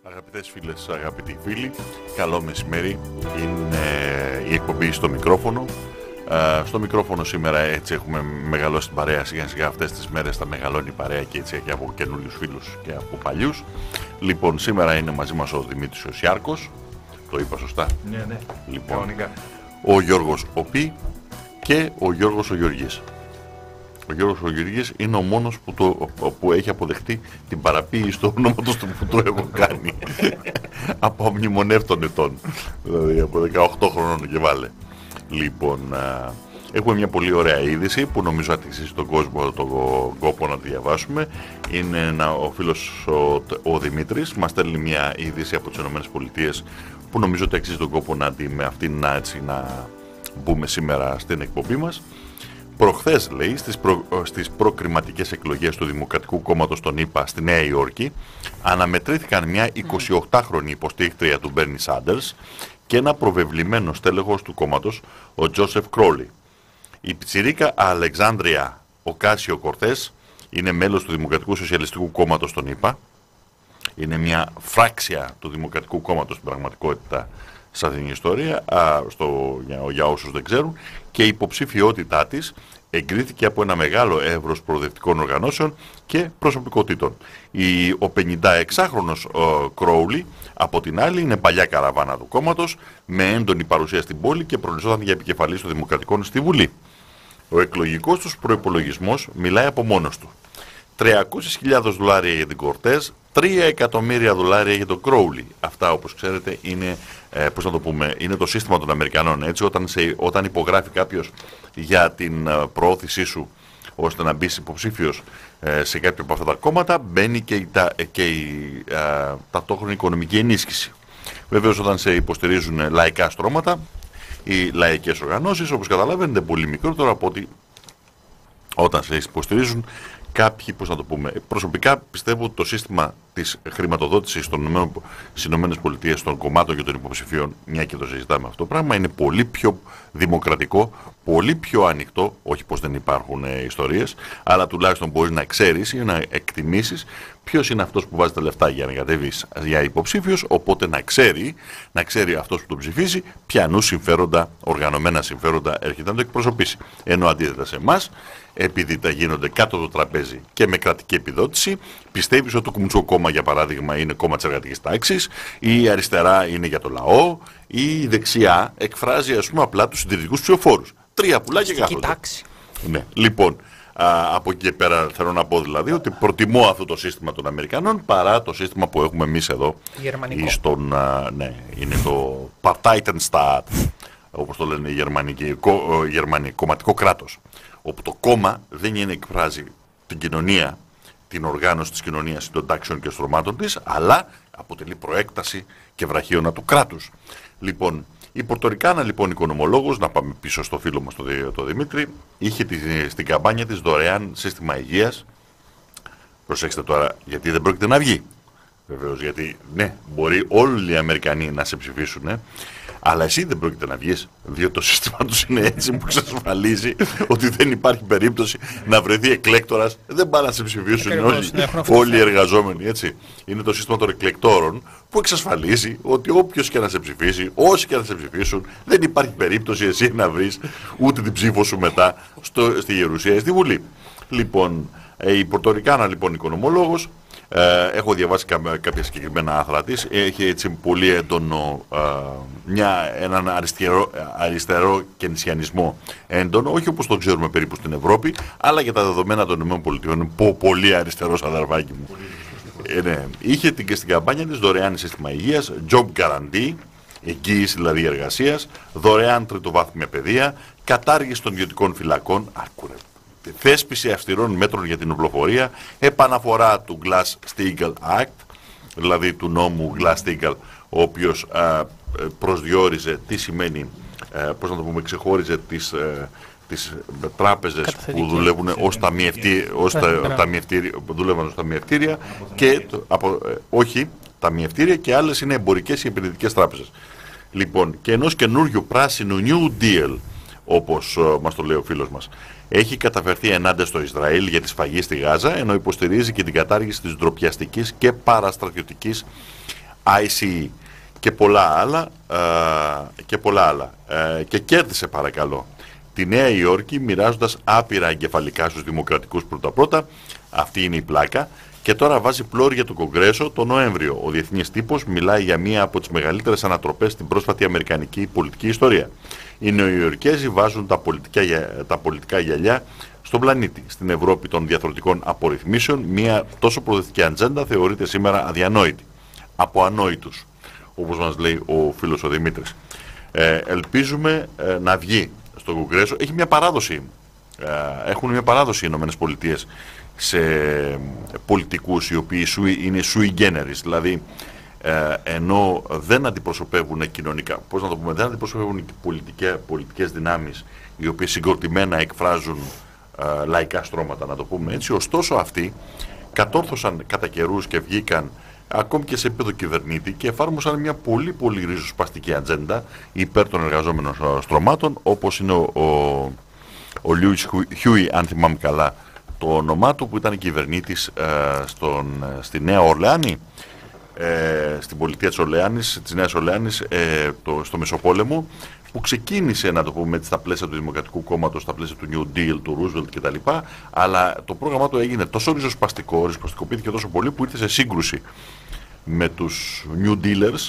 Αγαπητές φίλες, αγαπητοί φίλοι, καλό μεσημέρι. Είναι η εκπομπή στο μικρόφωνο. Στο μικρόφωνο σήμερα έτσι έχουμε μεγαλώσει την παρέα, σιγά σιγά αυτές τις μέρες θα μεγαλώνει η παρέα και έτσι και από καινούριους φίλους και από παλιούς. Λοιπόν, σήμερα είναι μαζί μας ο Δημήτρης ο Σιάρκος, το είπα σωστά? Ναι. Λοιπόν, κανονικά. Ο Γιώργος ο Πι και ο Γιώργος ο Γεωργής. Ο Γιώργος ο Γεωργής είναι ο μόνος που έχει αποδεχτεί την παραποίηση στο ονόματος του που το έχω κάνει. Από μνημονεύτων ετών, δηλαδή από 18 χρονών και βάλε. Λοιπόν, έχουμε μια πολύ ωραία είδηση που νομίζω ατυχήσει τον κόσμο τον κόπο να τη διαβάσουμε. Είναι ο φίλος ο Δημήτρης, μας στέλνει μια είδηση από τις ΗΠΑ που νομίζω ότι αξίζει τον κόπο να μπούμε σήμερα στην εκπομπή μας. Προχθές, λέει, στις προκριματικές εκλογές του Δημοκρατικού Κόμματος των ΗΠΑ στη Νέα Υόρκη αναμετρήθηκαν μια 28χρονη υποστήρικτρια του Μπέρνι Σάντερς και ένα προβεβλημένο στέλεχος του κόμματος, ο Τζόσεφ Κρόλι. Η πιτσιρίκα Αλεξάνδρια Οκάσιο Κορτές είναι μέλος του Δημοκρατικού Σοσιαλιστικού Κόμματος των ΗΠΑ. Είναι μια φράξια του Δημοκρατικού Κόμματος στην πραγματικότητα σε αυτήν την ιστορία, για όσους δεν ξέρουν, και η υποψηφιότητά της εγκρίθηκε από ένα μεγάλο εύρος προοδευτικών οργανώσεων και προσωπικότητων. Ο 56χρονος Κρόουλι, από την άλλη, είναι παλιά καραβάνα του κόμματος, με έντονη παρουσία στην πόλη και προοριζόταν για επικεφαλής των Δημοκρατικών στη Βουλή. Ο εκλογικός τους προϋπολογισμός μιλάει από μόνος του. $300.000 για την Κορτές, $3 εκατομμύρια για τον Κρόουλι. Αυτά, όπως ξέρετε, είναι, πώς να το πούμε, είναι το σύστημα των Αμερικανών. Έτσι, όταν υπογράφει κάποιος για την προώθησή σου ώστε να μπεις υποψήφιος σε κάποιο από αυτά τα κόμματα, μπαίνει και η ταυτόχρονη οικονομική ενίσχυση. Βέβαιως, όταν σε υποστηρίζουν λαϊκά στρώματα ή λαϊκές οργανώσεις, όπως καταλαβαίνετε, πολύ μικρότερο από ότι όταν σε υποστηρίζουν κάποιοι, πώς να το πούμε, προσωπικά πιστεύω ότι το σύστημα της χρηματοδότησης στις ΗΠΑ των κομμάτων και των υποψηφίων, μια και το συζητάμε αυτό το πράγμα, είναι πολύ πιο δημοκρατικό, πολύ πιο ανοιχτό, όχι πως δεν υπάρχουν ιστορίες, αλλά τουλάχιστον μπορείς να ξέρεις ή να εκτιμήσεις ποιος είναι αυτός που βάζει τα λεφτά για να κατέβεις για υποψήφιος, οπότε να ξέρει αυτός που τον ψηφίζει ποιανού συμφέροντα, οργανωμένα συμφέροντα έρχεται να το εκπροσωπήσει. Ενώ αντίθετα σε εμάς, επειδή τα γίνονται κάτω το τραπέζι και με κρατική επιδότηση, πιστεύεις ότι το Κομμουνιστικό Κόμμα, για παράδειγμα, είναι κόμμα της εργατικής τάξης, ή η αριστερά είναι για το λαό, ή η δεξιά εκφράζει, ας πούμε, απλά τους συντηρητικούς ψηφοφόρους. Τρία πουλάκια κάθονται. Ναι, λοιπόν, από εκεί και πέρα θέλω να πω δηλαδή ότι προτιμώ αυτό το σύστημα των Αμερικανών παρά το σύστημα που έχουμε εμείς εδώ. Γερμανικό. Ναι, είναι το Parteitenstaat, όπως το λένε οι Γερμανοί, κομματικό κράτος, όπου το κόμμα δεν είναι εκφράζει την κοινωνία, την οργάνωση της κοινωνίας των τάξεων και στρωμάτων της, αλλά αποτελεί προέκταση και βραχίωνα του κράτους. Λοιπόν, η Πορτορικάνα, λοιπόν, οικονομολόγος, να πάμε πίσω στο φίλο μας το Δημήτρη, είχε στην καμπάνια της δωρεάν σύστημα υγείας. Προσέξτε τώρα, γιατί δεν πρόκειται να βγει. Βεβαίως, γιατί ναι, μπορεί όλοι οι Αμερικανοί να σε ψηφίσουν, αλλά εσύ δεν πρόκειται να βγεις, διότι το σύστημα τους είναι έτσι που εξασφαλίζει ότι δεν υπάρχει περίπτωση να βρεθεί εκλέκτορας. Δεν πάνε να σε ψηφίσουν όλοι οι εργαζόμενοι, έτσι. Είναι το σύστημα των εκλεκτόρων που εξασφαλίζει ότι όποιος και να σε ψηφίσει, όσοι και να σε ψηφίσουν, δεν υπάρχει περίπτωση εσύ να βρεις ούτε την ψήφο σου μετά στη Γερουσία ή στη Βουλή. Λοιπόν, η Πορτορικάνα, λοιπόν, οικονομολόγος, έχω διαβάσει κάποια συγκεκριμένα άθρα της, έχει έτσι πολύ έντονο έναν αριστερό κενσιανισμό έντονο, όχι όπως το ξέρουμε περίπου στην Ευρώπη, αλλά για τα δεδομένα των ΗΠΑ είναι πολύ αριστερός, αδερφάκι μου. Ναι. Είχε και στην καμπάνια της δωρεάν σύστημα υγείας, job guarantee, εγγύηση δηλαδή εργασίας, δωρεάν τριτοβάθμια παιδεία, κατάργηση των ιδιωτικών φυλακών, θέσπιση αυστηρών μέτρων για την οπλοφορία, επαναφορά του Glass-Steagall Act, δηλαδή του νόμου Glass-Steagall, ο οποίος προσδιορίζε τι σημαίνει, πώς να το πούμε, ξεχώριζε τις τράπεζες που δουλεύουν ως ταμιευτήρια και όχι ταμιευτήρια και άλλες είναι εμπορικές ή επενδυτικές τράπεζες. Λοιπόν, και ενός καινούριου πράσινου New Deal, όπως μας το λέει ο φίλος μας, έχει καταφερθεί ενάντια στο Ισραήλ για τη σφαγή στη Γάζα, ενώ υποστηρίζει και την κατάργηση της ντροπιαστικής και παραστρατιωτικής ICE και πολλά άλλα, και κέρδισε, παρακαλώ, τη Νέα Υόρκη, μοιράζοντας άπειρα εγκεφαλικά στους δημοκρατικούς πρώτα-πρώτα. Αυτή είναι η πλάκα. Και τώρα βάζει πλώρη για το Κογκρέσο το Νοέμβριο. Ο διεθνής τύπος μιλάει για μία από τις μεγαλύτερες ανατροπές στην πρόσφατη αμερικανική πολιτική ιστορία. Οι Νεοϊορκέζοι βάζουν τα πολιτικά γυαλιά στον πλανήτη. Στην Ευρώπη των διαθροτικών απορριθμίσεων, μία τόσο προοδευτική ατζέντα θεωρείται σήμερα αδιανόητη. Από ανόητους, όπως μας λέει ο φίλος ο Δημήτρης. Ελπίζουμε να βγει στο Κογκρέσο. Έχει μια παράδοση. Έχουν μια παράδοση οι Ηνωμένες Πολιτείες σε πολιτικούς οι οποίοι είναι sui generis, δηλαδή ενώ δεν αντιπροσωπεύουν κοινωνικά, πώς να το πούμε, δεν αντιπροσωπεύουν πολιτικές δυνάμεις οι οποίες συγκροτημένα εκφράζουν λαϊκά στρώματα, να το πούμε έτσι, ωστόσο αυτοί κατόρθωσαν κατά καιρούς και βγήκαν ακόμη και σε επίπεδο κυβερνήτη και εφάρμοσαν μια πολύ πολύ ριζοσπαστική ατζέντα υπέρ των εργαζόμενων στρωμάτων, όπως είναι ο Λιούις Χιούι, αν θυμάμαι καλά το όνομά του, που ήταν κυβερνήτης στη Νέα Ορλεάνη, στην πολιτεία της Νέας Ορλεάνης, στο Μεσοπόλεμο, που ξεκίνησε, να το πούμε έτσι, στα πλαίσια του Δημοκρατικού Κόμματος, στα πλαίσια του New Deal, του Roosevelt κτλ. Αλλά το πρόγραμμά του έγινε τόσο ριζοσπαστικοποιήθηκε τόσο πολύ που ήρθε σε σύγκρουση με τους New Dealers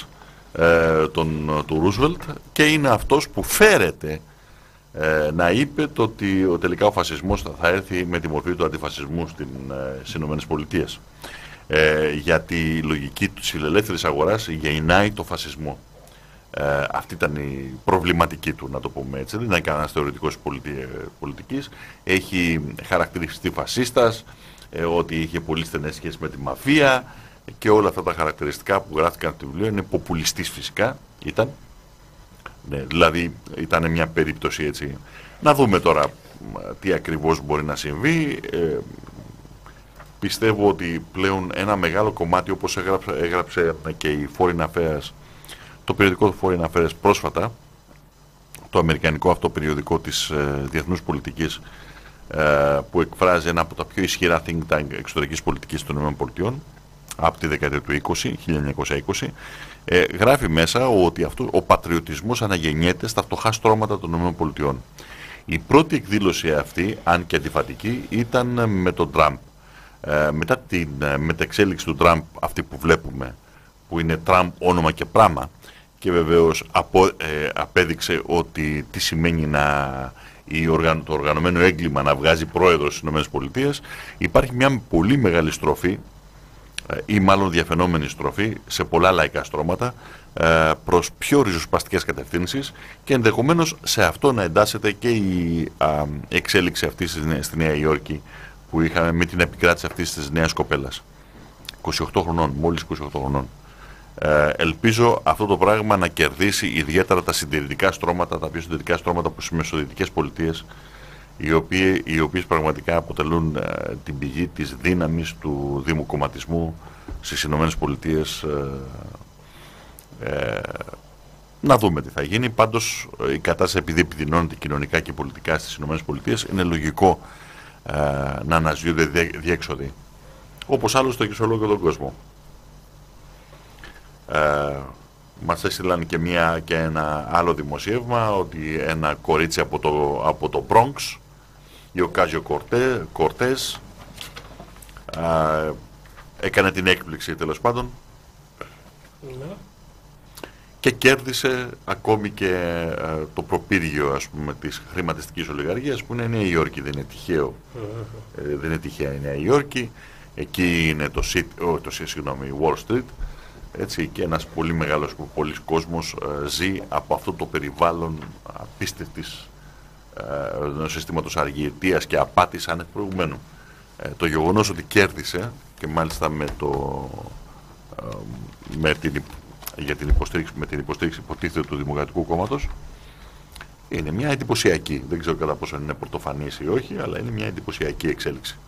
του Roosevelt, και είναι αυτός που φέρεται να είπε ότι τελικά ο φασισμός θα έρθει με τη μορφή του αντιφασισμού στις Ηνωμένες Πολιτείες. Γιατί η λογική της φιλελεύθερης αγοράς γεννάει το φασισμό. Αυτή ήταν η προβληματική του, να το πούμε έτσι. Δεν ήταν κανένας θεωρητικός πολιτικής. Έχει χαρακτηριστεί φασίστας, ότι είχε πολύ στενές σχέσεις με τη μαφία και όλα αυτά τα χαρακτηριστικά που γράφτηκαν στο βιβλίο. Είναι ποπουλιστής φυσικά, ήταν. Ναι, δηλαδή ήταν μια περίπτωση έτσι. Να δούμε τώρα τι ακριβώς μπορεί να συμβεί. Πιστεύω ότι πλέον ένα μεγάλο κομμάτι, όπως έγραψε και η Foreign Affairs, το περιοδικό του Foreign Affairs πρόσφατα, το αμερικανικό αυτό περιοδικό της διεθνούς πολιτικής, που εκφράζει ένα από τα πιο ισχυρά think tank εξωτερικής πολιτικής των ΗΠΑ από τη δεκαετία του 1920, γράφει μέσα ότι ο πατριωτισμός αναγεννιέται στα φτωχά στρώματα των ΗΠΑ. Η πρώτη εκδήλωση αυτή, αν και αντιφατική, ήταν με τον Τραμπ. Μετά την μεταξέλιξη του Τραμπ, αυτή που βλέπουμε, που είναι Τραμπ όνομα και πράμα, και βεβαίως απέδειξε ότι τι σημαίνει το οργανωμένο έγκλημα να βγάζει πρόεδρος στις ΗΠΑ, υπάρχει μια πολύ μεγάλη στροφή, ή μάλλον διαφαινόμενη στροφή, σε πολλά λαϊκά στρώματα προς πιο ριζοσπαστικές κατευθύνσεις, και ενδεχομένως σε αυτό να εντάσσεται και η εξέλιξη αυτή στη Νέα Υόρκη που είχαμε με την επικράτηση αυτής της νέας κοπέλας. 28 χρονών, μόλις 28 χρονών. Ελπίζω αυτό το πράγμα να κερδίσει ιδιαίτερα τα συντηρητικά στρώματα, τα πιο συντηρητικά στρώματα που στις μεσοδυτικές πολιτείες, οι οποίες πραγματικά αποτελούν την πηγή της δύναμης του δημοκομματισμού στις Ηνωμένες Πολιτείες. Να δούμε τι θα γίνει. Πάντως η κατάσταση, επειδή επιδεινώνεται κοινωνικά και πολιτικά στις Ηνωμένες Πολιτείες, είναι λογικό να αναζητούνται διέξοδοι, όπως άλλωστε και σε όλο τον κόσμο. Μας έστειλαν και ένα άλλο δημοσίευμα ότι ένα κορίτσι από το Bronx, η Οκάζιο Κορτές, έκανε την έκπληξη τέλος πάντων, και κέρδισε ακόμη και το προπύργιο, ας πούμε, της χρηματιστικής ολιγαρχίας, που είναι η Νέα Υόρκη. Δεν είναι τυχαίο, δεν είναι τυχαία η Νέα Υόρκη. Εκεί είναι η Wall Street, έτσι, και ένας πολύ μεγάλος κόσμος ζει από αυτό το περιβάλλον απίστευτης συστήματος αργυρτίας και απάτης άνευ προηγουμένου. Το γεγονός ότι κέρδισε, και μάλιστα με την υποστήριξη υποτίθεται του Δημοκρατικού Κόμματος, είναι μια εντυπωσιακή, δεν ξέρω κατά πόσο είναι πρωτοφανής ή όχι, αλλά είναι μια εντυπωσιακή εξέλιξη.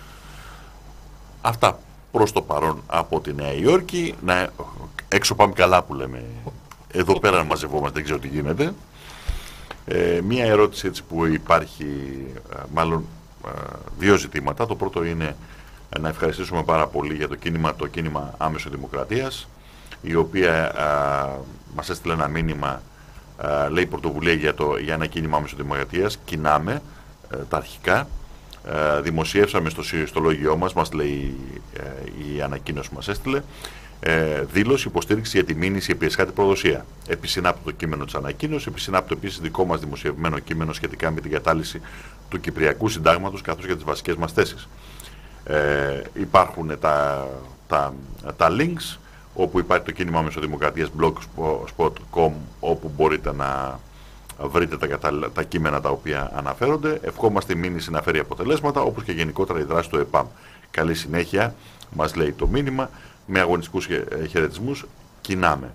Αυτά προς το παρόν από τη Νέα Υόρκη. Έξω πάμε καλά που λέμε. Εδώ πέρα μαζευόμαστε, δεν ξέρω τι γίνεται. Μία ερώτηση έτσι που υπάρχει, μάλλον δύο ζητήματα. Το πρώτο είναι να ευχαριστήσουμε πάρα πολύ για το κίνημα Άμεσο Δημοκρατίας, η οποία μας έστειλε ένα μήνυμα, λέει πρωτοβουλία για ένα κίνημα μεσοδημοκρατίας. Κοινάμε τα αρχικά. Δημοσιεύσαμε στο ιστολόγιό μας λέει η ανακοίνωση που μας έστειλε, δήλωση υποστήριξη για τη μήνυση επί εσχάτη προδοσία. Επισυνάπτω το κείμενο της ανακοίνωσης, επισυνάπτω επίσης δικό μας δημοσιευμένο κείμενο σχετικά με την κατάλυση του Κυπριακού Συντάγματος καθώς και τις βασικές μας θέσεις. Υπάρχουν τα links, όπου υπάρχει το κίνημα μεσοδημοκρατίας blogspot.com, όπου μπορείτε να βρείτε τα κείμενα τα οποία αναφέρονται. Ευχόμαστε η μήνυση να φέρει αποτελέσματα, όπως και γενικότερα η δράση του ΕΠΑΜ. Καλή συνέχεια, μας λέει το μήνυμα, με αγωνιστικούς χαιρετισμούς. Κοινάμε.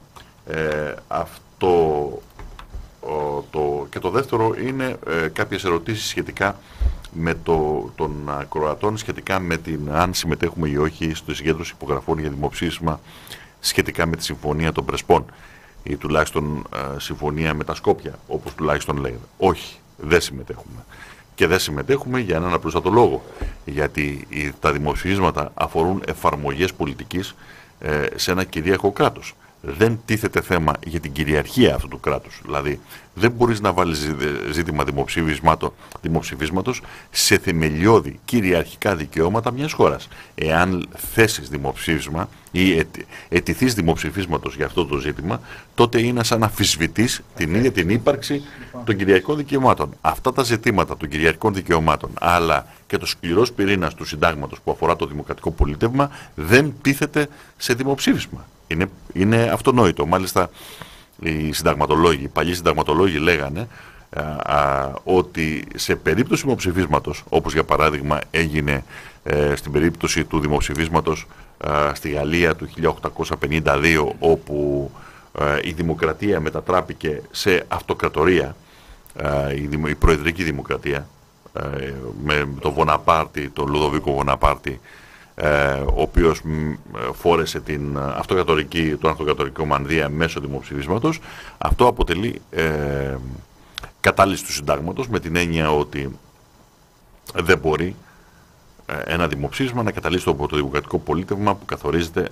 Και το δεύτερο είναι κάποιες ερωτήσεις σχετικά με των ακροατών, σχετικά με αν συμμετέχουμε ή όχι στο συγκέντρωση υπογραφών για δημοψήφισμα σχετικά με τη Συμφωνία των Πρεσπών, ή τουλάχιστον συμφωνία με τα Σκόπια, όπως τουλάχιστον λέγεται. Όχι, δεν συμμετέχουμε. Και δεν συμμετέχουμε για έναν απλούστατο λόγο. Γιατί τα δημοψηφίσματα αφορούν εφαρμογές πολιτικής σε ένα κυρίαρχο κράτος. Δεν τίθεται θέμα για την κυριαρχία αυτού του κράτους. Δηλαδή, δεν μπορείς να βάλεις ζήτημα δημοψηφίσματος σε θεμελιώδη κυριαρχικά δικαιώματα μιας χώρας. Εάν θέσεις δημοψήφισμα ή αιτηθείς δημοψηφίσματος για αυτό το ζήτημα, τότε είναι σαν να αμφισβητείς την ίδια την ύπαρξη των κυριαρχικών δικαιωμάτων. Αυτά τα ζητήματα των κυριαρχικών δικαιωμάτων, αλλά και το σκληρός πυρήνας του συντάγματος που αφορά το δημοκρατικό πολίτευμα, δεν τίθεται σε δημοψήφισμα. Είναι αυτονόητο. Μάλιστα οι παλιοί συνταγματολόγοι λέγανε ότι σε περίπτωση δημοψηφίσματος, όπως για παράδειγμα έγινε στην περίπτωση του δημοψηφίσματος στη Γαλλία του 1852, όπου η δημοκρατία μετατράπηκε σε αυτοκρατορία, η προεδρική δημοκρατία, με τον Βοναπάρτη, τον Λουδοβίκο Βοναπάρτη, ο οποίος φόρεσε τον αυτοκρατορικό μανδύα μέσω δημοψηφίσματος. Αυτό αποτελεί κατάλυση του συντάγματος, με την έννοια ότι δεν μπορεί ένα δημοψήφισμα να καταλύσει το δημοκρατικό πολίτευμα που καθορίζεται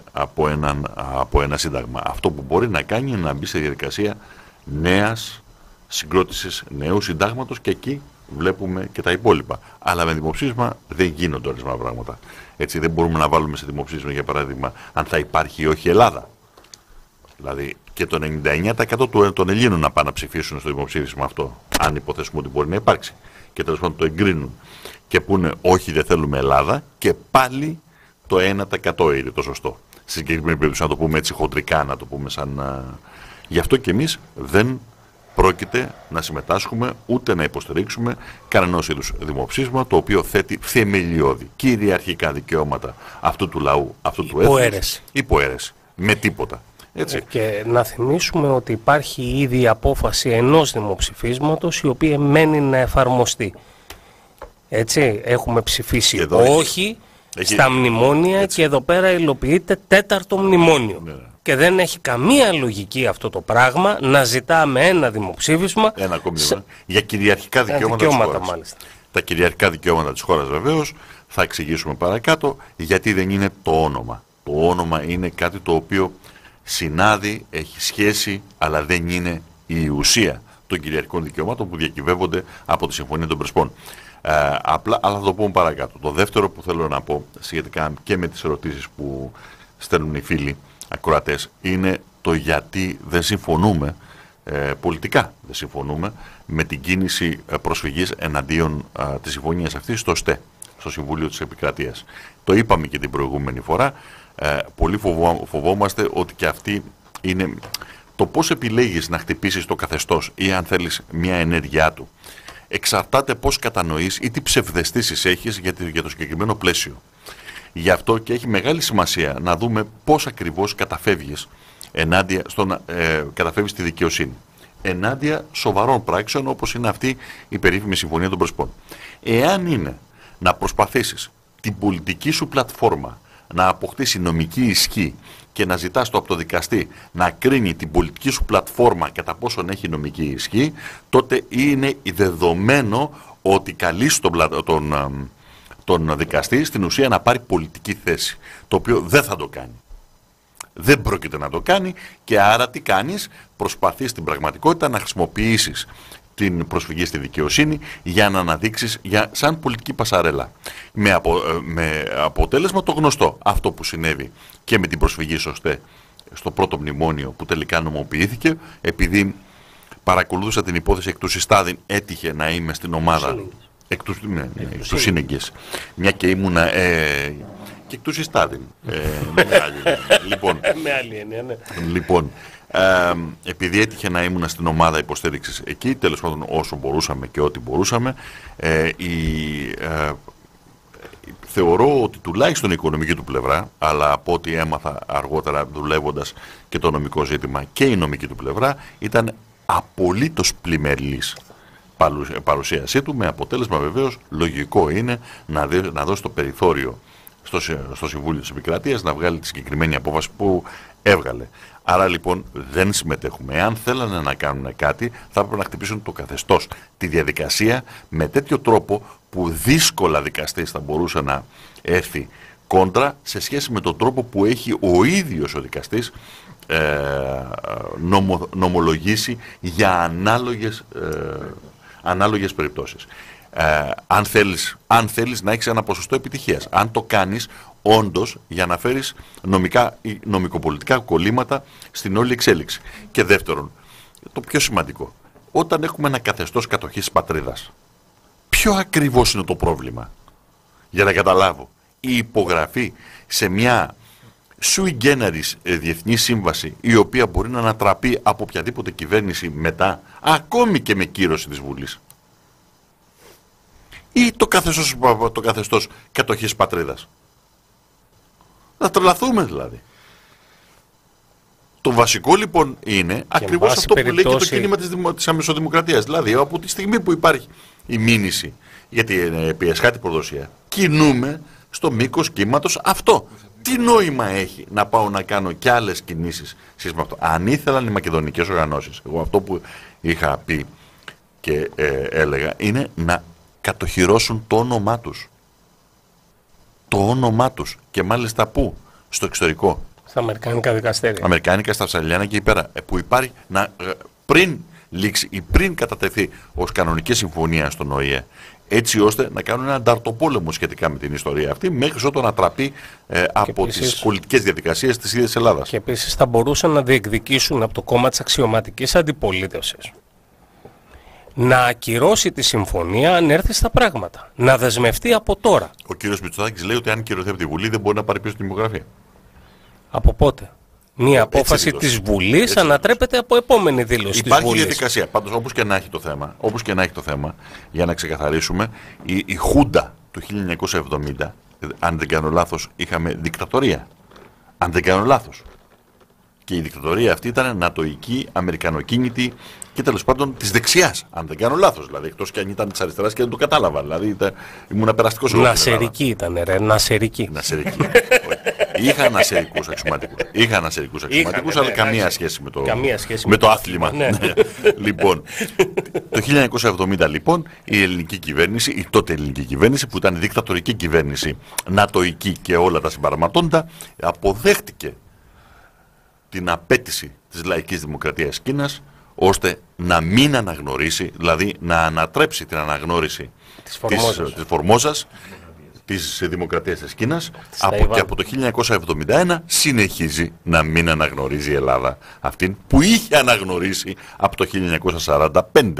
από ένα σύνταγμα. Αυτό που μπορεί να κάνει είναι να μπει σε διαδικασία νέας συγκρότησης νέου συντάγματος, και εκεί βλέπουμε και τα υπόλοιπα. Αλλά με δημοψήφισμα δεν γίνονται ορισμένα πράγματα. Έτσι, δεν μπορούμε να βάλουμε σε δημοψήφισμα, για παράδειγμα, αν θα υπάρχει ή όχι Ελλάδα. Δηλαδή και το 99% των Ελλήνων να πάνε να ψηφίσουν στο δημοψήφισμα αυτό, αν υποθέσουμε ότι μπορεί να υπάρξει, και τέλος πάντων το εγκρίνουν και πούνε όχι, δεν θέλουμε Ελλάδα, και πάλι το 1% είναι το σωστό. Στη συγκεκριμένη περίπτωση, να το πούμε έτσι χοντρικά, να το πούμε σαν. Γι' αυτό και εμείς δεν πρόκειται να συμμετάσχουμε ούτε να υποστηρίξουμε κανένας είδους δημοψήφισμα το οποίο θέτει θεμελιώδη κυριαρχικά δικαιώματα αυτού του λαού, αυτού του έθνους. Υποαίρεση. Με τίποτα. Έτσι. Και να θυμίσουμε ότι υπάρχει ήδη η απόφαση ενός δημοψηφίσματος, η οποία μένει να εφαρμοστεί. Έτσι, έχουμε ψηφίσει όχι στα μνημόνια, έτσι. Και εδώ πέρα υλοποιείται 4ο μνημόνιο. Ναι. Και δεν έχει καμία λογική αυτό το πράγμα να ζητάμε ένα δημοψήφισμα για κυριαρχικά δικαιώματα της χώρας. Μάλιστα. Τα κυριαρχικά δικαιώματα της χώρας, βεβαίως, θα εξηγήσουμε παρακάτω γιατί δεν είναι το όνομα. Το όνομα είναι κάτι το οποίο συνάδει, έχει σχέση, αλλά δεν είναι η ουσία των κυριαρχικών δικαιωμάτων που διακυβεύονται από τη Συμφωνία των Πρεσπών. Αλλά θα το πούμε παρακάτω. Το δεύτερο που θέλω να πω σχετικά και με τις ερωτήσεις που στέλνουν οι φίλοι ακροατές είναι το γιατί δεν συμφωνούμε πολιτικά, δεν συμφωνούμε με την κίνηση προσφυγής εναντίον της συμφωνίας αυτής στο ΣΤΕ, στο Συμβούλιο της Επικρατείας. Το είπαμε και την προηγούμενη φορά, πολύ φοβόμαστε ότι και αυτή είναι το πώς επιλέγεις να χτυπήσεις το καθεστώς ή αν θέλεις μια ενέργειά του. Εξαρτάται πώς κατανοείς ή τι ψευδαισθήσεις έχεις για το συγκεκριμένο πλαίσιο. Γι' αυτό και έχει μεγάλη σημασία να δούμε πώς ακριβώς καταφεύγεις καταφεύγεις στη δικαιοσύνη. Ενάντια σοβαρών πράξεων, όπως είναι αυτή η περίφημη Συμφωνία των Πρεσπών. Εάν είναι να προσπαθήσεις την πολιτική σου πλατφόρμα να αποκτήσει νομική ισχύ και να ζητάς από το δικαστή να κρίνει την πολιτική σου πλατφόρμα κατά πόσον έχει νομική ισχύ, τότε είναι δεδομένο ότι καλείς τον δικαστή στην ουσία να πάρει πολιτική θέση, το οποίο δεν θα το κάνει. Δεν πρόκειται να το κάνει και άρα τι κάνεις? Προσπαθείς στην πραγματικότητα να χρησιμοποιήσεις την προσφυγή στη δικαιοσύνη για να αναδείξεις σαν πολιτική πασαρέλα. Με αποτέλεσμα το γνωστό, αυτό που συνέβη και με την προσφυγή στο πρώτο μνημόνιο που τελικά νομοποιήθηκε, επειδή παρακολούθησα την υπόθεση εκ του Συστάδιν, έτυχε να είμαι στην ομάδα εκ του Σύνεγγες, μια και ήμουνα και εκ του Συστάδιν. Λοιπόν, επειδή έτυχε να ήμουν στην ομάδα υποστήριξης εκεί, τέλος πάντων όσο μπορούσαμε και ό,τι μπορούσαμε, θεωρώ ότι τουλάχιστον η οικονομική του πλευρά, αλλά από ό,τι έμαθα αργότερα δουλεύοντας και το νομικό ζήτημα, και η νομική του πλευρά ήταν απολύτως πλημελής παρουσίασή του, με αποτέλεσμα βεβαίως λογικό είναι να δώσει το περιθώριο στο Συμβούλιο της Επικρατείας να βγάλει τη συγκεκριμένη απόφαση που έβγαλε. Άρα λοιπόν δεν συμμετέχουμε. Εάν θέλανε να κάνουν κάτι, θα έπρεπε να χτυπήσουν το καθεστώς, τη διαδικασία, με τέτοιο τρόπο που δύσκολα δικαστής θα μπορούσε να έρθει κόντρα σε σχέση με τον τρόπο που έχει ο ίδιος ο δικαστής νομολογήσει για ανάλογες περιπτώσεις. Αν θέλεις να έχεις ένα ποσοστό επιτυχίας, αν το κάνεις όντως για να φέρεις νομικοπολιτικά κολλήματα στην όλη εξέλιξη. Και δεύτερον, το πιο σημαντικό, όταν έχουμε ένα καθεστώς κατοχής της πατρίδας, ποιο ακριβώς είναι το πρόβλημα? Για να καταλάβω, η υπογραφή σε μια sui generis διεθνή σύμβαση, η οποία μπορεί να ανατραπεί από οποιαδήποτε κυβέρνηση μετά, ακόμη και με κύρωση της Βουλής, ή το καθεστώς κατοχής πατρίδας? Να τρελαθούμε δηλαδή. Το βασικό λοιπόν είναι ακριβώς αυτό που λέει και το κίνημα της αμεσοδημοκρατίας. Δηλαδή από τη στιγμή που υπάρχει η μήνυση για την πιεσχάτη προδοσία, κινούμε στο μήκος κύματος αυτό. Τι νόημα έχει να πάω να κάνω κι άλλες κινήσεις σχέση με αυτό? Αν ήθελαν οι μακεδονικές οργανώσεις, εγώ αυτό που είχα πει και έλεγα είναι να κατοχυρώσουν το όνομά τους. Το όνομά τους. Και μάλιστα πού? Στο εξωτερικό. Στα αμερικάνικα δικαστήρια. Αμερικάνικα, στα Αυστραλιάνα και εκεί πέρα. Που υπάρχει πριν λήξει ή πριν κατατεθεί ως κανονική συμφωνία στον ΟΗΕ, έτσι ώστε να κάνουν έναν ανταρτοπόλεμο σχετικά με την ιστορία αυτή, μέχρι ότου να τραπεί από τις πολιτικές διαδικασίες της ίδιας Ελλάδας. Και επίσης θα μπορούσαν να διεκδικήσουν από το κόμμα της αξιωματικής αντιπολίτευσης να ακυρώσει τη συμφωνία αν έρθει στα πράγματα. Να δεσμευτεί από τώρα. Ο κύριος Μητσοτάκης λέει ότι αν κυρωθεί από τη Βουλή δεν μπορεί να πάρει πίσω την υπογραφή. Από πότε? Μία απόφαση της Βουλής ανατρέπεται από επόμενη δήλωση της Βουλής. Υπάρχει διαδικασία. Πάντως όπως και να έχει το θέμα, για να ξεκαθαρίσουμε, η Χούντα του 1970, αν δεν κάνω λάθος, είχαμε δικτατορία. Αν δεν κάνω λάθος. Και η δικτατορία αυτή ήταν νατοϊκή, αμερικανοκίνητη και τέλος πάντων της δεξιάς. Αν δεν κάνω λάθος, δηλαδή, εκτός και αν ήταν της αριστεράς και δεν το κατάλαβα. Δηλαδή ήμουν περαστικός. Νασερική ήταν, ρε. Νασερική. Είχα ανασερικούς αξιωματικούς, αλλά καμία σχέση με το άθλημα. Ναι. Λοιπόν, το 1970 λοιπόν η ελληνική κυβέρνηση, η τότε ελληνική κυβέρνηση, που ήταν δικτατορική κυβέρνηση, νατοϊκή και όλα τα συμπαραμματώντα, αποδέχτηκε την απέτηση της λαϊκής δημοκρατίας Κίνας, ώστε να μην αναγνωρίσει, δηλαδή να ανατρέψει την αναγνώριση της Φορμόζας, της δημοκρατίας της Κίνας, και από το 1971 συνεχίζει να μην αναγνωρίζει η Ελλάδα αυτήν που είχε αναγνωρίσει από το 1945.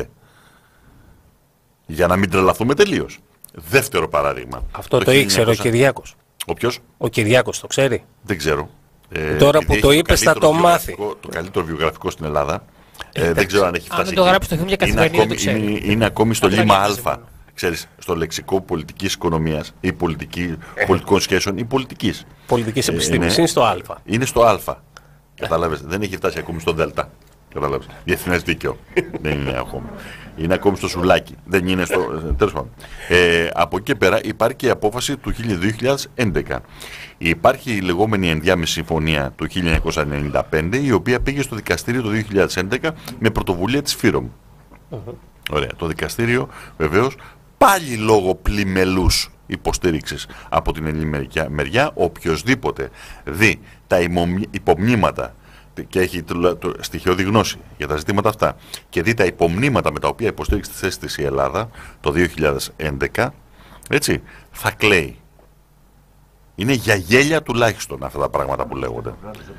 Για να μην τρελαθούμε τελείως. Δεύτερο παράδειγμα. Αυτό το ήξερε ο Κυριάκος. Ο ποιος? Ο Κυριάκος το ξέρει. Δεν ξέρω. Τώρα που το είπες θα το μάθει. Το καλύτερο βιογραφικό στην Ελλάδα. Δεν ξέρω αν έχει φτάσει. Αν το γράψει το για καθημερινή, το ξέρει. Είναι ακόμη στο λίμα Α. Ξέρεις, στο λεξικό πολιτικής οικονομίας ή πολιτικών σχέσεων ή πολιτικής. Πολιτικής επιστήμης. Είναι στο Α. Είναι στο Α. Καταλάβες. Δεν έχει φτάσει ακόμη στο Δ. Καταλάβες. Διεθνές δίκαιο. Δεν είναι ακόμη. Είναι ακόμη στο σουλάκι. Δεν είναι στο. Τέλος πάντων. Από εκεί πέρα υπάρχει και η απόφαση του 2011. Υπάρχει η λεγόμενη ενδιάμεση συμφωνία του 1995, η οποία πήγε στο δικαστήριο το 2011 με πρωτοβουλία της ΦΥΡΟΜ. Ωραία. Το δικαστήριο βεβαίως πάλι λόγω πλημελούς υποστήριξης από την ελληνική μεριά, οποιοσδήποτε δει τα υπομνήματα και έχει στοιχειώδη γνώση για τα ζητήματα αυτά και δει τα υπομνήματα με τα οποία υποστήριξε τη θέση της η Ελλάδα το 2011, έτσι, θα κλαίει. Είναι για γέλια τουλάχιστον αυτά τα πράγματα που λέγονται.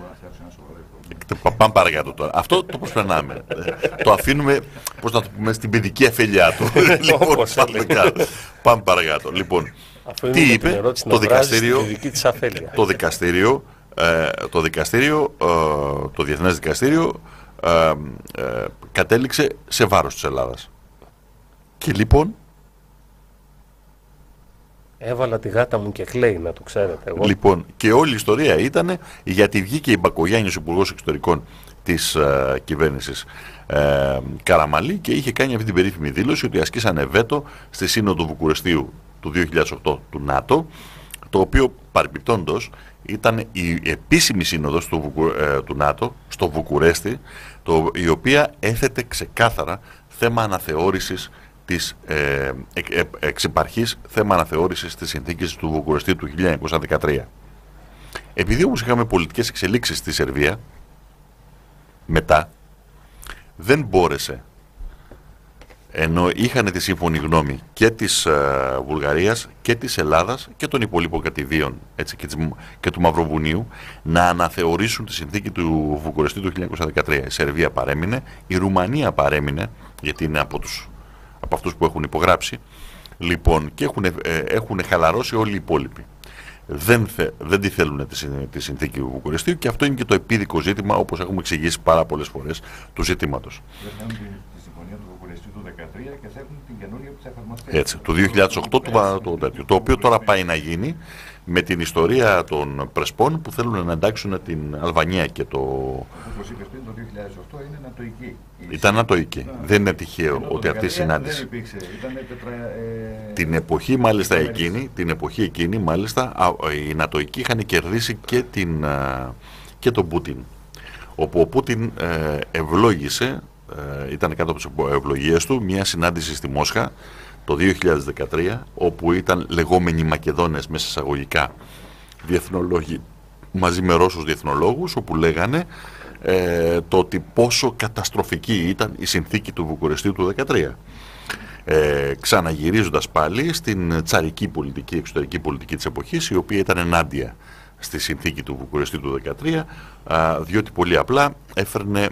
Πάμε παρακάτω τώρα. Αυτό το προσπερνάμε. Το αφήνουμε, πώς να το πούμε, στην παιδική αφελιά του. Λοιπόν, πάμε παρακάτω. Λοιπόν, τι είπε το δικαστήριο, το Διεθνές Δικαστήριο κατέληξε σε βάρος της Ελλάδας. Και λοιπόν έβαλα τη γάτα μου και κλαίει, να το ξέρετε. Εγώ. Λοιπόν, και όλη η ιστορία ήταν γιατί βγήκε η Μπακογιάννης, Υπουργός Εξωτερικών της κυβέρνησης Καραμαλή, και είχε κάνει αυτή την περίφημη δήλωση ότι ασκήσανε βέτο στη Σύνοδο Βουκουρεστίου του 2008 του ΝΑΤΟ, το οποίο παρεμπιπτόντως ήταν η επίσημη σύνοδος του ΝΑΤΟ στο Βουκουρέστι, η οποία έθετε ξεκάθαρα θέμα αναθεώρησης της εξυπαρχής, θέμα αναθεώρησης της συνθήκης του Βουκουρεστίου του 1913. Επειδή όμως είχαμε πολιτικές εξελίξεις στη Σερβία μετά, δεν μπόρεσε, ενώ είχαν τη σύμφωνη γνώμη και της Βουλγαρίας και της Ελλάδας και των υπολείπων κατηδίων, έτσι, και του Μαυροβουνίου, να αναθεωρήσουν τη συνθήκη του Βουκουρεστίου του 1913. Η Σερβία παρέμεινε, η Ρουμανία παρέμεινε, γιατί είναι από αυτούς που έχουν υπογράψει, λοιπόν, και έχουν χαλαρώσει όλοι οι υπόλοιποι. Δεν τη θέλουν τη συνθήκη του Βουκουρεστίου, και αυτό είναι και το επίδικο ζήτημα, όπως έχουμε εξηγήσει πάρα πολλές φορές, του ζητήματος. Δεν θέλουν τη συμφωνία του Βουκουρεστίου του 2013 και θέλουν την καινούργια που θα εφαρμοστεί. Έτσι, του 2008 το οποίο τώρα πάει να γίνει με την ιστορία των Πρεσπών που θέλουν να εντάξουν την Αλβανία και το... Όπως είπες πριν, το 2008 είναι νατοϊκή. Ήταν νατοϊκή. Δεν είναι τυχαίο ότι αυτή η συνάντηση... Δεν υπήρξε. Την εποχή μάλιστα εκείνη, μάλιστα, οι νατοϊκοί είχαν κερδίσει και τον Πούτιν. Όπου ο Πούτιν ευλόγησε, ήταν κάτω από τις ευλογίες του, μια συνάντηση στη Μόσχα το 2013, όπου ήταν λεγόμενοι Μακεδόνες, μέσα εισαγωγικά, διεθνολόγοι, μαζί με Ρώσους διεθνολόγους, όπου λέγανε το ότι πόσο καταστροφική ήταν η συνθήκη του Βουκουρεστίου του 2013. Ξαναγυρίζοντας πάλι στην τσαρική πολιτική, εξωτερική πολιτική της εποχής, η οποία ήταν ενάντια στη συνθήκη του Βουκουρεστίου του 2013, διότι πολύ απλά έφερνε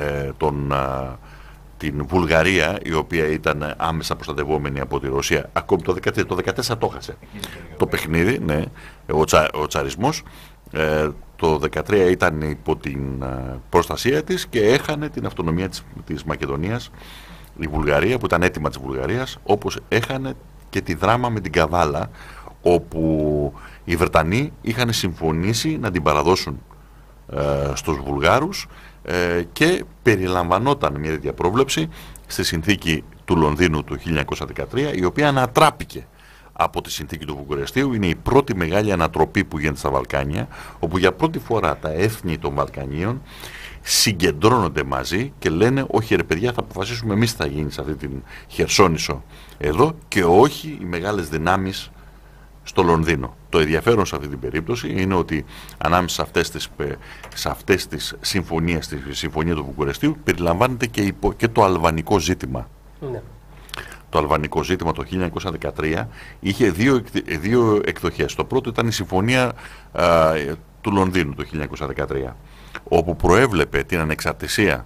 την Βουλγαρία, η οποία ήταν άμεσα προστατευόμενη από τη Ρωσία, ακόμη το 2014 το έχασε το παιχνίδι, ναι, ο τσαρισμός. Το 2013 ήταν υπό την προστασία της και έχανε την αυτονομία της Μακεδονίας η Βουλγαρία, που ήταν έτοιμα της Βουλγαρίας, όπως έχανε και τη δράμα με την Καβάλα, όπου οι Βρετανοί είχαν συμφωνήσει να την παραδώσουν στους Βουλγάρους, και περιλαμβανόταν μια τέτοια πρόβλεψη στη συνθήκη του Λονδίνου του 1913, η οποία ανατράπηκε από τη συνθήκη του Βουκουρεστίου. Είναι η πρώτη μεγάλη ανατροπή που γίνεται στα Βαλκάνια, όπου για πρώτη φορά τα έθνη των Βαλκανίων συγκεντρώνονται μαζί και λένε όχι ρε παιδιά, θα αποφασίσουμε εμείς τι θα γίνει σε αυτή την Χερσόνησο εδώ, και όχι οι μεγάλες δυνάμεις στο Λονδίνο. Το ενδιαφέρον σε αυτή την περίπτωση είναι ότι ανάμεσα σε αυτές τις συμφωνίες, στη συμφωνία του Βουκουρεστίου, περιλαμβάνεται και το αλβανικό ζήτημα. Ναι. Το αλβανικό ζήτημα το 1913 είχε δύο εκδοχές. Το πρώτο ήταν η συμφωνία του Λονδίνου το 1913, όπου προέβλεπε την ανεξαρτησία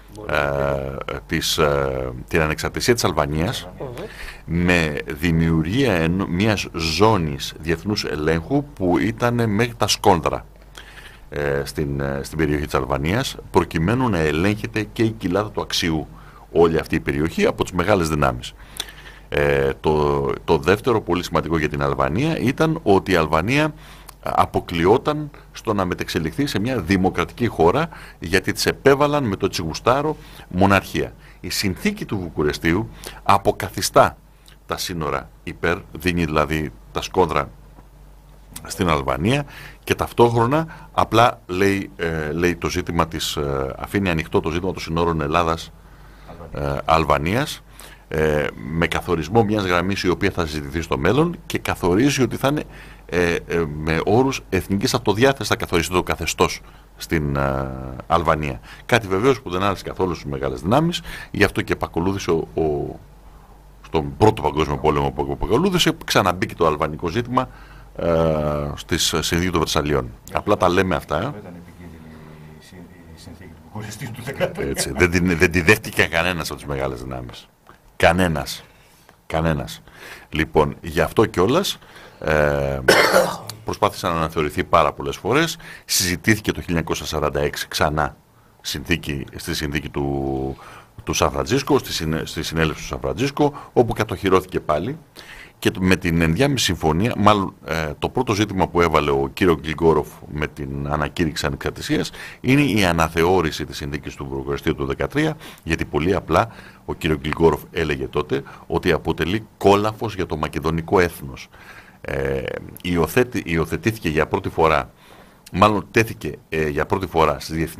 της Αλβανίας, με δημιουργία μιας ζώνης διεθνούς ελέγχου που ήταν μέχρι τα Σκόνδρα στην περιοχή της Αλβανίας, προκειμένου να ελέγχεται και η κοιλάδα του Αξιού, όλη αυτή η περιοχή, από τις μεγάλες δυνάμεις. Το δεύτερο πολύ σημαντικό για την Αλβανία ήταν ότι η Αλβανία αποκλειόταν στο να μετεξελιχθεί σε μια δημοκρατική χώρα, γιατί της επέβαλαν με το τσιγουστάρο μοναρχία. Η συνθήκη του Βουκουρεστίου αποκαθιστά τα σύνορα υπέρ, δίνει δηλαδή τα σκόνδρα στην Αλβανία, και ταυτόχρονα απλά λέει το ζήτημα αφήνει ανοιχτό το ζήτημα των σύνορων Ελλάδας-Αλβανίας, με καθορισμό μιας γραμμής η οποία θα συζητηθεί στο μέλλον και καθορίζει ότι θα είναι με όρους εθνικής αυτοδιάθεσης θα καθοριστεί το καθεστώς στην Αλβανία. Κάτι βεβαίως που δεν άρεσε καθόλου στις μεγάλες δυνάμεις, γι' αυτό και επακολούθησε στον Πρώτο Παγκόσμιο Πόλεμο που επακολούθησε, ξαναμπήκε το αλβανικό ζήτημα στις συνθήκες των Βερσαλιών. Απλά τα λέμε αυτά. Έτσι, δεν τη δέχτηκε κανένας από τις μεγάλες δυνάμεις. Κανένας. Λοιπόν, γι' αυτό κιόλας προσπάθησε να αναθεωρηθεί πάρα πολλές φορές. Συζητήθηκε το 1946 ξανά στη συνθήκη του Σαν Φραντζίσκο, στη συνέλευση του Σαν Φραντζίσκο, όπου κατοχυρώθηκε πάλι. Και με την ενδιάμεση συμφωνία, μάλλον το πρώτο ζήτημα που έβαλε ο κύριο Γκλιγκόροφ με την ανακήρυξη ανεξαρτησίας είναι η αναθεώρηση της συνθήκης του Βουκουρεστίου του 2013, γιατί πολύ απλά ο κύριο Γκλιγκόροφ έλεγε τότε ότι αποτελεί κόλαφος για το μακεδονικό έθνος. Υιοθετήθηκε για πρώτη φορά, μάλλον τέθηκε για πρώτη φορά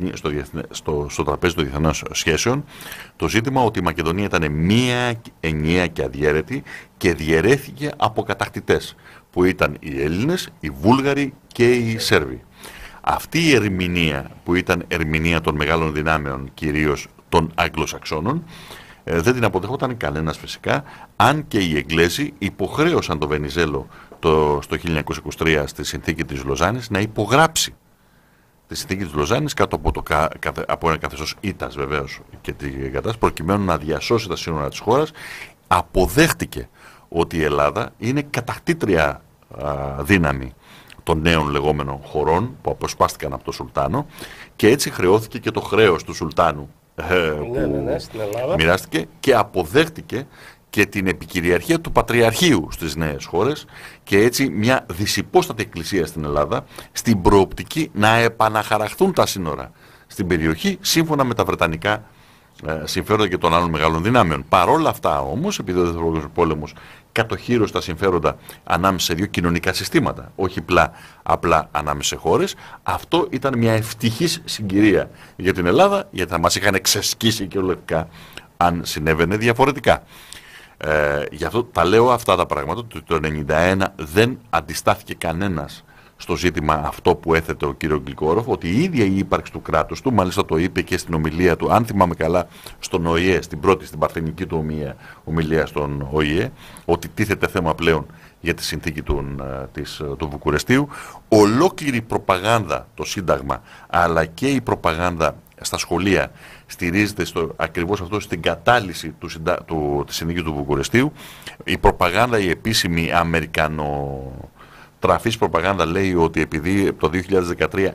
στο τραπέζι των διεθνών σχέσεων το ζήτημα ότι η Μακεδονία ήταν μία ενιαία και αδιέρετη και διαιρέθηκε από κατακτητές που ήταν οι Έλληνες, οι Βούλγαροι και οι Σέρβοι. Αυτή η ερμηνεία που ήταν ερμηνεία των μεγάλων δυνάμεων, κυρίως των Αγγλοσαξώνων, δεν την αποδεχόταν κανένας φυσικά, αν και οι Εγγλέζοι υποχρέωσαν τον Βενιζέλο στο 1923 στη συνθήκη της Λοζάνης να υπογράψει τη συνθήκη της Λοζάνης κάτω από ένα καθεστώς ήττας βεβαίως και την κατάσταση, προκειμένου να διασώσει τα σύνορα της χώρας. Αποδέχτηκε ότι η Ελλάδα είναι κατακτήτρια δύναμη των νέων λεγόμενων χωρών που αποσπάστηκαν από τον Σουλτάνο και έτσι χρεώθηκε και το χρέος του Σουλτάνου στην Ελλάδα. Μοιράστηκε και αποδέχτηκε και την επικυριαρχία του Πατριαρχείου στις νέες χώρες και έτσι μια δυσυπόστατη εκκλησία στην Ελλάδα στην προοπτική να επαναχαραχθούν τα σύνορα στην περιοχή σύμφωνα με τα βρετανικά συμφέροντα και των άλλων μεγάλων δυνάμεων. Παρόλα αυτά όμως, επειδή ο Δεύτερος Παγκόσμιος Πόλεμος κατοχύρωσε τα συμφέροντα ανάμεσα σε δύο κοινωνικά συστήματα, όχι απλά ανάμεσα σε χώρες, αυτό ήταν μια ευτυχής συγκυρία για την Ελλάδα, γιατί θα μας είχαν ξεσκίσει κυριολεκτικά αν συνέβαινε διαφορετικά. Γι' αυτό τα λέω αυτά τα πράγματα, ότι το 1991 δεν αντιστάθηκε κανένας στο ζήτημα αυτό που έθετε ο κύριο Γκλιγκόροφ, ότι η ίδια η ύπαρξη του κράτους του, μάλιστα το είπε και στην ομιλία του, αν θυμάμαι καλά, στον ΟΗΕ, στην παρθενική του ομιλία στον ΟΗΕ, ότι τίθεται θέμα πλέον για τη συνθήκη του Βουκουρεστίου. Ολόκληρη η προπαγάνδα, το Σύνταγμα, αλλά και η προπαγάνδα στα σχολεία στηρίζεται ακριβώς αυτό, στην κατάλυση της συνθήκης του Βουκουρεστίου. Η προπαγάνδα, η επίσημη αμερικανοτραφής προπαγάνδα λέει ότι επειδή το 2013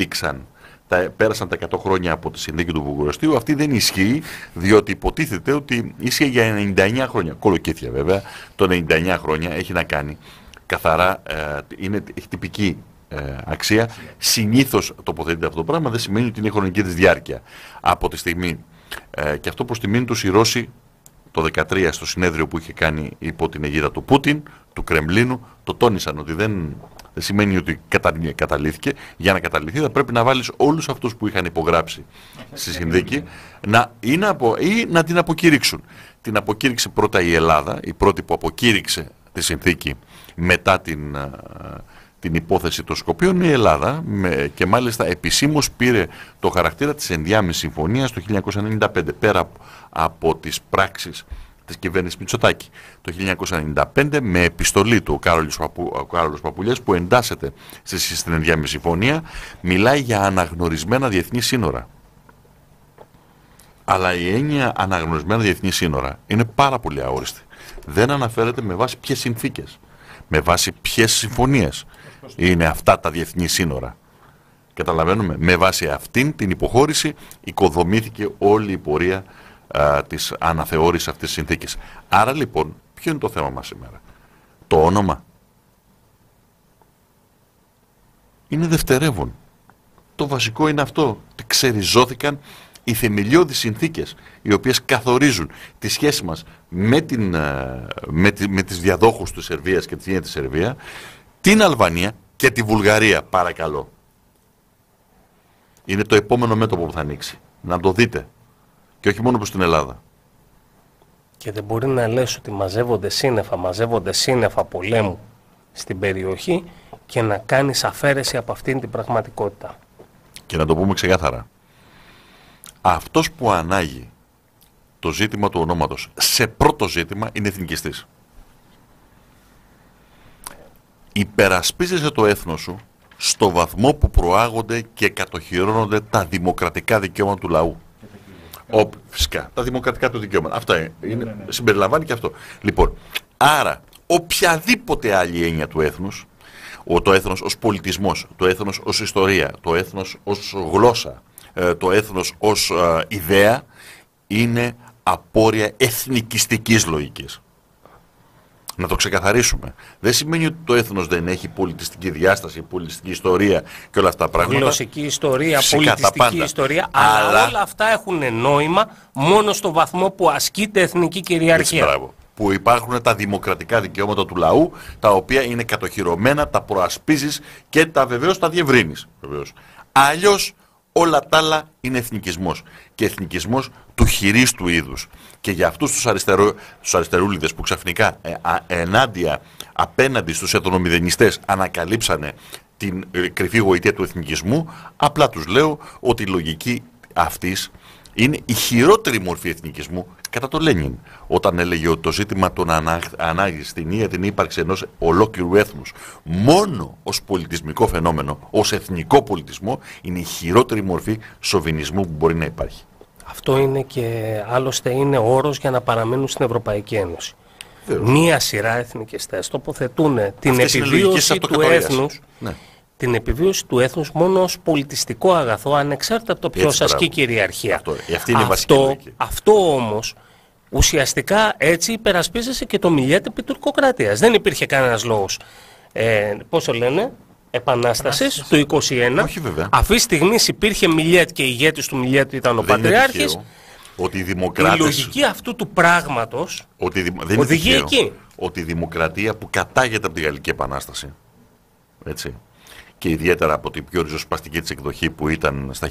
πέρασαν τα 100 χρόνια από τη συνθήκη του Βουκουρεστίου, αυτή δεν ισχύει, διότι υποτίθεται ότι ίσχυε για 99 χρόνια. Κολοκύθια βέβαια, το 99 χρόνια έχει να κάνει καθαρά, έχει τυπική αξία. Συνήθως τοποθετείται αυτό το πράγμα, δεν σημαίνει ότι είναι η χρονική της διάρκεια. Από τη στιγμή, και αυτό προς τιμήν τους οι Ρώσοι το 2013 στο συνέδριο που είχε κάνει υπό την αιγίδα του Πούτιν, του Κρεμλίνου, το τόνισαν ότι δεν σημαίνει ότι καταλήθηκε. Για να καταληθεί θα πρέπει να βάλεις όλους αυτούς που είχαν υπογράψει στη συνθήκη ή να την αποκήρυξουν. Την αποκήρυξε πρώτα η Ελλάδα, η πρώτη που αποκήρυξε τη συνθήκη μετά την υπόθεση των Σκοπίων, η Ελλάδα, και μάλιστα επισήμως πήρε το χαρακτήρα της ενδιάμεσης συμφωνίας το 1995, πέρα από τις πράξεις της κυβέρνησης Μητσοτάκη. Το 1995 με επιστολή του ο Κάρολος Παπουλιάς, που εντάσσεται στην ενδιάμεση συμφωνία, μιλάει για αναγνωρισμένα διεθνή σύνορα. Αλλά η έννοια αναγνωρισμένα διεθνή σύνορα είναι πάρα πολύ αόριστη. Δεν αναφέρεται με βάση ποιες συνθήκες, με βάση ποιες συμφωνίες είναι αυτά τα διεθνή σύνορα. Καταλαβαίνουμε, με βάση αυτήν την υποχώρηση οικοδομήθηκε όλη η πορεία της αναθεώρησης αυτής της συνθήκης. Άρα λοιπόν, ποιο είναι το θέμα μας σήμερα? Το όνομα είναι δευτερεύον. Το βασικό είναι αυτό, ότι ξεριζώθηκαν οι θεμελιώδεις συνθήκες, οι οποίες καθορίζουν τη σχέση μας με τις διαδόχους της Σερβίας και τη Σερβία, την Αλβανία και τη Βουλγαρία, παρακαλώ. Είναι το επόμενο μέτωπο που θα ανοίξει. Να το δείτε. Και όχι μόνο προς την Ελλάδα. και δεν μπορεί να λες ότι μαζεύονται σύννεφα πολέμου στην περιοχή και να κάνεις αφαίρεση από αυτήν την πραγματικότητα. Και να το πούμε ξεκάθαρα. Αυτός που ανάγει το ζήτημα του ονόματος σε πρώτο ζήτημα είναι εθνικιστής. Υπερασπίζεσαι το έθνος σου στο βαθμό που προάγονται και κατοχυρώνονται τα δημοκρατικά δικαιώματα του λαού. Φυσικά, τα δημοκρατικά του δικαιώματα. Αυτά είναι, συμπεριλαμβάνει και αυτό. Λοιπόν, άρα, οποιαδήποτε άλλη έννοια του έθνους, το έθνος ως πολιτισμός, το έθνος ως ιστορία, το έθνος ως γλώσσα, το έθνος ως ιδέα, είναι απόρρια εθνικιστικής λογικής. Να το ξεκαθαρίσουμε. Δεν σημαίνει ότι το έθνος δεν έχει πολιτιστική διάσταση, πολιτιστική ιστορία και όλα αυτά τα πράγματα. Γλωσσική ιστορία, φυσικά, πολιτιστική ιστορία, αλλά όλα αυτά έχουν νόημα μόνο στο βαθμό που ασκείται εθνική κυριαρχία. Έτσι, που υπάρχουν τα δημοκρατικά δικαιώματα του λαού, τα οποία είναι κατοχυρωμένα, τα προασπίζεις και βεβαίως τα διευρύνεις. Αλλιώς όλα τα άλλα είναι εθνικισμός. Και εθνικισμός του χειρίστου είδους. Και για αυτούς τους αριστερούλιδες που ξαφνικά απέναντι στους εθνομηδενιστές ανακαλύψανε την κρυφή γοητεία του εθνικισμού, απλά τους λέω ότι η λογική αυτής είναι η χειρότερη μορφή εθνικισμού κατά το Λένιν, όταν έλεγε ότι το ζήτημα των ανάγκης στην ίδια την ύπαρξη ενός ολόκληρου έθνους μόνο ως πολιτισμικό φαινόμενο, ως εθνικό πολιτισμό, είναι η χειρότερη μορφή σοβινισμού που μπορεί να υπάρχει. Αυτό είναι και άλλωστε είναι όρος για να παραμείνουν στην Ευρωπαϊκή Ένωση. Μία σειρά εθνικιστές τοποθετούν την επιβίωση του έθνους. Ναι. Την επιβίωση του έθνους μόνο ως πολιτιστικό αγαθό, ανεξάρτητα από το ποιος ασκεί κυριαρχία. Αυτή είναι η βασική λογική. Αυτό όμως ουσιαστικά έτσι υπερασπίζεσαι και το μιλιέται επί τουρκοκρατίας. Δεν υπήρχε κανένας λόγος. Πώς το λένε, επανάστασης του 21. Όχι, βέβαια. Αυτή τη στιγμή υπήρχε μιλιέτ και ηγέτης του μιλιέτ ήταν ο Πατριάρχης. Ότι οι δημοκράτες, η λογική αυτού του πράγματος οδηγεί εκεί. Ότι η δημοκρατία που κατάγεται από τη Γαλλική Επανάσταση, έτσι, και ιδιαίτερα από την πιο ριζοσπαστική της εκδοχή που ήταν στα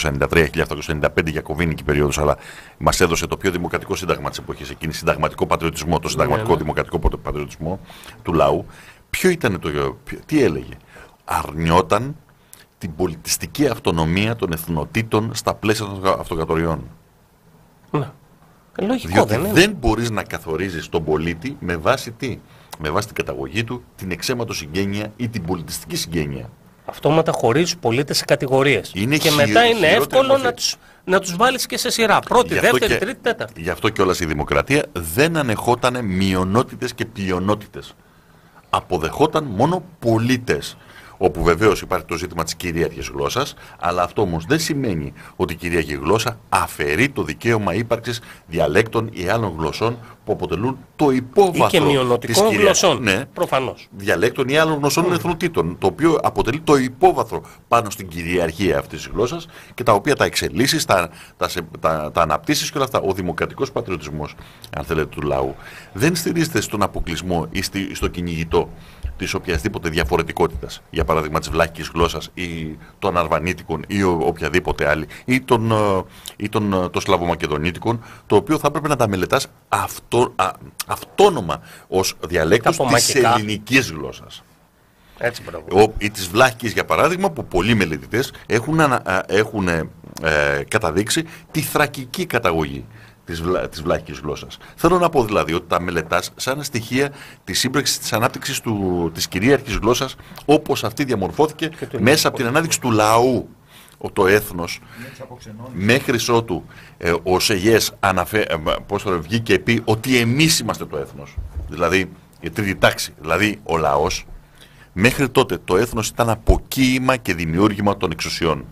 1793-1795 γιακοβίνικη περίοδος, αλλά μας έδωσε το πιο δημοκρατικό σύνταγμα της εποχής εκείνης, συνταγματικό πατριωτισμό, το συνταγματικό δημοκρατικό πατριωτισμό του λαού. Ποιο ήταν τι έλεγε? Αρνιόταν την πολιτιστική αυτονομία των εθνοτήτων στα πλαίσια των αυτοκρατοριών. Ναι. Λογικό, διότι δεν μπορείς να καθορίζεις τον πολίτη με βάση τι? Με βάση την καταγωγή του, την εξαίματο συγγένεια ή την πολιτιστική συγγένεια. Αυτόματα χωρίζουν πολίτες σε κατηγορίες. Και μετά είναι εύκολο να τους βάλεις και σε σειρά. Πρώτη, δεύτερη, τρίτη, τέταρτη. Γι' αυτό κιόλας η δημοκρατία δεν ανεχόταν μειονότητες και πλειονότητες. Αποδεχόταν μόνο πολίτες. Όπου βεβαίως υπάρχει το ζήτημα της κυρίαρχης γλώσσας, αλλά αυτό όμως δεν σημαίνει ότι η κυρίαρχη γλώσσα αφαιρεί το δικαίωμα ύπαρξης διαλέκτων ή άλλων γλωσσών που αποτελούν το υπόβαθρο ή και μειονοτικών γλωσσών, ναι, προφανώς. Διαλέκτων ή άλλων γλωσσών εθνοτήτων, το οποίο αποτελεί το υπόβαθρο πάνω στην κυριαρχία αυτής της γλώσσας και τα οποία τα εξελίσσεις, τα αναπτύσσεις και όλα αυτά. Ο δημοκρατικός πατριωτισμός, αν θέλετε, του λαού, δεν στηρίζεται στον αποκλεισμό ή στο κυνηγητό της οποιασδήποτε διαφορετικότητας, για παράδειγμα της βλάχικης γλώσσας ή των αρβανίτικων ή οποιαδήποτε άλλη, ή των σλαβομακεδονίτικων, το οποίο θα έπρεπε να τα μελετάς αυτόνομα ως διαλέκτος της ελληνικής γλώσσας. Έτσι, μπράβο. Ή της βλάχικης, για παράδειγμα, που πολλοί μελετητές έχουν καταδείξει τη θρακική καταγωγή της βλάχικης γλώσσας. Θέλω να πω δηλαδή ότι τα μελετάς σαν στοιχεία της σύμπραξης της ανάπτυξης της κυρίαρχης γλώσσας, όπως αυτή διαμορφώθηκε μέσα από την ανάδειξη του λαού. Το έθνος, μέχρι ότου ο Σεγιές βγήκε και πει ότι εμείς είμαστε το έθνος, δηλαδή η τρίτη τάξη, δηλαδή ο λαός, μέχρι τότε το έθνος ήταν αποκοίημα και δημιούργημα των εξουσιών.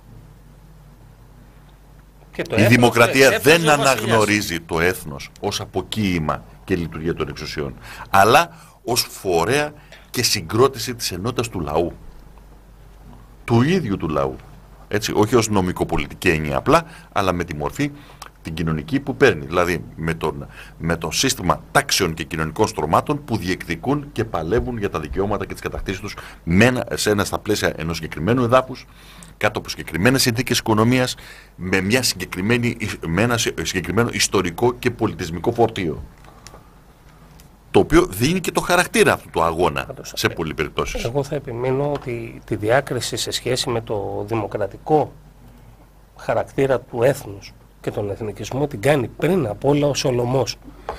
Η δημοκρατία δεν αναγνωρίζει το έθνος ως αποκοίημα και λειτουργία των εξουσιών, αλλά ως φορέα και συγκρότηση της ενότητας του λαού. Του ίδιου του λαού. Έτσι, όχι ως νομικοπολιτική έννοια απλά, αλλά με τη μορφή την κοινωνική που παίρνει. Δηλαδή με το σύστημα τάξεων και κοινωνικών στρωμάτων που διεκδικούν και παλεύουν για τα δικαιώματα και τις κατακτήσεις τους στα πλαίσια ενός συγκεκριμένου εδάφους κάτω από συγκεκριμένες συνθήκες οικονομίας, με ένα συγκεκριμένο ιστορικό και πολιτισμικό φορτίο. Το οποίο δίνει και το χαρακτήρα αυτού του αγώνα σε πολλές περιπτώσεις. Εγώ θα επιμείνω ότι τη διάκριση σε σχέση με το δημοκρατικό χαρακτήρα του έθνους και τον εθνικισμό την κάνει πριν απ' όλα ο Σολομός.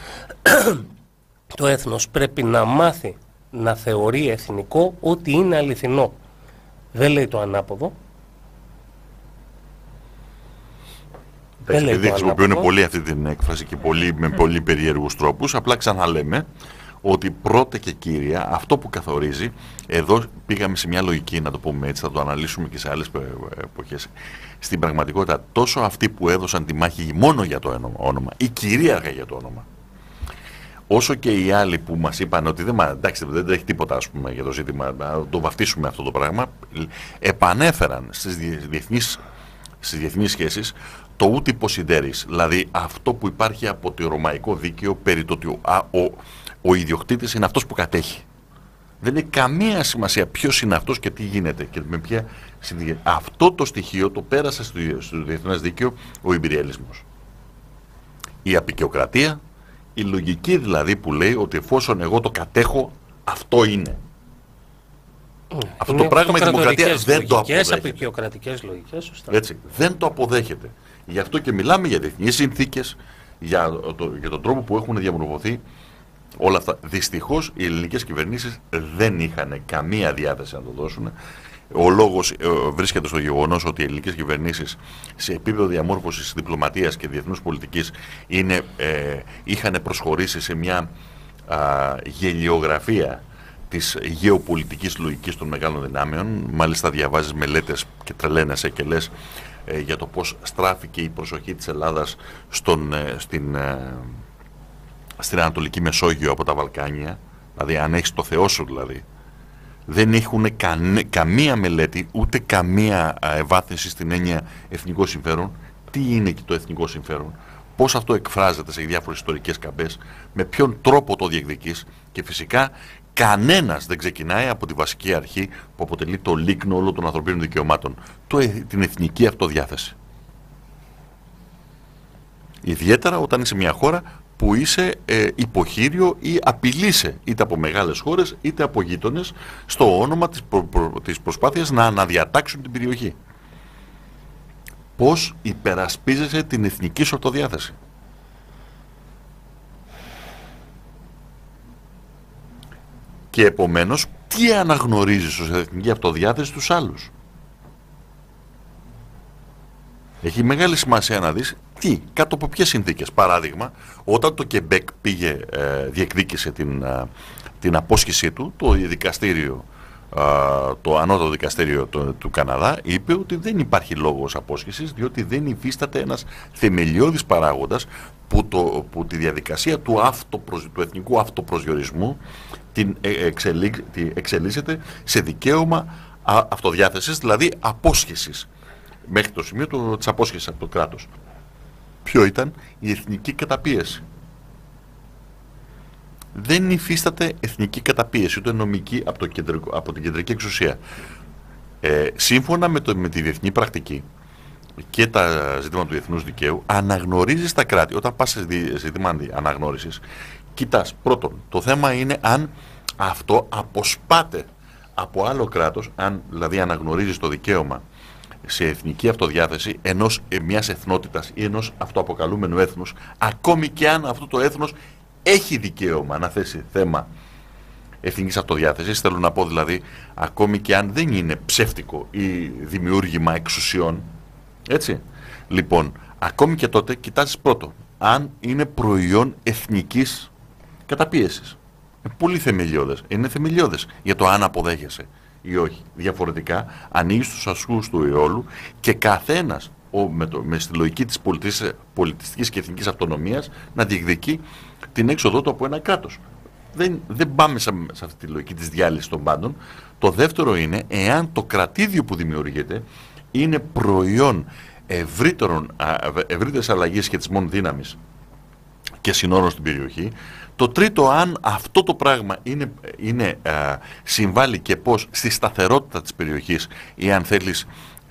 Το έθνος πρέπει να μάθει να θεωρεί εθνικό ότι είναι αληθινό. Δεν λέει το ανάποδο. Επειδή χρησιμοποιούν πολύ αυτή την έκφραση και με πολύ περίεργους τρόπους, απλά ξαναλέμε ότι πρώτα και κύρια αυτό που καθορίζει, εδώ πήγαμε σε μια λογική, να το πούμε έτσι, θα το αναλύσουμε και σε άλλες εποχές. Στην πραγματικότητα, τόσο αυτοί που έδωσαν τη μάχη μόνο για το όνομα ή κυρίαρχα για το όνομα, όσο και οι άλλοι που μας είπαν ότι δεν τρέχει τίποτα, ας πούμε, για το ζήτημα, να το βαφτίσουμε αυτό το πράγμα, επανέφεραν στις διεθνείς σχέσεις το ούτε υποσυντέρης, δηλαδή αυτό που υπάρχει από το ρωμαϊκό δίκαιο περί το ότι ο ιδιοκτήτης είναι αυτός που κατέχει. Δεν έχει καμία σημασία ποιος είναι αυτός και τι γίνεται και με ποια συνδυασία. Αυτό το στοιχείο το πέρασε στο διεθνές δίκαιο ο ιμπεριαλισμός. Η απεικιοκρατία, η λογική δηλαδή που λέει ότι εφόσον εγώ το κατέχω, αυτό είναι. Αυτό το πράγμα η δημοκρατία δεν το αποδέχεται. Απεικιοκρατικές λογικές, σωστά. Έτσι, δεν το αποδέχεται. Γι' αυτό και μιλάμε για διεθνείς συνθήκες, για τον τρόπο που έχουν διαμορφωθεί όλα αυτά. Δυστυχώς οι ελληνικές κυβερνήσεις δεν είχαν καμία διάθεση να το δώσουν. Ο λόγος βρίσκεται στο γεγονός ότι οι ελληνικές κυβερνήσεις σε επίπεδο διαμόρφωσης διπλωματίας και διεθνούς πολιτικής είχαν προσχωρήσει σε μια γελιογραφία της γεωπολιτικής λογικής των μεγάλων δυνάμεων. Μάλιστα διαβάζεις μελέτες και τρελαίνεσαι και λες για το πώς στράφηκε η προσοχή της Ελλάδας στην Ανατολική Μεσόγειο από τα Βαλκάνια, δηλαδή αν έχεις το Θεό σου δηλαδή. Δεν έχουν καμία μελέτη, ούτε καμία ευάθυνση στην έννοια εθνικό συμφέρον. Τι είναι και το εθνικό συμφέρον, πώς αυτό εκφράζεται σε διάφορες ιστορικές καμπές, με ποιον τρόπο το διεκδικείς και φυσικά κανένας δεν ξεκινάει από τη βασική αρχή που αποτελεί το λίκνο όλων των ανθρωπίνων δικαιωμάτων, την εθνική αυτοδιάθεση. Ιδιαίτερα όταν είσαι μια χώρα που είσαι υποχείριο ή απειλείσαι είτε από μεγάλες χώρες είτε από γείτονες στο όνομα της προσπάθειας να αναδιατάξουν την περιοχή. Πώς υπερασπίζεσαι την εθνική σου αυτοδιάθεση. Και επομένως, τι αναγνωρίζεις ως εθνική αυτοδιάθεση στους άλλους. Έχει μεγάλη σημασία να δεις κάτω από ποιες συνθήκες. Παράδειγμα, όταν το Κεμπέκ διεκδίκησε την απόσχησή του, το ανώτατο δικαστήριο του Καναδά είπε ότι δεν υπάρχει λόγος απόσχησης, διότι δεν υφίσταται ένας θεμελιώδης παράγοντας που τη διαδικασία του εθνικού αυτοπροσδιορισμού εξελίσσεται σε δικαίωμα αυτοδιάθεσης, δηλαδή απόσχησης, μέχρι το σημείο της απόσχεσης από το κράτος. Ποιο ήταν? Η εθνική καταπίεση. Δεν υφίσταται εθνική καταπίεση, ούτε νομική από την κεντρική εξουσία. Σύμφωνα με τη διεθνή πρακτική και τα ζητήματα του διεθνούς δικαίου, αναγνωρίζεις τα κράτη. Όταν πας σε ζήτημα αναγνώρισης, κοιτάς, πρώτον, το θέμα είναι αν αυτό αποσπάται από άλλο κράτος, αν δηλαδή αναγνωρίζεις το δικαίωμα σε εθνική αυτοδιάθεση μιας εθνότητας ή ενός αυτοαποκαλούμενου έθνους, ακόμη και αν αυτό το έθνος έχει δικαίωμα να θέσει θέμα εθνικής αυτοδιάθεσης. Θέλω να πω δηλαδή, ακόμη και αν δεν είναι ψεύτικο ή δημιούργημα εξουσιών, έτσι. Λοιπόν, ακόμη και τότε κοιτάζεις πρώτο αν είναι προϊόν εθνικής καταπίεσης. Πολύ θεμελιώδες. Είναι θεμελιώδες για το αν αποδέχεσαι ή όχι. Διαφορετικά ανοίγεις τους ασκούς του αιώλου και καθένας στη λογική της πολιτιστικής και εθνικής αυτονομίας να διεκδικεί την έξοδό του από ένα κράτος. Δεν πάμε σε αυτή τη λογική της διάλυσης των πάντων. Το δεύτερο είναι εάν το κρατήδιο που δημιουργείται είναι προϊόν ευρύτερης αλλαγής σχετισμών δύναμης και συνόρων στην περιοχή. Το τρίτο, αν αυτό το πράγμα συμβάλλει και πώς στη σταθερότητα της περιοχής ή αν θέλεις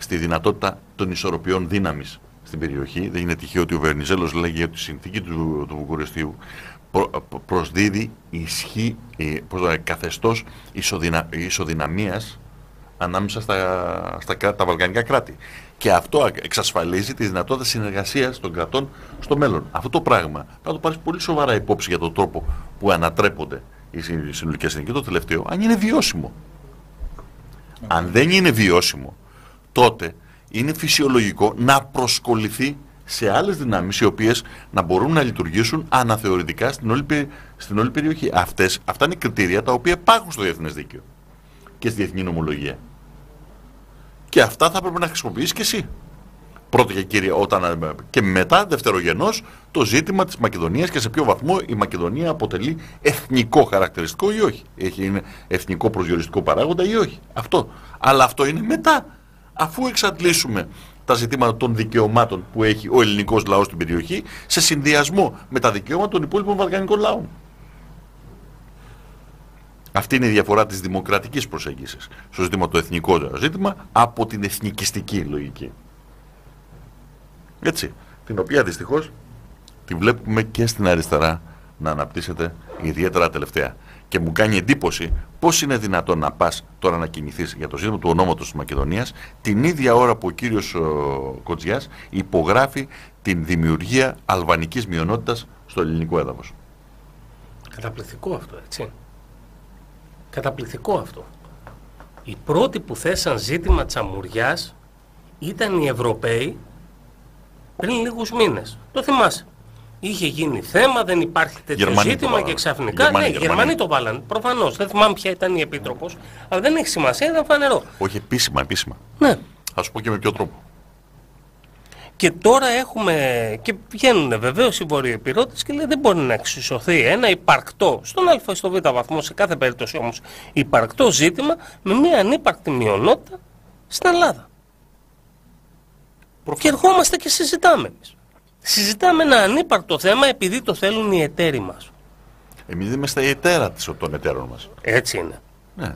στη δυνατότητα των ισορροπιών δύναμης στην περιοχή. Δεν είναι τυχαίο ότι ο Βενιζέλος λέγει ότι η συνθήκη του Βουκουρεστίου προσδίδει ισχύ, καθεστώς ισοδυναμίας ανάμεσα στα βαλκανικά κράτη. Και αυτό εξασφαλίζει τη δυνατότητα συνεργασίας των κρατών στο μέλλον. Αυτό το πράγμα θα το πάρεις πολύ σοβαρά υπόψη για τον τρόπο που ανατρέπονται οι συνολικές συνθήκες. Και το τελευταίο, αν είναι βιώσιμο. Αν δεν είναι βιώσιμο, τότε είναι φυσιολογικό να προσκοληθεί σε άλλες δυνάμεις οι οποίες να μπορούν να λειτουργήσουν αναθεωρητικά στην όλη περιοχή. Αυτά είναι κριτήρια τα οποία υπάρχουν στο διεθνές δίκαιο και στη διεθνή νομολογία. Και αυτά θα πρέπει να χρησιμοποιήσεις και εσύ. Πρώτα και κύριε, και μετά δευτερογενώς το ζήτημα της Μακεδονίας και σε ποιο βαθμό η Μακεδονία αποτελεί εθνικό χαρακτηριστικό ή όχι. Είναι εθνικό προσδιοριστικό παράγοντα ή όχι. Αυτό. Αλλά αυτό είναι μετά. Αφού εξαντλήσουμε τα ζητήματα των δικαιωμάτων που έχει ο ελληνικός λαός στην περιοχή σε συνδυασμό με τα δικαιώματα των υπόλοιπων βαλκανικών λαών. Αυτή είναι η διαφορά της δημοκρατικής προσέγγισης στο ζήτημα το εθνικό ζήτημα από την εθνικιστική λογική. Έτσι, την οποία δυστυχώς τη βλέπουμε και στην αριστερά να αναπτύσσεται ιδιαίτερα τελευταία. Και μου κάνει εντύπωση πώς είναι δυνατόν να πας τώρα να κινηθείς για το ζήτημα του ονόματος της Μακεδονίας την ίδια ώρα που ο κύριος Κοτζιάς υπογράφει την δημιουργία αλβανικής μειονότητας στο ελληνικό έδαφος. Καταπληκτικό αυτό, έτσι. Καταπληκτικό αυτό. Οι πρώτοι που θέσαν ζήτημα τσαμουριάς ήταν οι Ευρωπαίοι πριν λίγους μήνες. Το θυμάσαι. Είχε γίνει θέμα, δεν υπάρχει τέτοιο ζήτημα και ξαφνικά. Γερμανοί το βάλαν. Προφανώς. Δεν θυμάμαι ποια ήταν η επίτροπος, αλλά δεν έχει σημασία, ήταν φανερό. Όχι επίσημα. Ναι. Θα σου πω και με ποιο τρόπο. Και τώρα έχουμε. Και βγαίνουν βεβαίως οι βορειοεπειρώτες και λέει δεν μπορεί να εξισωθεί ένα υπαρκτό, στον α ή στο β βαθμό, σε κάθε περίπτωση όμως, υπαρκτό ζήτημα με μια ανύπαρκτη μειονότητα στην Ελλάδα. Και ερχόμαστε και συζητάμε εμείς. Συζητάμε ένα ανύπαρκτο θέμα επειδή το θέλουν οι εταίροι μας. Εμείς δεν είμαστε η εταίρα των εταίρων μας. Έτσι είναι. Ναι.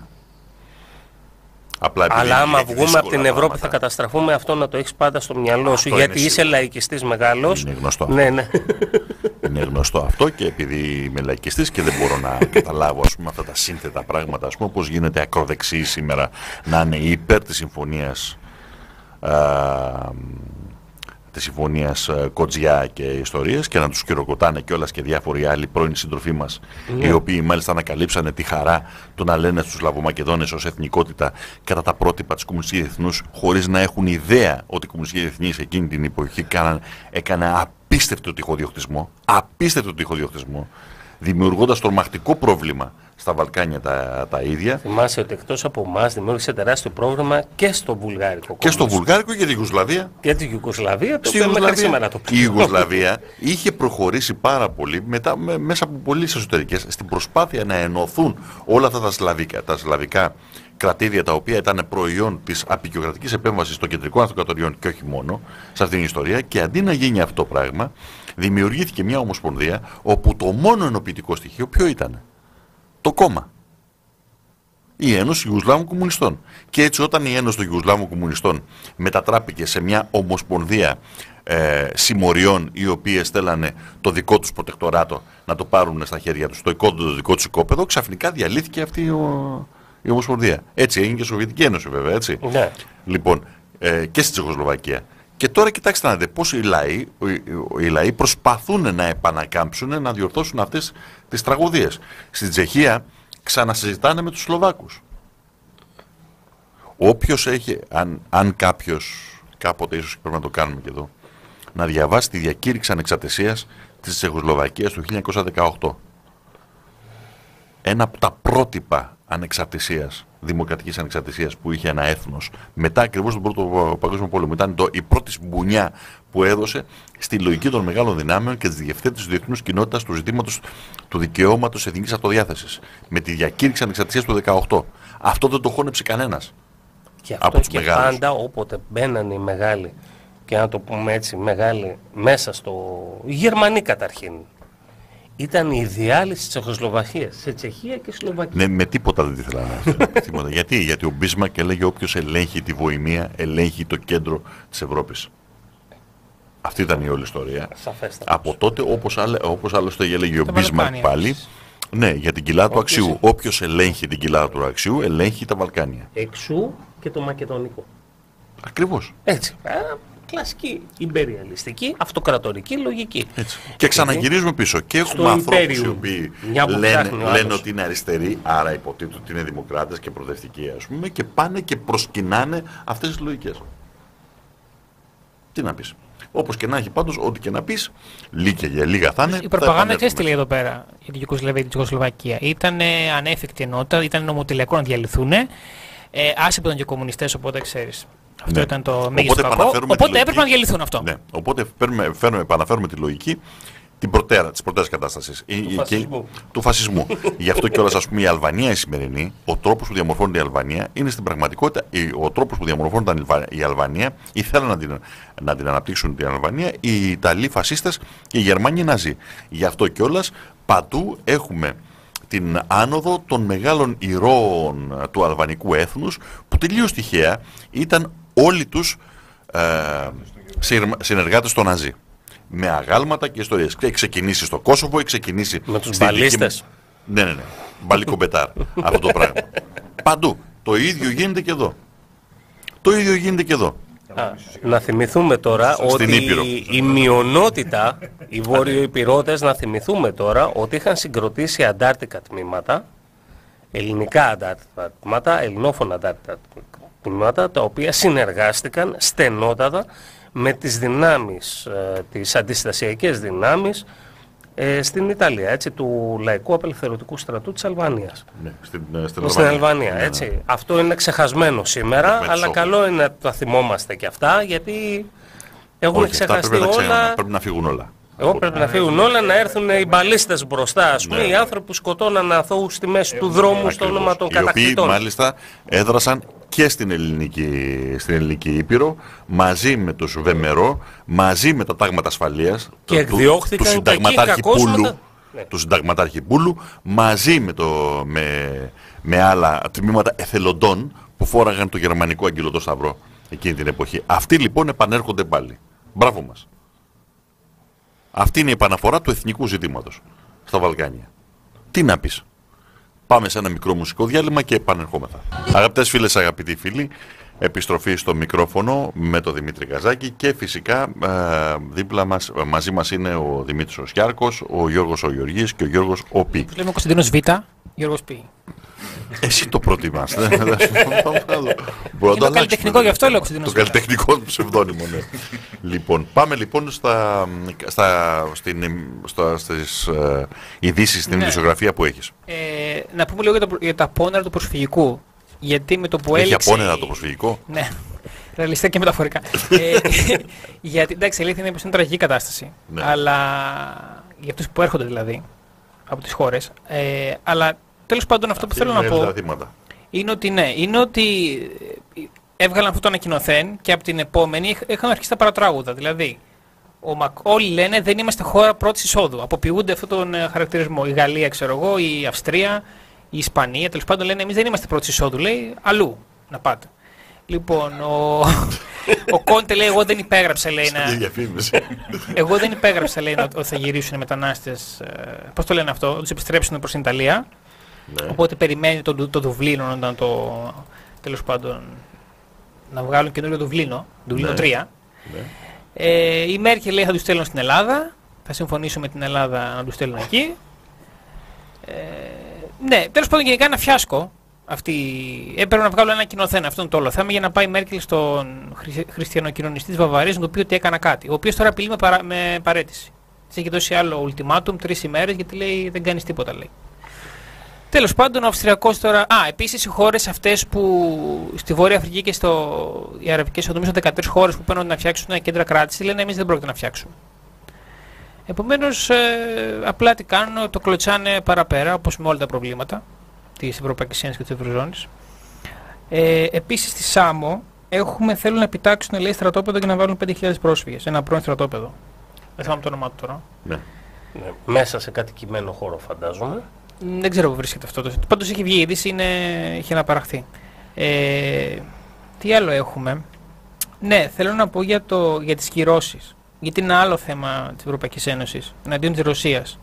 Αλλά άμα βγούμε από την Ευρώπη θα καταστραφούμε, αυτό να το έχεις πάντα στο μυαλό σου, γιατί είσαι λαϊκιστής μεγάλος. Είναι γνωστό. Ναι. Είναι γνωστό αυτό και επειδή είμαι λαϊκιστής και δεν μπορώ να καταλάβω αυτά τα σύνθετα πράγματα, πώς γίνεται ακροδεξιοί σήμερα να είναι υπέρ της συμφωνίας Κοτζιά και ιστορίες και να τους χειροκροτάνε κιόλας και διάφοροι άλλοι πρώην σύντροφοί μας, οι οποίοι μάλιστα ανακαλύψανε τη χαρά του να λένε στους Σλαβομακεδόνες ως εθνικότητα κατά τα πρότυπα της κομμουνιστικής διεθνούς, χωρίς να έχουν ιδέα ότι η κομμουνιστική διεθνής εκείνη την εποχή έκανε απίστευτο τυχοδιοκτισμό, δημιουργώντας τρομακτικό πρόβλημα στα Βαλκάνια τα ίδια. Θυμάσαι ότι εκτός από εμάς δημιούργησε τεράστιο πρόβλημα και στο βουλγάρικο. Και στο βουλγάρικο και τη Ιουγκοσλαβία. Και τη Ιουγκοσλαβία, το οποίο μέχρι σήμερα το η Ιουγκοσλαβία είχε προχωρήσει πάρα πολύ μέσα από πολλές εσωτερικές στην προσπάθεια να ενωθούν όλα αυτά τα σλαβικά κρατήδια τα οποία ήταν προϊόν της αποικιοκρατικής επέμβασης των κεντρικών αυτοκρατοριών και όχι μόνο σε αυτήν την ιστορία, και αντί να γίνει αυτό το πράγμα δημιουργήθηκε μια ομοσπονδία όπου το μόνο ενοποιητικό στοιχείο ποιο ήταν? Το κόμμα. Η Ένωση Ιουγκοσλάβων Κομμουνιστών. Και έτσι όταν η Ένωση των Ιουγκοσλάβων Κομμουνιστών μετατράπηκε σε μια ομοσπονδία συμμοριών οι οποίες θέλανε το δικό τους προτεκτοράτο να το πάρουν στα χέρια τους, το δικό τους οικόπεδο, ξαφνικά διαλύθηκε αυτή η ομοσπονδία. Έτσι έγινε και η Σοβιετική Ένωση βέβαια, έτσι. Ναι. Λοιπόν, και στη Τσεχοσλοβακία. Και τώρα κοιτάξτε να δείτε πώς οι λαοί προσπαθούν να επανακάμψουν, να διορθώσουν αυτές τις τραγωδίες. Στην Τσεχία ξανασυζητάνε με τους Σλοβάκους. Όποιος έχει, αν κάποιος, κάποτε ίσως πρέπει να το κάνουμε και εδώ, να διαβάσει τη διακήρυξη ανεξαρτησίας της Τσεχοσλοβακίας του 1918. Ένα από τα πρότυπα ανεξαρτησίας, δημοκρατικής ανεξαρτησίας που είχε ένα έθνος μετά ακριβώς τον Πρώτο Παγκόσμιο Πόλεμο. Ήταν η πρώτη σμπουνιά που έδωσε στη λογική των μεγάλων δυνάμεων και της διευθέτησης της διεθνούς κοινότητας του ζητήματος του δικαιώματος εθνικής αυτοδιάθεσης. Με τη διακήρυξη ανεξαρτησίας του 18. Αυτό δεν το χώνεψε κανένας. Και αυτό και μεγάλους. Πάντα όποτε μπαίνανε οι μεγάλοι, και να το πούμε έτσι, μεγάλοι μέσα στο... Οι Γερμανοί καταρχήν. ήταν η διάλυση της Τσεχοσλοβακίας σε Τσεχία και Σλοβακία. Ναι, με τίποτα δεν τη θέλανε. Γιατί ο Μπίσμαρκ έλεγε όποιος ελέγχει τη βοημία, ελέγχει το κέντρο της Ευρώπης. Αυτή ήταν η όλη ιστορία. Σαφέστατα. Από τότε, όπως άλλωστε έλεγε ο Μπίσμαρκ πάλι, ναι, για την κοιλάδα του Αξίου. Όποιος ελέγχει την κοιλάδα του Αξίου, ελέγχει τα Βαλκάνια. Εξού και το μακεδονικό. Ακριβώς. Έτσι. Κλασική ιμπεριαλιστική, αυτοκρατορική λογική. Έτσι. Και ξαναγυρίζουμε πίσω. Και έχουμε ανθρώπους οι οποίοι λένε ότι είναι αριστεροί, άρα υποτίθεται ότι είναι δημοκράτες και προοδευτικοί, ας πούμε, και πάνε και προσκυνάνε αυτές τις λογικές. Τι να πεις. Όπως και να έχει πάντως, ό,τι και να πεις, λίγα θα είναι. Η προπαγάνδα ξέρεις τι λέει εδώ πέρα για την Τσεχοσλοβακία. Ήταν ανέφικτη ενότητα, ήταν νομοτελειακό να διαλυθούν. Άσυπταν και κομμουνιστές, οπότε ξέρεις. Αυτό ήταν το μέγιστο κακό. Οπότε έπρεπε να διαλυθούν αυτό. Ναι. Οπότε επαναφέρουμε τη λογική της πρωτέρας κατάστασης. Του φασισμού. Γι' αυτό κιόλας, ας πούμε, η Αλβανία η σημερινή, ο τρόπος που διαμορφώνεται η Αλβανία είναι στην πραγματικότητα ο τρόπος που διαμορφώνεται η Αλβανία, ή θέλουν να την αναπτύξουν την Αλβανία, οι Ιταλοί φασίστες και οι Γερμανοί Ναζί. Γι' αυτό κιόλας παντού έχουμε την άνοδο των μεγάλων ηρώων του αλβανικού έθνους, που τελείως τυχαία ήταν όλοι τους συνεργάτες των Ναζί. Με αγάλματα και ιστορίες. Έχει ξεκινήσει στο Κόσοβο, έχει ξεκινήσει με τους μπαλίστες. Ναι. Μπαλικομπετάρ. Αυτό το πράγμα. Παντού. Το ίδιο γίνεται και εδώ. Να θυμηθούμε τώρα ότι η μειονότητα, οι Βόρειο-Υπηρώτες, να θυμηθούμε τώρα ότι είχαν συγκροτήσει αντάρτικα τμήματα, ελληνικά αντάρτικα τμήματα, ελληνόφωνα αντάρτικα τμήματα, τα οποία συνεργάστηκαν στενότατα με τις δυνάμεις, τις αντιστασιακές δυνάμεις στην Ιταλία, έτσι, του Λαϊκού Απελευθερωτικού Στρατού της Αλβανίας. Ναι, στην Αλβανία, έτσι. Ναι. Αυτό είναι ξεχασμένο σήμερα, αλλά καλό είναι να τα θυμόμαστε και αυτά, γιατί έχουν ξεχαστεί όλα. Πρέπει να φύγουν όλα. Πρέπει να φύγουν όλα, να έρθουν οι μπαλίστες μπροστά, ας πούμε, οι άνθρωποι που σκοτώναν αθώους στη μέση του δρόμου στο όνομα των κατακτητών. Οι οποίοι μάλιστα έδρασαν και στην ελληνική Ήπειρο, μαζί με τους Βεμερό, μαζί με τα τάγματα ασφαλείας και εκδιώχθηκαν του συνταγματάρχη Πούλου, μαζί με άλλα τμήματα εθελοντών που φόραγαν το γερμανικό αγγελωτό σταυρό εκείνη την εποχή. Αυτοί λοιπόν επανέρχονται πάλι. Μπράβο μας. Αυτή είναι η επαναφορά του εθνικού ζητήματος στα Βαλκάνια. Τι να πεις. Πάμε σε ένα μικρό μουσικό διάλειμμα και επανερχόμεθα. Αγαπητές φίλες, αγαπητοί φίλοι, επιστροφή στο μικρόφωνο με τον Δημήτρη Καζάκη και φυσικά δίπλα μας, μαζί μας είναι ο Δημήτρης ο Σιάρκος, ο Γιώργος ο Γεωργής και ο Γιώργος ο Π. Τους λέμε ο Κωνσταντίνος Β, Γιώργος Π. Εσύ το προτιμάς. Το καλλιτεχνικό, γι' αυτό λέω Κωνσταντίνος Β. Το καλλιτεχνικό ψευδόνυμο, ναι. Λοιπόν, πάμε λοιπόν στις ειδήσεις, στην ειδησιογραφία που έχεις. Να πούμε λίγο για τα πόνερα του προσφυγικού. Γιατί με το που έληξε. Έχει απόνερα το προσφυγικό. Ναι. Ρεαλιστικά και μεταφορικά. Γιατί εντάξει, η αλήθεια είναι πως είναι τραγική κατάσταση. Ναι. Αλλά για αυτούς που έρχονται δηλαδή από τις χώρες. Αλλά τέλος πάντων αυτό που θέλω να πω είναι ότι έβγαλαν αυτό το ανακοινωθέν και από την επόμενη είχαν αρχίσει τα παρατράγουδα. Δηλαδή, όλοι λένε δεν είμαστε χώρα πρώτης εισόδου. Αποποιούνται αυτόν τον χαρακτηρισμό. Η Γαλλία, ξέρω εγώ, η Αυστρία, η Ισπανία, τέλος πάντων λένε εμείς δεν είμαστε πρώτης εισόδου. Λέει αλλού να πάτε. Λοιπόν, ο Κόντε λέει εγώ δεν υπέγραψα, λέει, εγώ δεν υπέγραψα, λέει, ότι θα γυρίσουν οι μετανάστες, πώς το λένε αυτό, τους επιστρέψουν προς την Ιταλία. Ναι. Οπότε περιμένει το Δουβλίνο όταν τέλος πάντων να βγάλουν καινούριο Δουβλίνο 3. Ναι. Η Μέρκελ λέει θα τους στέλνουν στην Ελλάδα, θα συμφωνήσω με την Ελλάδα να τους στέλνουν εκεί. Ναι, τέλος πάντων γενικά ένα φιάσκο. Έπρεπε να βγάλω ένα κοινόθεν, αυτό είναι το όλο θέμα, για να πάει η Μέρκελ στον χριστιανοκοινωνιστή της Βαβαρίας να του πει ότι έκανα κάτι. Ο οποίος τώρα απειλεί με παραίτηση. Της έχει δώσει άλλο ultimatum 3 ημέρες γιατί λέει δεν κάνεις τίποτα, λέει. Τέλος πάντων, ο Αυστριακός τώρα. Επίσης οι χώρες αυτές που στη Βόρεια Αφρική και οι αραβικές οδομίες, 13 χώρες που παίρνουν να φτιάξουν κέντρα κράτησης, λένε εμείς δεν πρόκειται να φτιάξουμε. Επομένως, απλά τι κάνουν, το κλωτσάνε παραπέρα, όπως με όλα τα προβλήματα της Ευρωπαϊκής Ένωσης και της Ευρωζώνης. Επίσης στη Σάμο θέλουν να επιτάξουν, λέει, στρατόπεδο και να βάλουν 5.000 πρόσφυγες. Ένα πρώην στρατόπεδο. Δεν θυμάμαι το όνομά του τώρα. Ναι. Ναι, μέσα σε κατοικημένο χώρο φαντάζομαι. Δεν ξέρω που βρίσκεται αυτό. Πάντως έχει βγει η είδηση, έχει αναπαραχθεί. Τι άλλο έχουμε. Ναι, θέλω να πω για τις κυρώσεις. Γιατί είναι άλλο θέμα της Ευρωπαϊκής Ένωσης εναντίον της Ρωσίας.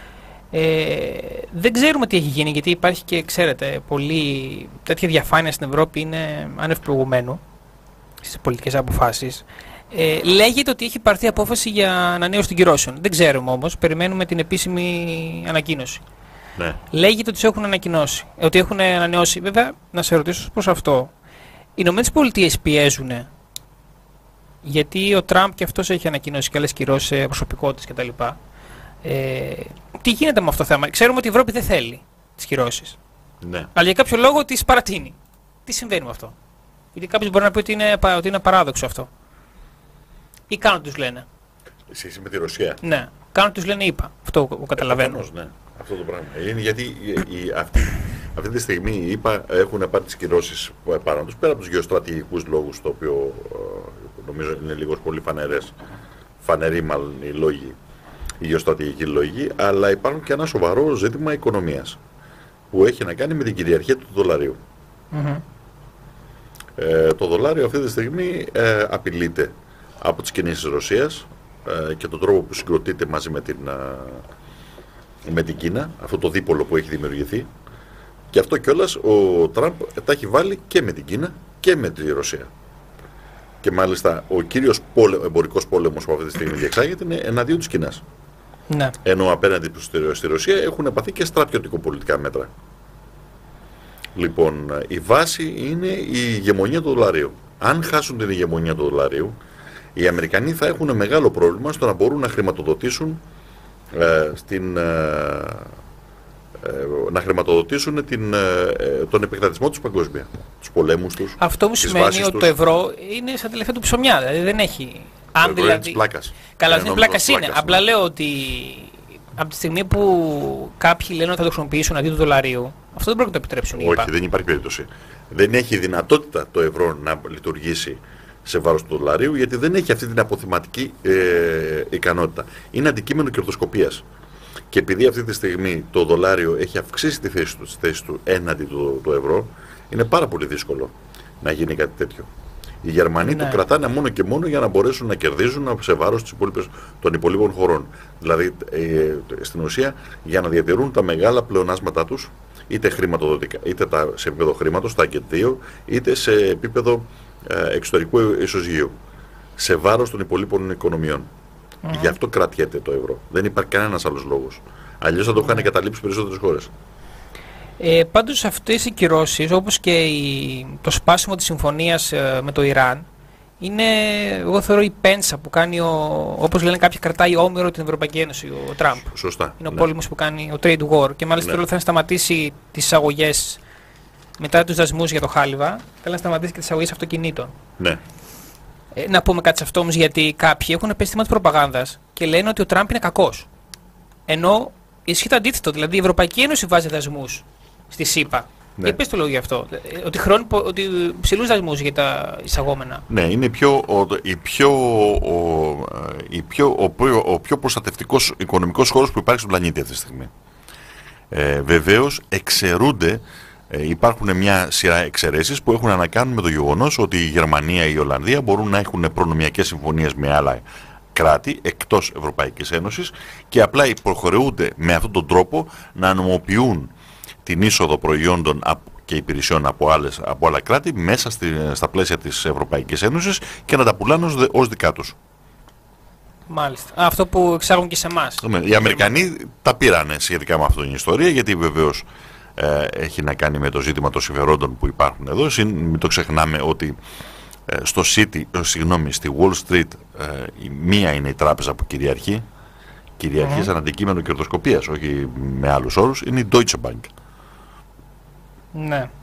Δεν ξέρουμε τι έχει γίνει, γιατί υπάρχει και, ξέρετε, πολύ τέτοια διαφάνεια στην Ευρώπη, είναι άνευ προηγουμένου στις πολιτικές αποφάσεις. Λέγεται ότι έχει πάρθει απόφαση για ανανέωση των κυρώσεων. Δεν ξέρουμε όμως, περιμένουμε την επίσημη ανακοίνωση. Ναι. Λέγεται ότι έχουν ανακοινώσει, ότι έχουν ανανεώσει. Βέβαια, να σε ρωτήσω προς αυτό. Οι ΗΠΑ πιέζουν, γιατί ο Τραμπ και αυτός έχει ανακοινώσει και άλλες κυρώσεις σε προσωπικότητες κτλ. Τι γίνεται με αυτό το θέμα? Ξέρουμε ότι η Ευρώπη δεν θέλει τις κυρώσεις. Ναι. Αλλά για κάποιο λόγο τις παρατείνει. Τι συμβαίνει με αυτό? Γιατί κάποιος μπορεί να πει ότι είναι παράδοξο αυτό. Ή κάνουν τους λένε. Εσύ με τη Ρωσία. Ναι. Κάνουν τους λένε είπα. Αυτό που καταλαβαίνω. Ναι. Αυτό το πράγμα. Είναι γιατί αυτή τη στιγμή οι ΗΠΑ έχουν πάρει τις κυρώσεις πάνω τους, πέρα από τους γεωστρατηγικούς λόγους, το οποίο νομίζω είναι λίγο πολύ φανεροί μάλλον οι γεωστρατηγικοί λόγοι, αλλά υπάρχουν και ένα σοβαρό ζήτημα οικονομίας που έχει να κάνει με την κυριαρχία του δολαρίου. Mm-hmm. Το δολάριο αυτή τη στιγμή απειλείται από τις κινήσεις της Ρωσίας και τον τρόπο που συγκροτείται μαζί με την Κίνα, αυτό το δίπολο που έχει δημιουργηθεί, και αυτό κιόλας ο Τραμπ τα έχει βάλει και με την Κίνα και με τη Ρωσία. Και μάλιστα ο κύριος εμπορικός πόλεμος που αυτή τη στιγμή διεξάγεται είναι εναντίον της Κίνας. Ναι. Ενώ απέναντι στη Ρωσία έχουν επαθεί και στρατιωτικοπολιτικά μέτρα. Λοιπόν, η βάση είναι η ηγεμονία του δολαρίου. Αν χάσουν την ηγεμονία του δολαρίου, οι Αμερικανοί θα έχουν μεγάλο πρόβλημα στο να μπορούν να χρηματοδοτήσουν τον επεκτατισμό τους παγκόσμια, τους πολέμους τους. Αυτό μου σημαίνει ότι το ευρώ είναι σαν τελευταία του ψωμιά, δηλαδή δεν έχει. Αν δηλαδή. Είναι της πλάκας. Καλά, είναι πλάκας είναι. Απλά λέω ότι από τη στιγμή που κάποιοι λένε ότι θα το χρησιμοποιήσουν αντί του δολαρίου, αυτό δεν πρέπει να το επιτρέψουν. Όχι, δεν υπάρχει περίπτωση. Δεν έχει δυνατότητα το ευρώ να λειτουργήσει σε βάρος του δολαρίου, γιατί δεν έχει αυτή την αποθεματική ικανότητα. Είναι αντικείμενο κερδοσκοπίας. Και επειδή αυτή τη στιγμή το δολάριο έχει αυξήσει τη θέση του έναντι του ευρώ, είναι πάρα πολύ δύσκολο να γίνει κάτι τέτοιο. Οι Γερμανοί το κρατάνε μόνο και μόνο για να μπορέσουν να κερδίζουν σε βάρος των υπολείπων χωρών. Δηλαδή, στην ουσία, για να διατηρούν τα μεγάλα πλεονάσματά τους, είτε χρηματοδοτικά, είτε σε επίπεδο χρήματος, τα ΑΚΕΤ2, είτε σε επίπεδο εξωτερικού ισοζυγίου, σε βάρος των υπολείπων οικονομιών. Γι' αυτό κρατιέται το ευρώ. Δεν υπάρχει κανένας άλλος λόγος. Αλλιώς θα το είχαν καταλήψει περισσότερες χώρες. Πάντως αυτές οι κυρώσεις, όπως και το σπάσιμο της συμφωνίας με το Ιράν, είναι, εγώ θεωρώ, η πένσα που κάνει, όπως λένε κάποιοι, κρατάει όμηρο την Ευρωπαϊκή Ένωση, ο Τραμπ. Σωστά. Είναι ο πόλεμος που κάνει, ο trade war. Και μάλιστα τώρα θα σταματήσει τις εισαγωγές μετά τους δασμούς για το χάλιβα, θέλει να σταματήσει και τις εισαγωγές αυτοκινήτων. Ναι. Να πούμε κάτι σε αυτό όμως, γιατί κάποιοι έχουν πέσει θύμα της προπαγάνδας και λένε ότι ο Τραμπ είναι κακός. Ενώ ισχύει το αντίθετο, δηλαδή η Ευρωπαϊκή Ένωση βάζει δασμούς στη ΣΥΠΑ. Ναι. Πες το λόγο γι' αυτό. Ότι ψηλούς δασμούς για τα εισαγόμενα. Ναι, είναι ο πιο προστατευτικός οικονομικός χώρος που υπάρχει στον πλανήτη αυτή τη στιγμή. Βεβαίως εξαιρούνται. Υπάρχουν μια σειρά εξαιρέσεις που έχουν να κάνουν με το γεγονός ότι η Γερμανία ή η Ολλανδία μπορούν να έχουν προνομιακές συμφωνίες με άλλα κράτη εκτός Ευρωπαϊκής Ένωσης και απλά υποχρεούνται με αυτόν τον τρόπο να νομοποιούν την είσοδο προϊόντων και υπηρεσιών από άλλα κράτη μέσα στα πλαίσια της Ευρωπαϊκής Ένωσης και να τα πουλάνε ως δικά τους. Μάλιστα. Αυτό που εξάγουν και σε εμάς. Οι Αμερικανοί τα πήρανε σχετικά με αυτήν την ιστορία, γιατί βεβαίως έχει να κάνει με το ζήτημα των συμφερόντων που υπάρχουν εδώ. Μην το ξεχνάμε ότι στη Wall Street μία είναι η τράπεζα που κυριαρχεί σαν αντικείμενο κερδοσκοπίας, όχι με άλλους όρους, είναι η Deutsche Bank. Ναι.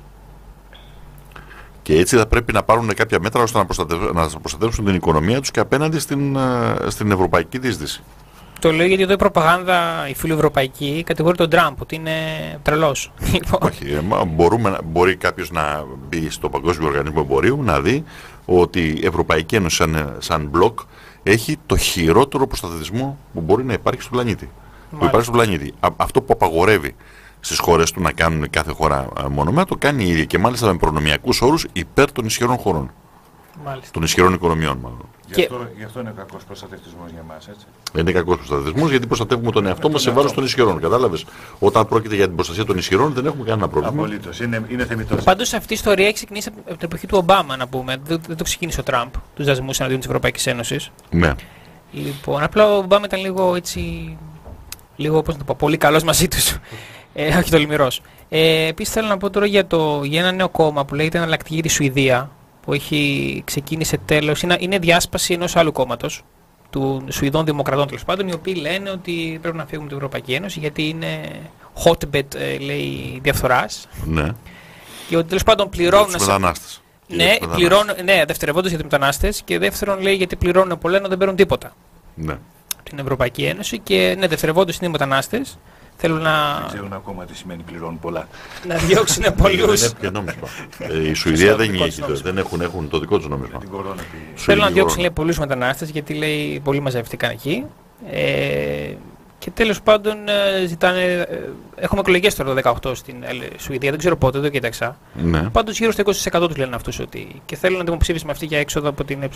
Και έτσι θα πρέπει να πάρουν κάποια μέτρα ώστε να προστατεύσουν την οικονομία τους και απέναντι στην ευρωπαϊκή δίσδυση. Το λέω γιατί εδώ η προπαγάνδα, η φιλοευρωπαϊκή, κατηγορεί τον Τραμπ ότι είναι τρελός. Όχι, μπορεί κάποιος να μπει στο Παγκόσμιο Οργανισμό Εμπορίου να δει ότι η Ευρωπαϊκή Ένωση σαν μπλοκ έχει το χειρότερο προστατευτισμό που μπορεί να υπάρχει στον πλανήτη. Που υπάρχει στον πλανήτη. Αυτό που απαγορεύει στις χώρες του να κάνουν κάθε χώρα μονομένα, το κάνει η ίδια και μάλιστα με προνομιακούς όρους υπέρ των ισχυρών χωρών. Μάλιστα. Των ισχυρών οικονομιών, μάλλον. Γι' αυτό είναι κακός προστατευτισμός για μας, έτσι. Είναι κακός προστατευτισμός γιατί προστατεύουμε τον εαυτό μας σε βάρος των ισχυρών. Κατάλαβες. Όταν πρόκειται για την προστασία των ισχυρών δεν έχουμε κανένα πρόβλημα. Απολύτως. Είναι θεμιτός. Πάντως αυτή η ιστορία έχει ξεκινήσει από την εποχή του Ομπάμα, να πούμε. Δεν το ξεκίνησε ο Τραμπ, τους δασμούς εναντίον της Ευρωπαϊκής Ένωσης. Ναι. Λοιπόν, απλά ο Ομπάμα ήταν λίγο έτσι. Λίγο, πώς να το πω, πολύ καλός μαζί τους. Όχι τολμηρός. Επίσης θέλω να πω τώρα για ένα νέο κόμμα που λέγεται Εναλλακτική για τη Σουηδία, που ξεκίνησε τέλος, είναι διάσπαση ενός άλλου κόμματος, του Σουηδών Δημοκρατών τέλος πάντων, οι οποίοι λένε ότι πρέπει να φύγουν από την Ευρωπαϊκή Ένωση γιατί είναι hotbed, λέει, διαφθοράς. Ναι. Και ότι τέλος πάντων πληρώνουν. Για τους μετανάστες. Ναι, δευτερευόντως για τους μετανάστες και δεύτερον λέει γιατί πληρώνουν πολλά ενώ δεν παίρνουν τίποτα. Ναι. Την Ευρωπαϊκή Ένωση και ναι, δευτερευόντως είναι οι μετανάστες. Θέλουν να. Δεν ξέρουν ακόμα τι σημαίνει πληρώνουν πολλά. Να διώξουν πολλούς. Δεν έχουν νόμισμα. Η Σουηδία δεν έχει. Δεν έχουν το δικό τους νόμισμα. Θέλουν να διώξουν πολλούς μετανάστες γιατί λέει πολλοί μαζεύτηκαν εκεί. Και τέλος πάντων ζητάνε. Έχουμε εκλογές τώρα το 2018 στην Σουηδία, δεν ξέρω πότε, δεν το κοίταξα. Ναι. Πάντως γύρω στο 20% τους λένε αυτούς ότι. Και θέλουν να δημοψήφισμα αυτή για έξοδο από την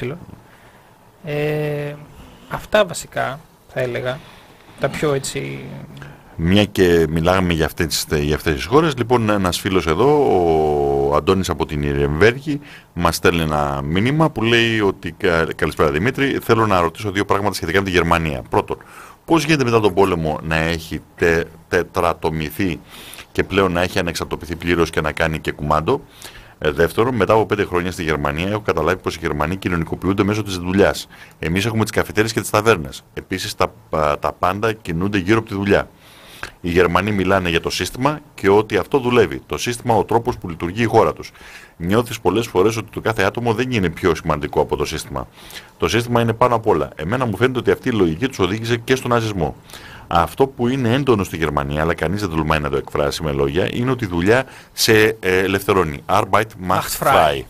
ΕΕ. Αυτά βασικά θα έλεγα. Τα πιο έτσι. Μια και μιλάγαμε για αυτές τις χώρες, λοιπόν ένας φίλος εδώ, ο Αντώνης από την Ιρεμβέργη, μας στέλνει ένα μήνυμα που λέει ότι καλησπέρα Δημήτρη, θέλω να ρωτήσω δύο πράγματα σχετικά με τη Γερμανία. Πρώτον, πώς γίνεται μετά τον πόλεμο να έχει τετρατομηθεί και πλέον να έχει ανεξαρτοποιηθεί πλήρως και να κάνει και κουμάντο. Δεύτερον, μετά από 5 χρόνια στη Γερμανία έχω καταλάβει πως οι Γερμανοί κοινωνικοποιούνται μέσω της δουλειάς. Εμείς έχουμε τις καφετέρειες και τις ταβέρνες. Επίσης τα πάντα κινούνται γύρω από τη δουλειά. Οι Γερμανοί μιλάνε για το σύστημα και ότι αυτό δουλεύει. Το σύστημα, ο τρόπος που λειτουργεί η χώρα τους. Νιώθεις πολλές φορές ότι το κάθε άτομο δεν είναι πιο σημαντικό από το σύστημα. Το σύστημα είναι πάνω απ' όλα. Εμένα μου φαίνεται ότι αυτή η λογική τους οδήγησε και στον ναζισμό. Αυτό που είναι έντονο στη Γερμανία, αλλά κανείς δεν τολμάει να το εκφράσει με λόγια, είναι ότι η δουλειά σε ελευθερώνει. Arbeit macht frei.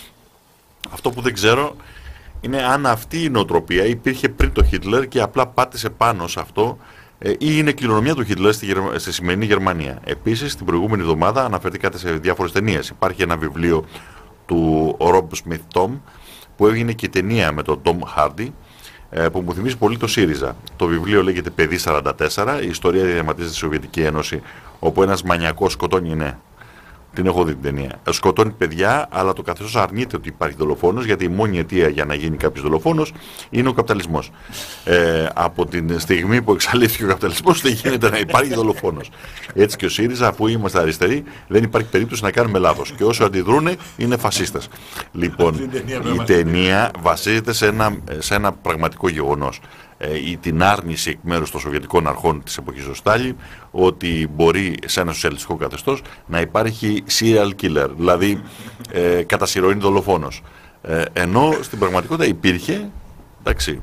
Αυτό που δεν ξέρω είναι αν αυτή η νοοτροπία υπήρχε πριν το Χίτλερ και απλά πάτησε πάνω σε αυτό ή είναι κληρονομιά του Χίτλερ στη σημερινή Γερμανία. Επίσης, την προηγούμενη εβδομάδα αναφερθήκατε σε διάφορες ταινίες. Υπάρχει ένα βιβλίο του Rob Smith Tom που έγινε και ταινία με τον Tom Hardy, που μου θυμίζει πολύ το ΣΥΡΙΖΑ. Το βιβλίο λέγεται Παιδί 44, η ιστορία διαδραματίζεται στη Σοβιετική Ένωση, όπου ένας μανιακός σκοτώνει, ναι, την έχω δει την ταινία, σκοτώνει παιδιά, αλλά το καθεστώς αρνείται ότι υπάρχει δολοφόνος, γιατί η μόνη αιτία για να γίνει κάποιος δολοφόνος είναι ο καπιταλισμός. Από την στιγμή που εξαλείφθηκε ο καπιταλισμός δεν γίνεται να υπάρχει δολοφόνος. Έτσι και ο ΣΥΡΙΖΑ, αφού είμαστε αριστεροί, δεν υπάρχει περίπτωση να κάνουμε λάθος. Και όσοι αντιδρούνε είναι φασίστες. Λοιπόν, η ταινία βασίζεται σε ένα πραγματικό γεγονός. Την άρνηση εκ μέρους των Σοβιετικών αρχών της εποχής του Στάλιν ότι μπορεί σε ένα σοσιαλιστικό καθεστώς να υπάρχει serial killer, δηλαδή κατά συρροή δολοφόνος. Ενώ στην πραγματικότητα υπήρχε, εντάξει,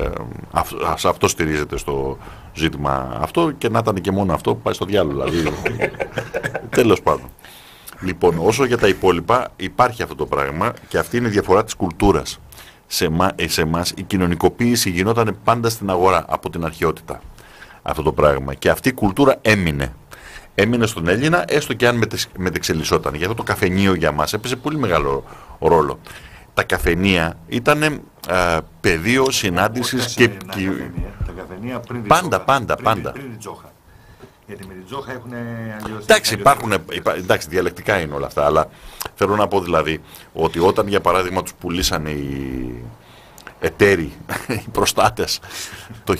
σε αυτό στηρίζεται στο ζήτημα αυτό και να ήταν και μόνο αυτό πάει στο διάλογο, δηλαδή. Τέλος πάντων. Λοιπόν, όσο για τα υπόλοιπα υπάρχει αυτό το πράγμα και αυτή είναι η διαφορά της κουλτούρας. Σε εμάς η κοινωνικοποίηση γινόταν πάντα στην αγορά από την αρχαιότητα αυτό το πράγμα και αυτή η κουλτούρα έμεινε στον Έλληνα έστω και αν μετεξελισσόταν. Γι' αυτό το καφενείο για μας έπαιζε πολύ μεγάλο ρόλο. Τα καφενεία ήταν πεδίο συνάντησης και τα καφενεία πριν πάντα. Γιατί με την Τζόχα έχουν αλλιώς. Εντάξει, διαλεκτικά είναι όλα αυτά, αλλά θέλω να πω δηλαδή ότι όταν για παράδειγμα τους πουλήσαν οι εταίροι, οι προστάτες το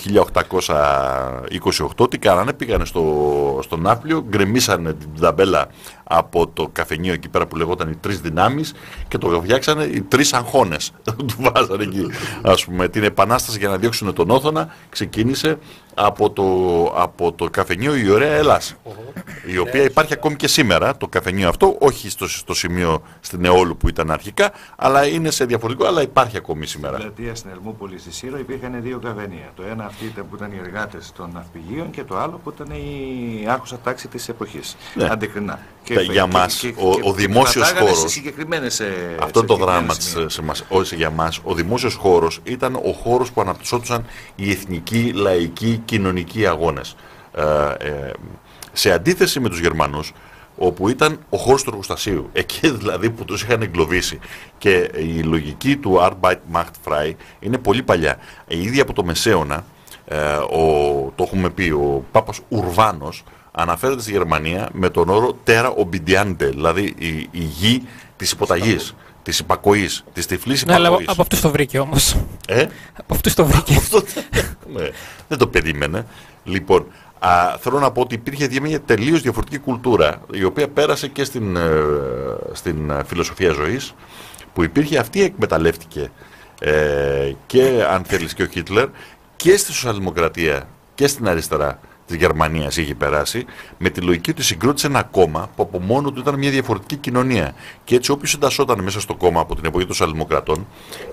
1828, τι κάνανε, πήγανε στο Ναύπλιο, γκρεμίσανε την ταμπέλα από το καφενείο εκεί πέρα που λεγόταν οι τρεις δυνάμεις και το φτιάξανε οι τρεις αγχώνες. Του βάζανε εκεί, ας πούμε, την επανάσταση για να διώξουν τον Όθωνα ξεκίνησε από το καφενείο η Ωραία Ελλάς, η οποία υπάρχει ακόμη και σήμερα, το καφενείο αυτό, όχι στο σημείο στην Εόλου που ήταν αρχικά, αλλά είναι σε διαφορετικό, αλλά υπάρχει ακόμη σήμερα. Στην πλατεία καφετέρια στην Ερμούπολη στη Σύρο υπήρχαν δύο καφενεία. Το ένα αυτή ήταν που ήταν οι εργάτες των ναυπηγείων και το άλλο που ήταν η άρχουσα τάξη της εποχής. Ναι. Αντικρινά. Για μας ο δημόσιος χώρος, αυτό είναι το δράμα για μας, ο δημόσιος χώρος ήταν ο χώρος που αναπτυσσόντουσαν οι εθνικοί, λαϊκοί, κοινωνικοί αγώνες. Σε αντίθεση με τους Γερμανούς, όπου ήταν ο χώρος του εργοστασίου, εκεί δηλαδή που τους είχαν εγκλωβίσει. Και η λογική του Arbeit macht frei είναι πολύ παλιά. Ήδη από το Μεσαίωνα, το έχουμε πει, ο Πάπας Ουρβάνος αναφέρεται στη Γερμανία με τον όρο terra obediente, δηλαδή η γη της υποταγής, της υπακοής, της τυφλής υπακοής. Αλλά από αυτούς το βρήκε όμως. Από αυτούς το βρήκε. Ναι, δεν το περίμενε. Λοιπόν, θέλω να πω ότι υπήρχε μια τελείως διαφορετική κουλτούρα, η οποία πέρασε και στην φιλοσοφία ζωής, που υπήρχε, αυτή εκμεταλλεύτηκε και αν θέλεις και ο Χίτλερ, και στη σοσιαλδημοκρατία και στην αριστερά της Γερμανίας είχε περάσει, με τη λογική ότι συγκρότησε ένα κόμμα που από μόνο του ήταν μια διαφορετική κοινωνία. Και έτσι όποιος εντασσόταν μέσα στο κόμμα από την εποχή των σοσιαλδημοκρατών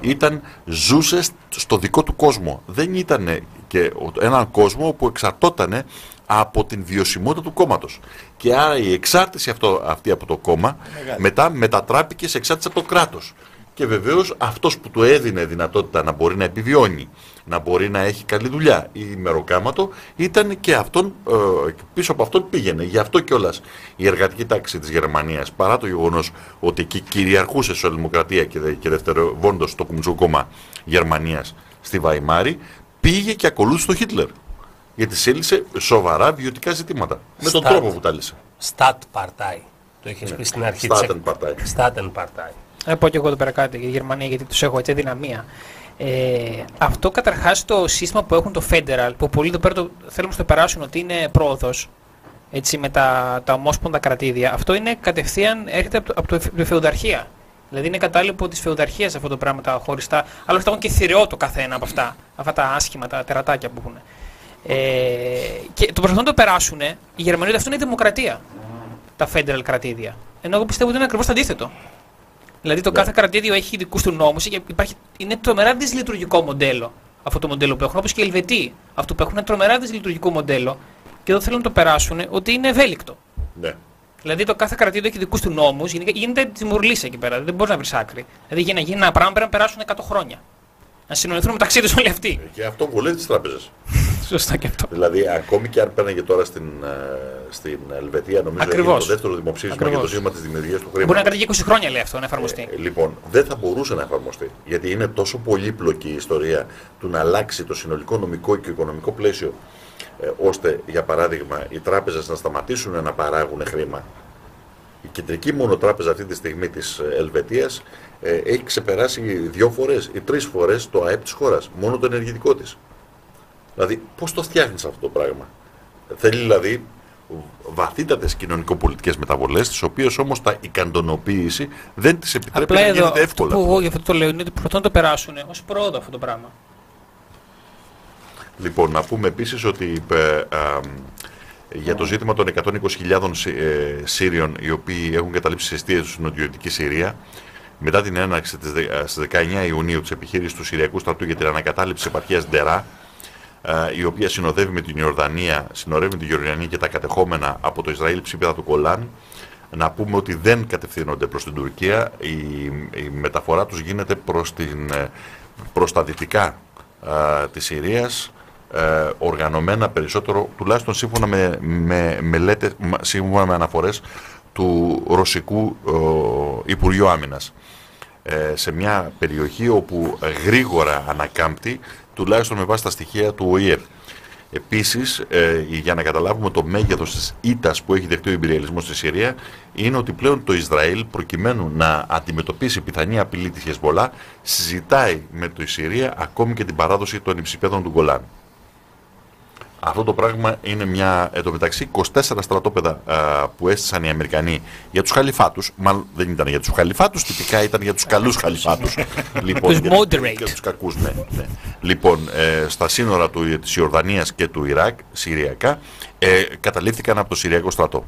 ζούσε στο δικό του κόσμο. Δεν ήταν και έναν κόσμο που εξαρτόταν από την βιωσιμότητα του κόμματος. Και άρα η εξάρτηση αυτή από το κόμμα μετά μετατράπηκε σε εξάρτηση από το κράτος. Και βεβαίως αυτός που του έδινε δυνατότητα να μπορεί να επιβιώνει, να μπορεί να έχει καλή δουλειά ή μεροκάματο, ήταν και αυτόν, πίσω από αυτόν πήγαινε. Γι' αυτό κιόλας η εργατική τάξη της Γερμανίας, παρά το γεγονός ότι εκεί κυριαρχούσε η σοσιαλδημοκρατία και δευτερευόντως το Κομμουνιστικό Κόμμα Γερμανίας στη Βαϊμάρη, πήγε και ακολούθησε τον Χίτλερ. Γιατί σέλυσε σοβαρά βιωτικά ζητήματα. Με τον τρόπο που τα λύσε. Stadtpartei. Το είχες πει στην αρχή της Stadtpartei. Να πω και εγώ εδώ πέρα κάτι για τη Γερμανία, γιατί τους έχω έτσι δυναμία. Αυτό καταρχάς το σύστημα που έχουν το Federal, που πολλοί εδώ πέρα θέλουν να το περάσουν ότι είναι πρόοδος, έτσι, με τα ομόσπονδα κρατήδια, αυτό είναι κατευθείαν, έρχεται από τη φεουδαρχία. Δηλαδή είναι κατάλοιπο της φεουδαρχίας αυτό το πράγμα, τα χωριστά, αλλά έχουν και θηρεό το καθένα από αυτά τα άσχημα, τα τερατάκια που έχουν. Και το προσπαθούν να το περάσουν, η Γερμανία, αυτό είναι η δημοκρατία, τα Federal κρατήδια. Ενώ εγώ πιστεύω ότι είναι ακριβώς το αντίθετο. Δηλαδή το κάθε κρατήδιο έχει δικούς του νόμους και είναι τρομερά δυσλειτουργικό μοντέλο αυτό το μοντέλο που έχουν, όπως και οι Ελβετοί. Αυτό που έχουν είναι τρομερά δυσλειτουργικό μοντέλlo και εδώ θέλουν να το περάσουν ότι είναι ευέλικτο. Ναι. Δηλαδή το κάθε κρατήδιο έχει δικούς του νόμους, γίνεται τη μουρλής εκεί πέρα, δεν μπορεί να βρει άκρη. Δηλαδή για να γίνει ένα πράγμα πρέπει να περάσουν 100 χρόνια. Να συνοηθούν μεταξύ τους όλοι αυτοί. Και αυτό βολεύει τις τράπεζες. Σωστά και αυτό. Δηλαδή, ακόμη και αν πέρναγε τώρα στην Ελβετία, νομίζω ότι είναι το δεύτερο δημοψήφισμα για το ζήτημα της δημιουργίας του χρήματος. Μπορεί να κρατήσει 20 χρόνια, λέει αυτό, να εφαρμοστεί. Λοιπόν, δεν θα μπορούσε να εφαρμοστεί. Γιατί είναι τόσο πολύπλοκη η ιστορία του να αλλάξει το συνολικό νομικό και οικονομικό πλαίσιο, ώστε, για παράδειγμα, οι τράπεζες να σταματήσουν να παράγουν χρήμα. Η κεντρική μόνο τράπεζα αυτή τη στιγμή της Ελβετίας έχει ξεπεράσει 2 φορές ή 3 φορές το ΑΕΠ της χώρας, μόνο το ενεργητικό της. Δηλαδή, πώς το φτιάχνεις αυτό το πράγμα. Θέλει δηλαδή βαθύτατες κοινωνικο-πολιτικές μεταβολές, τις οποίες όμως η καντονοποίηση δεν τις επιτρέπει να γίνεται εύκολα. Αυτό που εγώ γι' αυτό το λέω είναι ότι προσπαθούν να το περάσουν ως πρόοδο αυτό το πράγμα. Λοιπόν, να πούμε επίσης ότι για το ζήτημα των 120.000 Σύριων οι οποίοι έχουν καταλήψει αιστείες τους στην νοτιοδυτική Συρία, μετά την έναρξη στις 19 Ιουνίου της επιχείρησης του Συριακού στρατού για την ανακατάληψη της επαρχίας Ντερά, η οποία συνοδεύει με την Ιορδανία, και τα κατεχόμενα από το Ισραήλ ψήπεδα του Κολάν, να πούμε ότι δεν κατευθύνονται προς την Τουρκία, η μεταφορά τους γίνεται προς τα δυτικά της Συρίας, οργανωμένα περισσότερο, τουλάχιστον σύμφωνα με μελέτες, σύμφωνα με αναφορές του Ρωσικού Υπουργείου Άμυνας, σε μια περιοχή όπου γρήγορα ανακάμπτει, τουλάχιστον με βάση τα στοιχεία του ΟΗΕ. Επίσης, για να καταλάβουμε το μέγεθος της ήττας που έχει δεχτεί ο ιμπεριαλισμός στη Συρία, είναι ότι πλέον το Ισραήλ, προκειμένου να αντιμετωπίσει πιθανή απειλή της Χεσμολά, συζητάει με τη Συρία ακόμη και την παράδοση των υψηπέδων του Γκολάν. Αυτό το πράγμα είναι εντωμεταξύ 24 στρατόπεδα που έστησαν οι Αμερικανοί για τους χαλιφάτους. Μάλλον δεν ήταν για τους χαλιφάτους, τυπικά ήταν για τους καλούς χαλιφάτους. Λοιπόν, τους moderate. Και τους κακούς, ναι. Λοιπόν, στα σύνορα της Ιορδανίας και του Ιράκ, συριακά, καταλήφθηκαν από το Συριακό στρατό.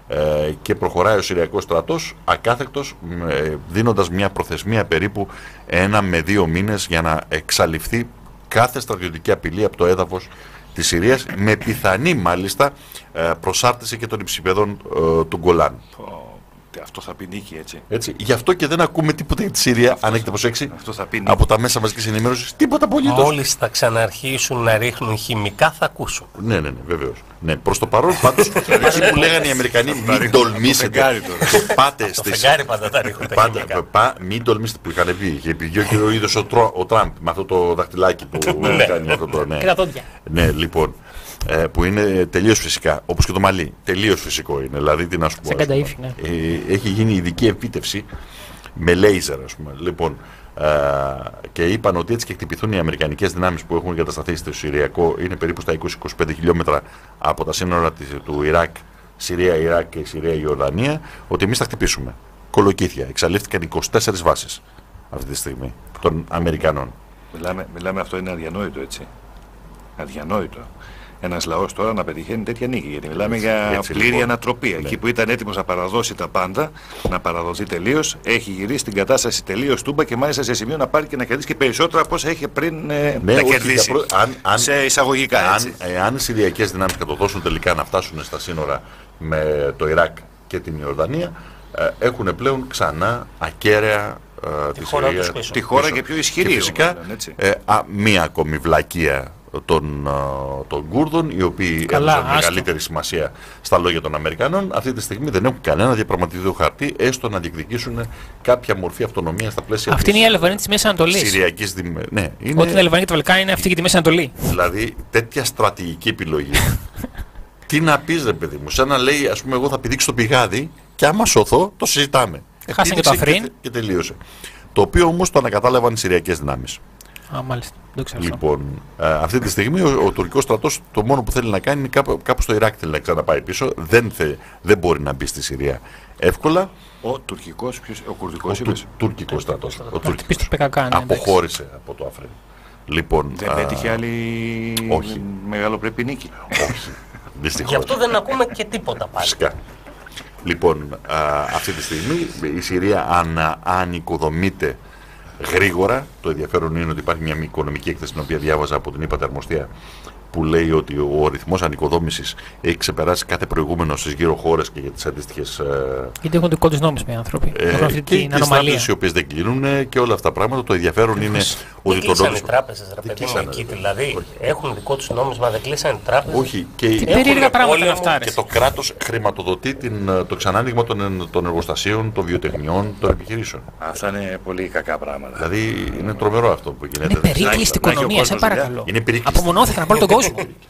και προχωράει ο Συριακός στρατός ακάθεκτος, δίνοντας μια προθεσμία περίπου 1 με 2 μήνες για να εξαλειφθεί κάθε στρατιωτική απειλή από το έδαφος της Συρίας, με πιθανή μάλιστα προσάρτηση και των υψηπεδών του Γκολάν. Αυτό θα πει νίκη, έτσι. Έτσι. Γι' αυτό και δεν ακούμε τίποτα για τη Συρία, αν έχετε προσέξει, από τα μέσα μαζικής ενημέρωσης, τίποτα απολύτως. Μόλις θα ξαναρχίσουν να ρίχνουν χημικά θα ακούσουν. Ναι, βεβαίως. Ναι, προς το παρόν πάντως, εκεί που λέγανε οι Αμερικανοί μην τολμήσετε και πάτε στις... Το φεγγάρι πάντα τα ρίχνουν τα χημικά. Μην τολμήσετε, που είχαν πει. Είχε πει ο ίδιος ο Τραμπ με αυτό το δαχτυλάκι που κάνει αυτό το... Και τα δόντια. Ναι, λοιπόν. Που είναι τελείως φυσικά, όπως και το μαλλί. Τελείως φυσικό είναι. Δηλαδή, τι να σου πω. Σε κανταήφι, ναι. Έχει γίνει ειδική επίτευξη με λέιζερ, ας πούμε. Λοιπόν, και είπαν ότι έτσι και χτυπηθούν οι αμερικανικές δυνάμεις που έχουν εγκατασταθεί στο Συριακό, είναι περίπου στα 20-25 χιλιόμετρα από τα σύνορα του Ιράκ, Συρία-Ιράκ και Συρία-Ιορδανία, ότι εμείς θα χτυπήσουμε. Κολοκύθια. Εξαλείφθηκαν 24 βάσεις αυτή τη στιγμή των Αμερικανών. Μιλάμε, αυτό είναι αδιανόητο, έτσι. Αδιανόητο. Ένας λαός τώρα να πετυχαίνει τέτοια νίκη. Γιατί μιλάμε για πλήρη λοιπόν ανατροπή. Ναι. Εκεί που ήταν έτοιμος να παραδώσει τα πάντα, να παραδοθεί τελείως, έχει γυρίσει την κατάσταση τελείως τούμπα και μάλιστα σε σημείο να πάρει και να κερδίσει και περισσότερα από όσα είχε πριν να κερδίσει. Σε εισαγωγικά, έτσι. Αν οι Συριακές δυνάμεις κατοδώσουν τελικά να φτάσουν στα σύνορα με το Ιράκ και την Ιορδανία, έχουν πλέον ξανά ακέραια τη χώρα και πιο ισχυρή. Και φυσικά μία ακόμη βλακεία των Κούρδων, οι οποίοι έδωσαν μεγαλύτερη σημασία στα λόγια των Αμερικανών, αυτή τη στιγμή δεν έχουν κανένα διαπραγματευτικό χαρτί, έστω να διεκδικήσουν κάποια μορφή αυτονομία στα πλαίσια. Αυτή είναι η Αλβανία της Μέσης Ανατολής. Συριακής ναι, είναι... Ότι η Αλβανία και τα Βαλκάνια είναι αυτή και τη Μέση Ανατολή. Δηλαδή, τέτοια στρατηγική επιλογή. Τι να πεις, ρε παιδί μου, σαν να λέει, ας πούμε, εγώ θα πηδήξω το πηγάδι και άμα σωθώ, το συζητάμε. Χάσανε και το Αφρίν. Και τελείωσε. Το οποίο όμως το ανακατάλαβαν οι Συριακές δυνάμεις. Μάλιστα. Λοιπόν, αυτή τη στιγμή ο τουρκικός στρατός το μόνο που θέλει να κάνει είναι κάπου στο Ιράκ θέλει να ξαναπάει πίσω. Δεν μπορεί να μπει στη Συρία εύκολα. Ο τουρκικός, ο κουρδικός τουρκικός στρατός. Ο τουρκικός αποχώρησε από το Αφρίν. Λοιπόν, δεν πέτυχε άλλη μεγαλοπρεπή νίκη. Όχι. Δυστυχώς. Γι' αυτό δεν ακούμε και τίποτα πάλι. Φυσικά. Λοιπόν, αυτή τη στιγμή η Συρία ανοικοδομείται γρήγορα. Το ενδιαφέρον είναι ότι υπάρχει μια οικονομική έκθεση την οποία διάβαζα από την ΥΠΑΤΗ Αρμοστία, που λέει ότι ο ρυθμός ανοικοδόμησης έχει ξεπεράσει κάθε προηγούμενο στις γύρω χώρες και για τις αντίστοιχες. Γιατί έχουν δικό τους νόμους οι άνθρωποι. Και τις τράπεζες οι οποίες δεν κλείνουν και όλα αυτά τα πράγματα. Το ενδιαφέρον είναι ότι το νόμισμα. Οι τράπεζες, ρε παιδί μου, εκεί δηλαδή έχουν δικό τους νόμισμα, δεν κλείσανε τράπεζες. Όχι. Και περίεργα πράγματα αυτά. Και το κράτος χρηματοδοτεί το ξανάνοιγμα των εργοστασίων, των βιοτεχνιών, των επιχειρήσεων. Αυτά είναι πολύ κακά πράγματα. Δηλαδή είναι τρομερό αυτό που γίνεται. Είναι περίκλειστη οικονομία, σε παρακαλώ. Απομονώθηκαν από όλο τον κόσμο.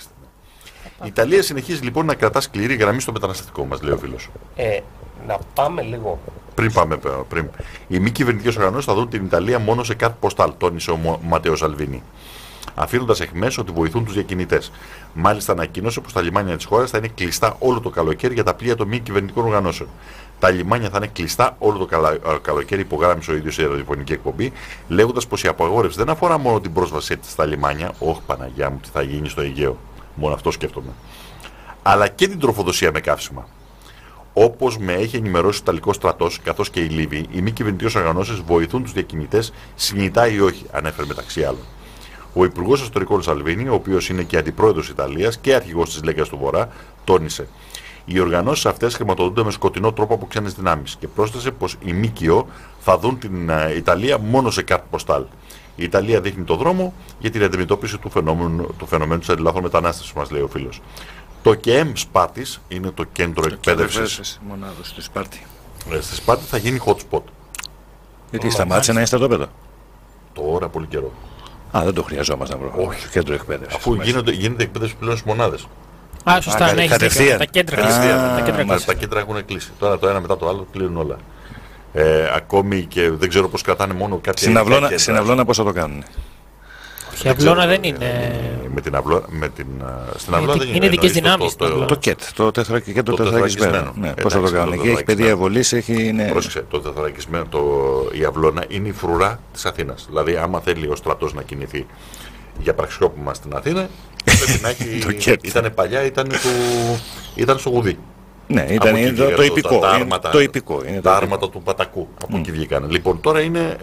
Η Ιταλία συνεχίζει λοιπόν να κρατά σκληρή γραμμή στο μεταναστευτικό μας, λέει ο φίλος. Να πάμε λίγο. Πριν. Οι μη κυβερνητικές οργανώσεις θα δουν την Ιταλία μόνο σε κάτι ποστάλ, τόνισε ο Ματέο Σαλβίνι, αφήνοντας εχμές ότι βοηθούν τους διακινητές. Μάλιστα, ανακοίνωσε πως τα λιμάνια της χώρας θα είναι κλειστά όλο το καλοκαίρι για τα πλοία των μη κυβερνητικών οργανώσεων. Τα λιμάνια θα είναι κλειστά όλο το καλοκαίρι, υπογράμμισε ο ίδιος σε ραδιοφωνική εκπομπή, λέγοντας πως η απαγόρευση δεν αφορά μόνο την πρόσβασή της στα λιμάνια, όχι Παναγιά μου, τι θα γίνει στο Αιγαίο, μόνο αυτό σκέφτομαι, αλλά και την τροφοδοσία με καύσιμα. Όπως με έχει ενημερώσει ο Ιταλικός στρατός, καθώς και οι Λίβοι, οι μη κυβερνητικές οργανώσεις βοηθούν τους διακινητές, συνειδητά ή όχι, ανέφερε μεταξύ άλλων. Ο Υπουργός Εσωτερικών Σαλβίνι, ο οποίος είναι και αντιπρόεδρος Ιταλίας και αρχηγός της Λέγκας του Βορρά, τόνισε: οι οργανώσεις αυτές χρηματοδοτούνται με σκοτεινό τρόπο από ξένες δυνάμεις και πρόσθεσε πως οι ΜΚΟ θα δουν την Ιταλία μόνο σε κάρτ ποστάλ. Η Ιταλία δείχνει το δρόμο για την αντιμετώπιση του φαινομένου της αντιλάθρων μετανάστευσης, μας λέει ο φίλος. Το ΚΕΜ Σπάρτης είναι το κέντρο εκπαίδευσης. Στη Σπάρτη. Στη Σπάρτη θα γίνει hot spot. Γιατί σταμάτησε να είναι στρατόπεδο. Τώρα πολύ καιρό. Δεν το χρειαζόμαστε να βρούμε. Όχι, κέντρο εκπαίδευση. Αφού γίνεται εκπαίδευση πλέον στις μονάδες. Σωστά, ναι, τα κέντρα έχουν κλείσει. Τώρα το ένα μετά το άλλο κλείνουν όλα. Ακόμη και δεν ξέρω πώς κρατάνε μόνο κάτι. Στην Αυλώνα πώς θα το κάνουν. Η Αυλώνα δεν είναι. Στην Αυλώνα δεν είναι. Είναι ειδικές δυνάμεις. Το ΚΕΤ, το τεθωρακισμένο. Πώς θα το κάνουν. Εκεί έχει πεδία βολής, έχει. Πρόσεξε, το τεθωρακισμένο, η Αυλώνα είναι η φρουρά της Αθήνας. Δηλαδή, άμα θέλει ο στρατός να κινηθεί για πραξικόπημα στην Αθήνα, πρέπει να έχει. Ήταν παλιά, ήταν στο Γουδί. Ναι, ήταν το υπηκό. Τα άρματα του Πατακού. Από εκεί βγήκαν. Λοιπόν, τώρα είναι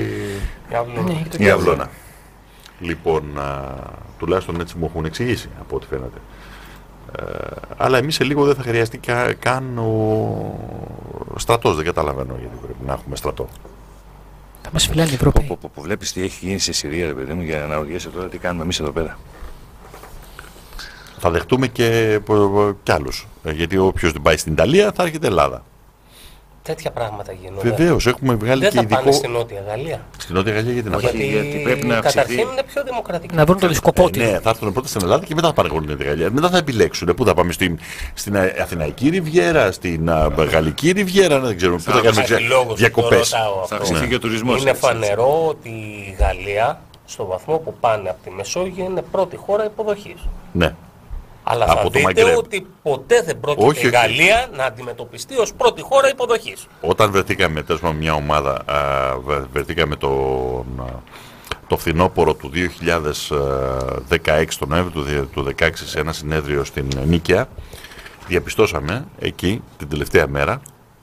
η Αυλώνα. Λοιπόν, τουλάχιστον έτσι μου έχουν εξηγήσει από ό,τι φαίνεται. Αλλά εμείς σε λίγο δεν θα χρειαστεί καν ο στρατός. Δεν καταλαβαίνω γιατί πρέπει να έχουμε στρατό. Θα μας φυλάει η Ευρώπη. Που βλέπεις τι έχει γίνει στη Συρία, ρε παιδί μου, για να αναρωτιέσαι τώρα τι κάνουμε εμείς εδώ πέρα. Θα δεχτούμε και άλλους. Γιατί όποιος δεν πάει στην Ιταλία θα έρχεται Ελλάδα. Τέτοια πράγματα γίνονται. Βεβαίως, έχουμε βγάλει δεν και θα ειδικό. Πάνε στην Νότια Γαλλία. Στην Νότια Γαλλία γιατί να πάνε. Γιατί πρέπει να καταρχήν είναι πιο δημοκρατική. Να βρουν το δισκοπότη. Ναι, θα έρθουν πρώτα στην Ελλάδα και μετά θα πάνε στην Νότια Γαλλία. Μετά θα επιλέξουν. Πού θα πάμε, στην Αθηναϊκή Ριβιέρα, στην Γαλλική Ριβιέρα, δεν ξέρω. Πού θα κάνουμε διακοπές. Θα αυξηθεί και ο τουρισμός. Είναι φανερό ότι η Γαλλία, στο βαθμό που πάνε από τη Μεσόγειο, είναι πρώτη χώρα υποδοχής. Ναι. Αλλά θα δείτε ότι ποτέ δεν πρόκειται η Γαλλία να αντιμετωπιστεί ως πρώτη χώρα υποδοχής. Όταν βρεθήκαμε με μια ομάδα, βρεθήκαμε το φθινόπωρο του 2016, τον Νοέμβριο του 2016, σε ένα συνέδριο στην Νίκαια, διαπιστώσαμε εκεί την τελευταία μέρα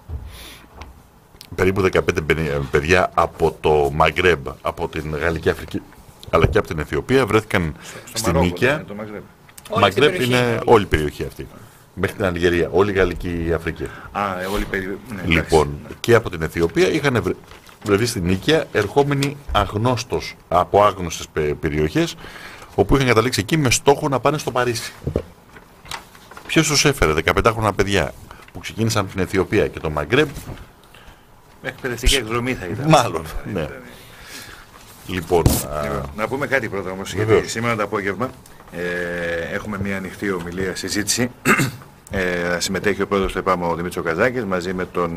περίπου 15 παιδιά από το Μαγκρέμπ, από την Γαλλική Αφρική αλλά και από την Αιθιοπία βρέθηκαν στην Νίκαια. Μαγκρέπ είναι όλη η περιοχή αυτή. Μέχρι την Αλγερία, όλη η Γαλλική Αφρική. Όλη η περιοχή. Ναι, λοιπόν, και από την Αιθιοπία είχαν βρεθεί στην Νίκαια ερχόμενοι από άγνωστες περιοχές, όπου είχαν καταλήξει εκεί με στόχο να πάνε στο Παρίσι. Ποιος τους έφερε 15χρονα παιδιά που ξεκίνησαν από την Αιθιοπία και το Μαγκρέπ? Εκπαιδευτική εκδρομή θα ήταν. Μάλλον, ναι. Λοιπόν, να πούμε κάτι πρώτα όμως, γιατί σήμερα το απόγευμα έχουμε μια ανοιχτή ομιλία, συζήτηση. Συμμετέχει ο πρόεδρος του ΕΠΑΜ, ο Δημήτρης Καζάκης, μαζί με τον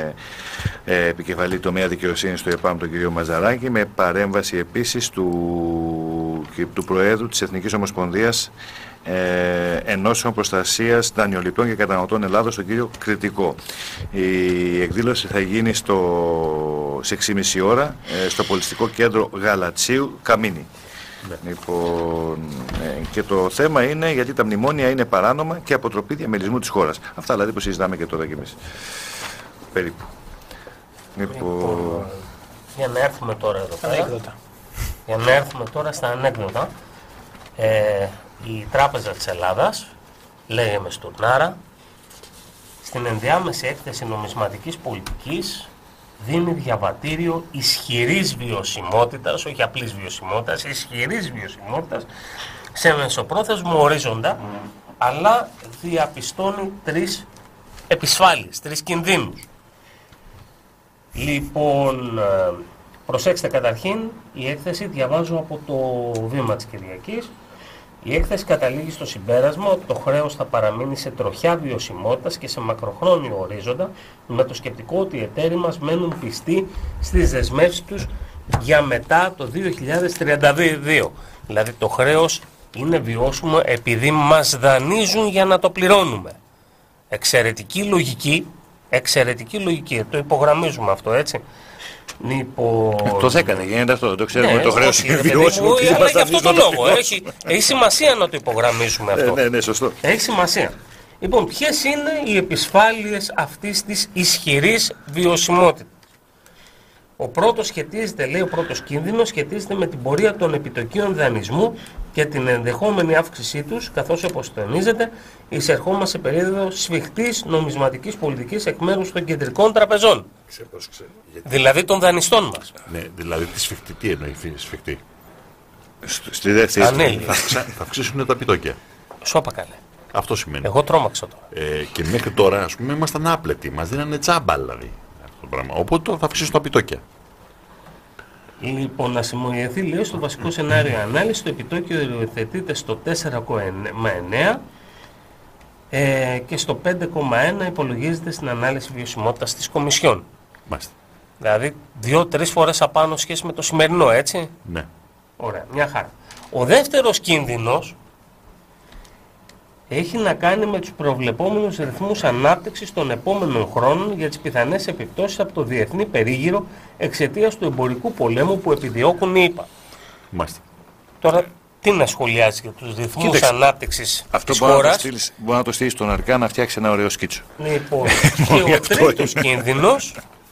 επικεφαλή τομέα δικαιοσύνης του ΕΠΑΜ, τον κύριο Μαζαράκη, με παρέμβαση επίσης του Προέδρου της Εθνικής Ομοσπονδίας Ενώσεων Προστασίας Δανειοληπτών και Καταναλωτών Ελλάδος, τον κύριο Κρητικό. Η εκδήλωση θα γίνει σε 6,5 ώρα στο Πολιτιστικό Κέντρο Γαλατσίου, Καμίνη. Ναι. Λοιπόν, και το θέμα είναι γιατί τα μνημόνια είναι παράνομα και αποτροπή διαμελισμού της χώρας. Αυτά δηλαδή που συζητάμε και τώρα κι εμείς. Περίπου. Λοιπόν, για να έρθουμε τώρα εδώ πέρα. Για να έρθουμε τώρα στα ανέκδοτα. Η Τράπεζα της Ελλάδας, λέγαμε στον Άρα, στην ενδιάμεση έκθεση νομισματικής πολιτικής δίνει διαβατήριο ισχυρής βιωσιμότητας, όχι απλής βιωσιμότητας, ισχυρής βιωσιμότητας σε μεσοπρόθεσμο ορίζοντα, αλλά διαπιστώνει 3 επισφάλειες, 3 κινδύνους. Λοιπόν, προσέξτε καταρχήν, η έκθεση διαβάζω από το Βήμα της Κυριακής. Η έκθεση καταλήγει στο συμπέρασμα ότι το χρέος θα παραμείνει σε τροχιά βιωσιμότητας και σε μακροχρόνιο ορίζοντα, με το σκεπτικό ότι οι εταίροι μας μένουν πιστοί στις δεσμεύσεις τους για μετά το 2032. Δηλαδή το χρέος είναι βιώσιμο επειδή μας δανείζουν για να το πληρώνουμε. Εξαιρετική λογική, το υπογραμμίζουμε αυτό, έτσι. Το έκανε, γίνεται αυτό, το ξέρουμε, το χρέος είναι βιώσιμο. Αλλά για αυτό το λόγο, έχει σημασία να το υπογραμμίσουμε αυτό. Ναι, σωστό. Έχει σημασία. Λοιπόν, ποιες είναι οι επισφάλειες αυτής της ισχυρής βιωσιμότητας? Ο πρώτος κίνδυνος σχετίζεται με την πορεία των επιτοκίων δανεισμού και την ενδεχόμενη αύξησή τους, καθώς όπως τονίζεται, εισερχόμαστε σε περίοδο σφιχτής νομισματικής πολιτικής εκ μέρους των κεντρικών τραπεζών. Δηλαδή των δανειστών μας. Ναι, δηλαδή τη σφιχτή, τι εννοεί σφιχτή? Στη δεύτερη θα αυξήσουν τα επιτόκια. Σώπα καλέ. Αυτό σημαίνει. Εγώ τρόμαξα τώρα. Και μέχρι τώρα, ας πούμε, ήμασταν άπλετοι. Μας δίνανε τσάμπα, δηλαδή. Αυτό το πράγμα. Οπότε θα αυξήσουν τα επιτόκια. Λοιπόν, να συμμορφωθεί, λέει, στο βασικό σενάριο ανάλυση, το επιτόκιο υιοθετείται στο 4,9 και στο 5,1 υπολογίζεται στην ανάλυση βιωσιμότητας της Κομισιόν. Μάλιστα. Δηλαδή 2-3 φορές απάνω σχέση με το σημερινό, έτσι. Ναι. Ωραία, μια χαρά. Ο δεύτερος κίνδυνος έχει να κάνει με τους προβλεπόμενους ρυθμούς ανάπτυξης των επόμενων χρόνων για τις πιθανές επιπτώσεις από το διεθνή περίγυρο εξαιτίας του εμπορικού πολέμου που επιδιώκουν οι ΗΠΑ. Μάλιστα. Τώρα Τι να σχολιάζει για τους ρυθμούς ανάπτυξης της χώρας. χώρας. Μπορεί να το στείλει στον Αρκά να φτιάξει ένα ωραίο σκίτσο. Λοιπόν, και ο τρίτος κίνδυνος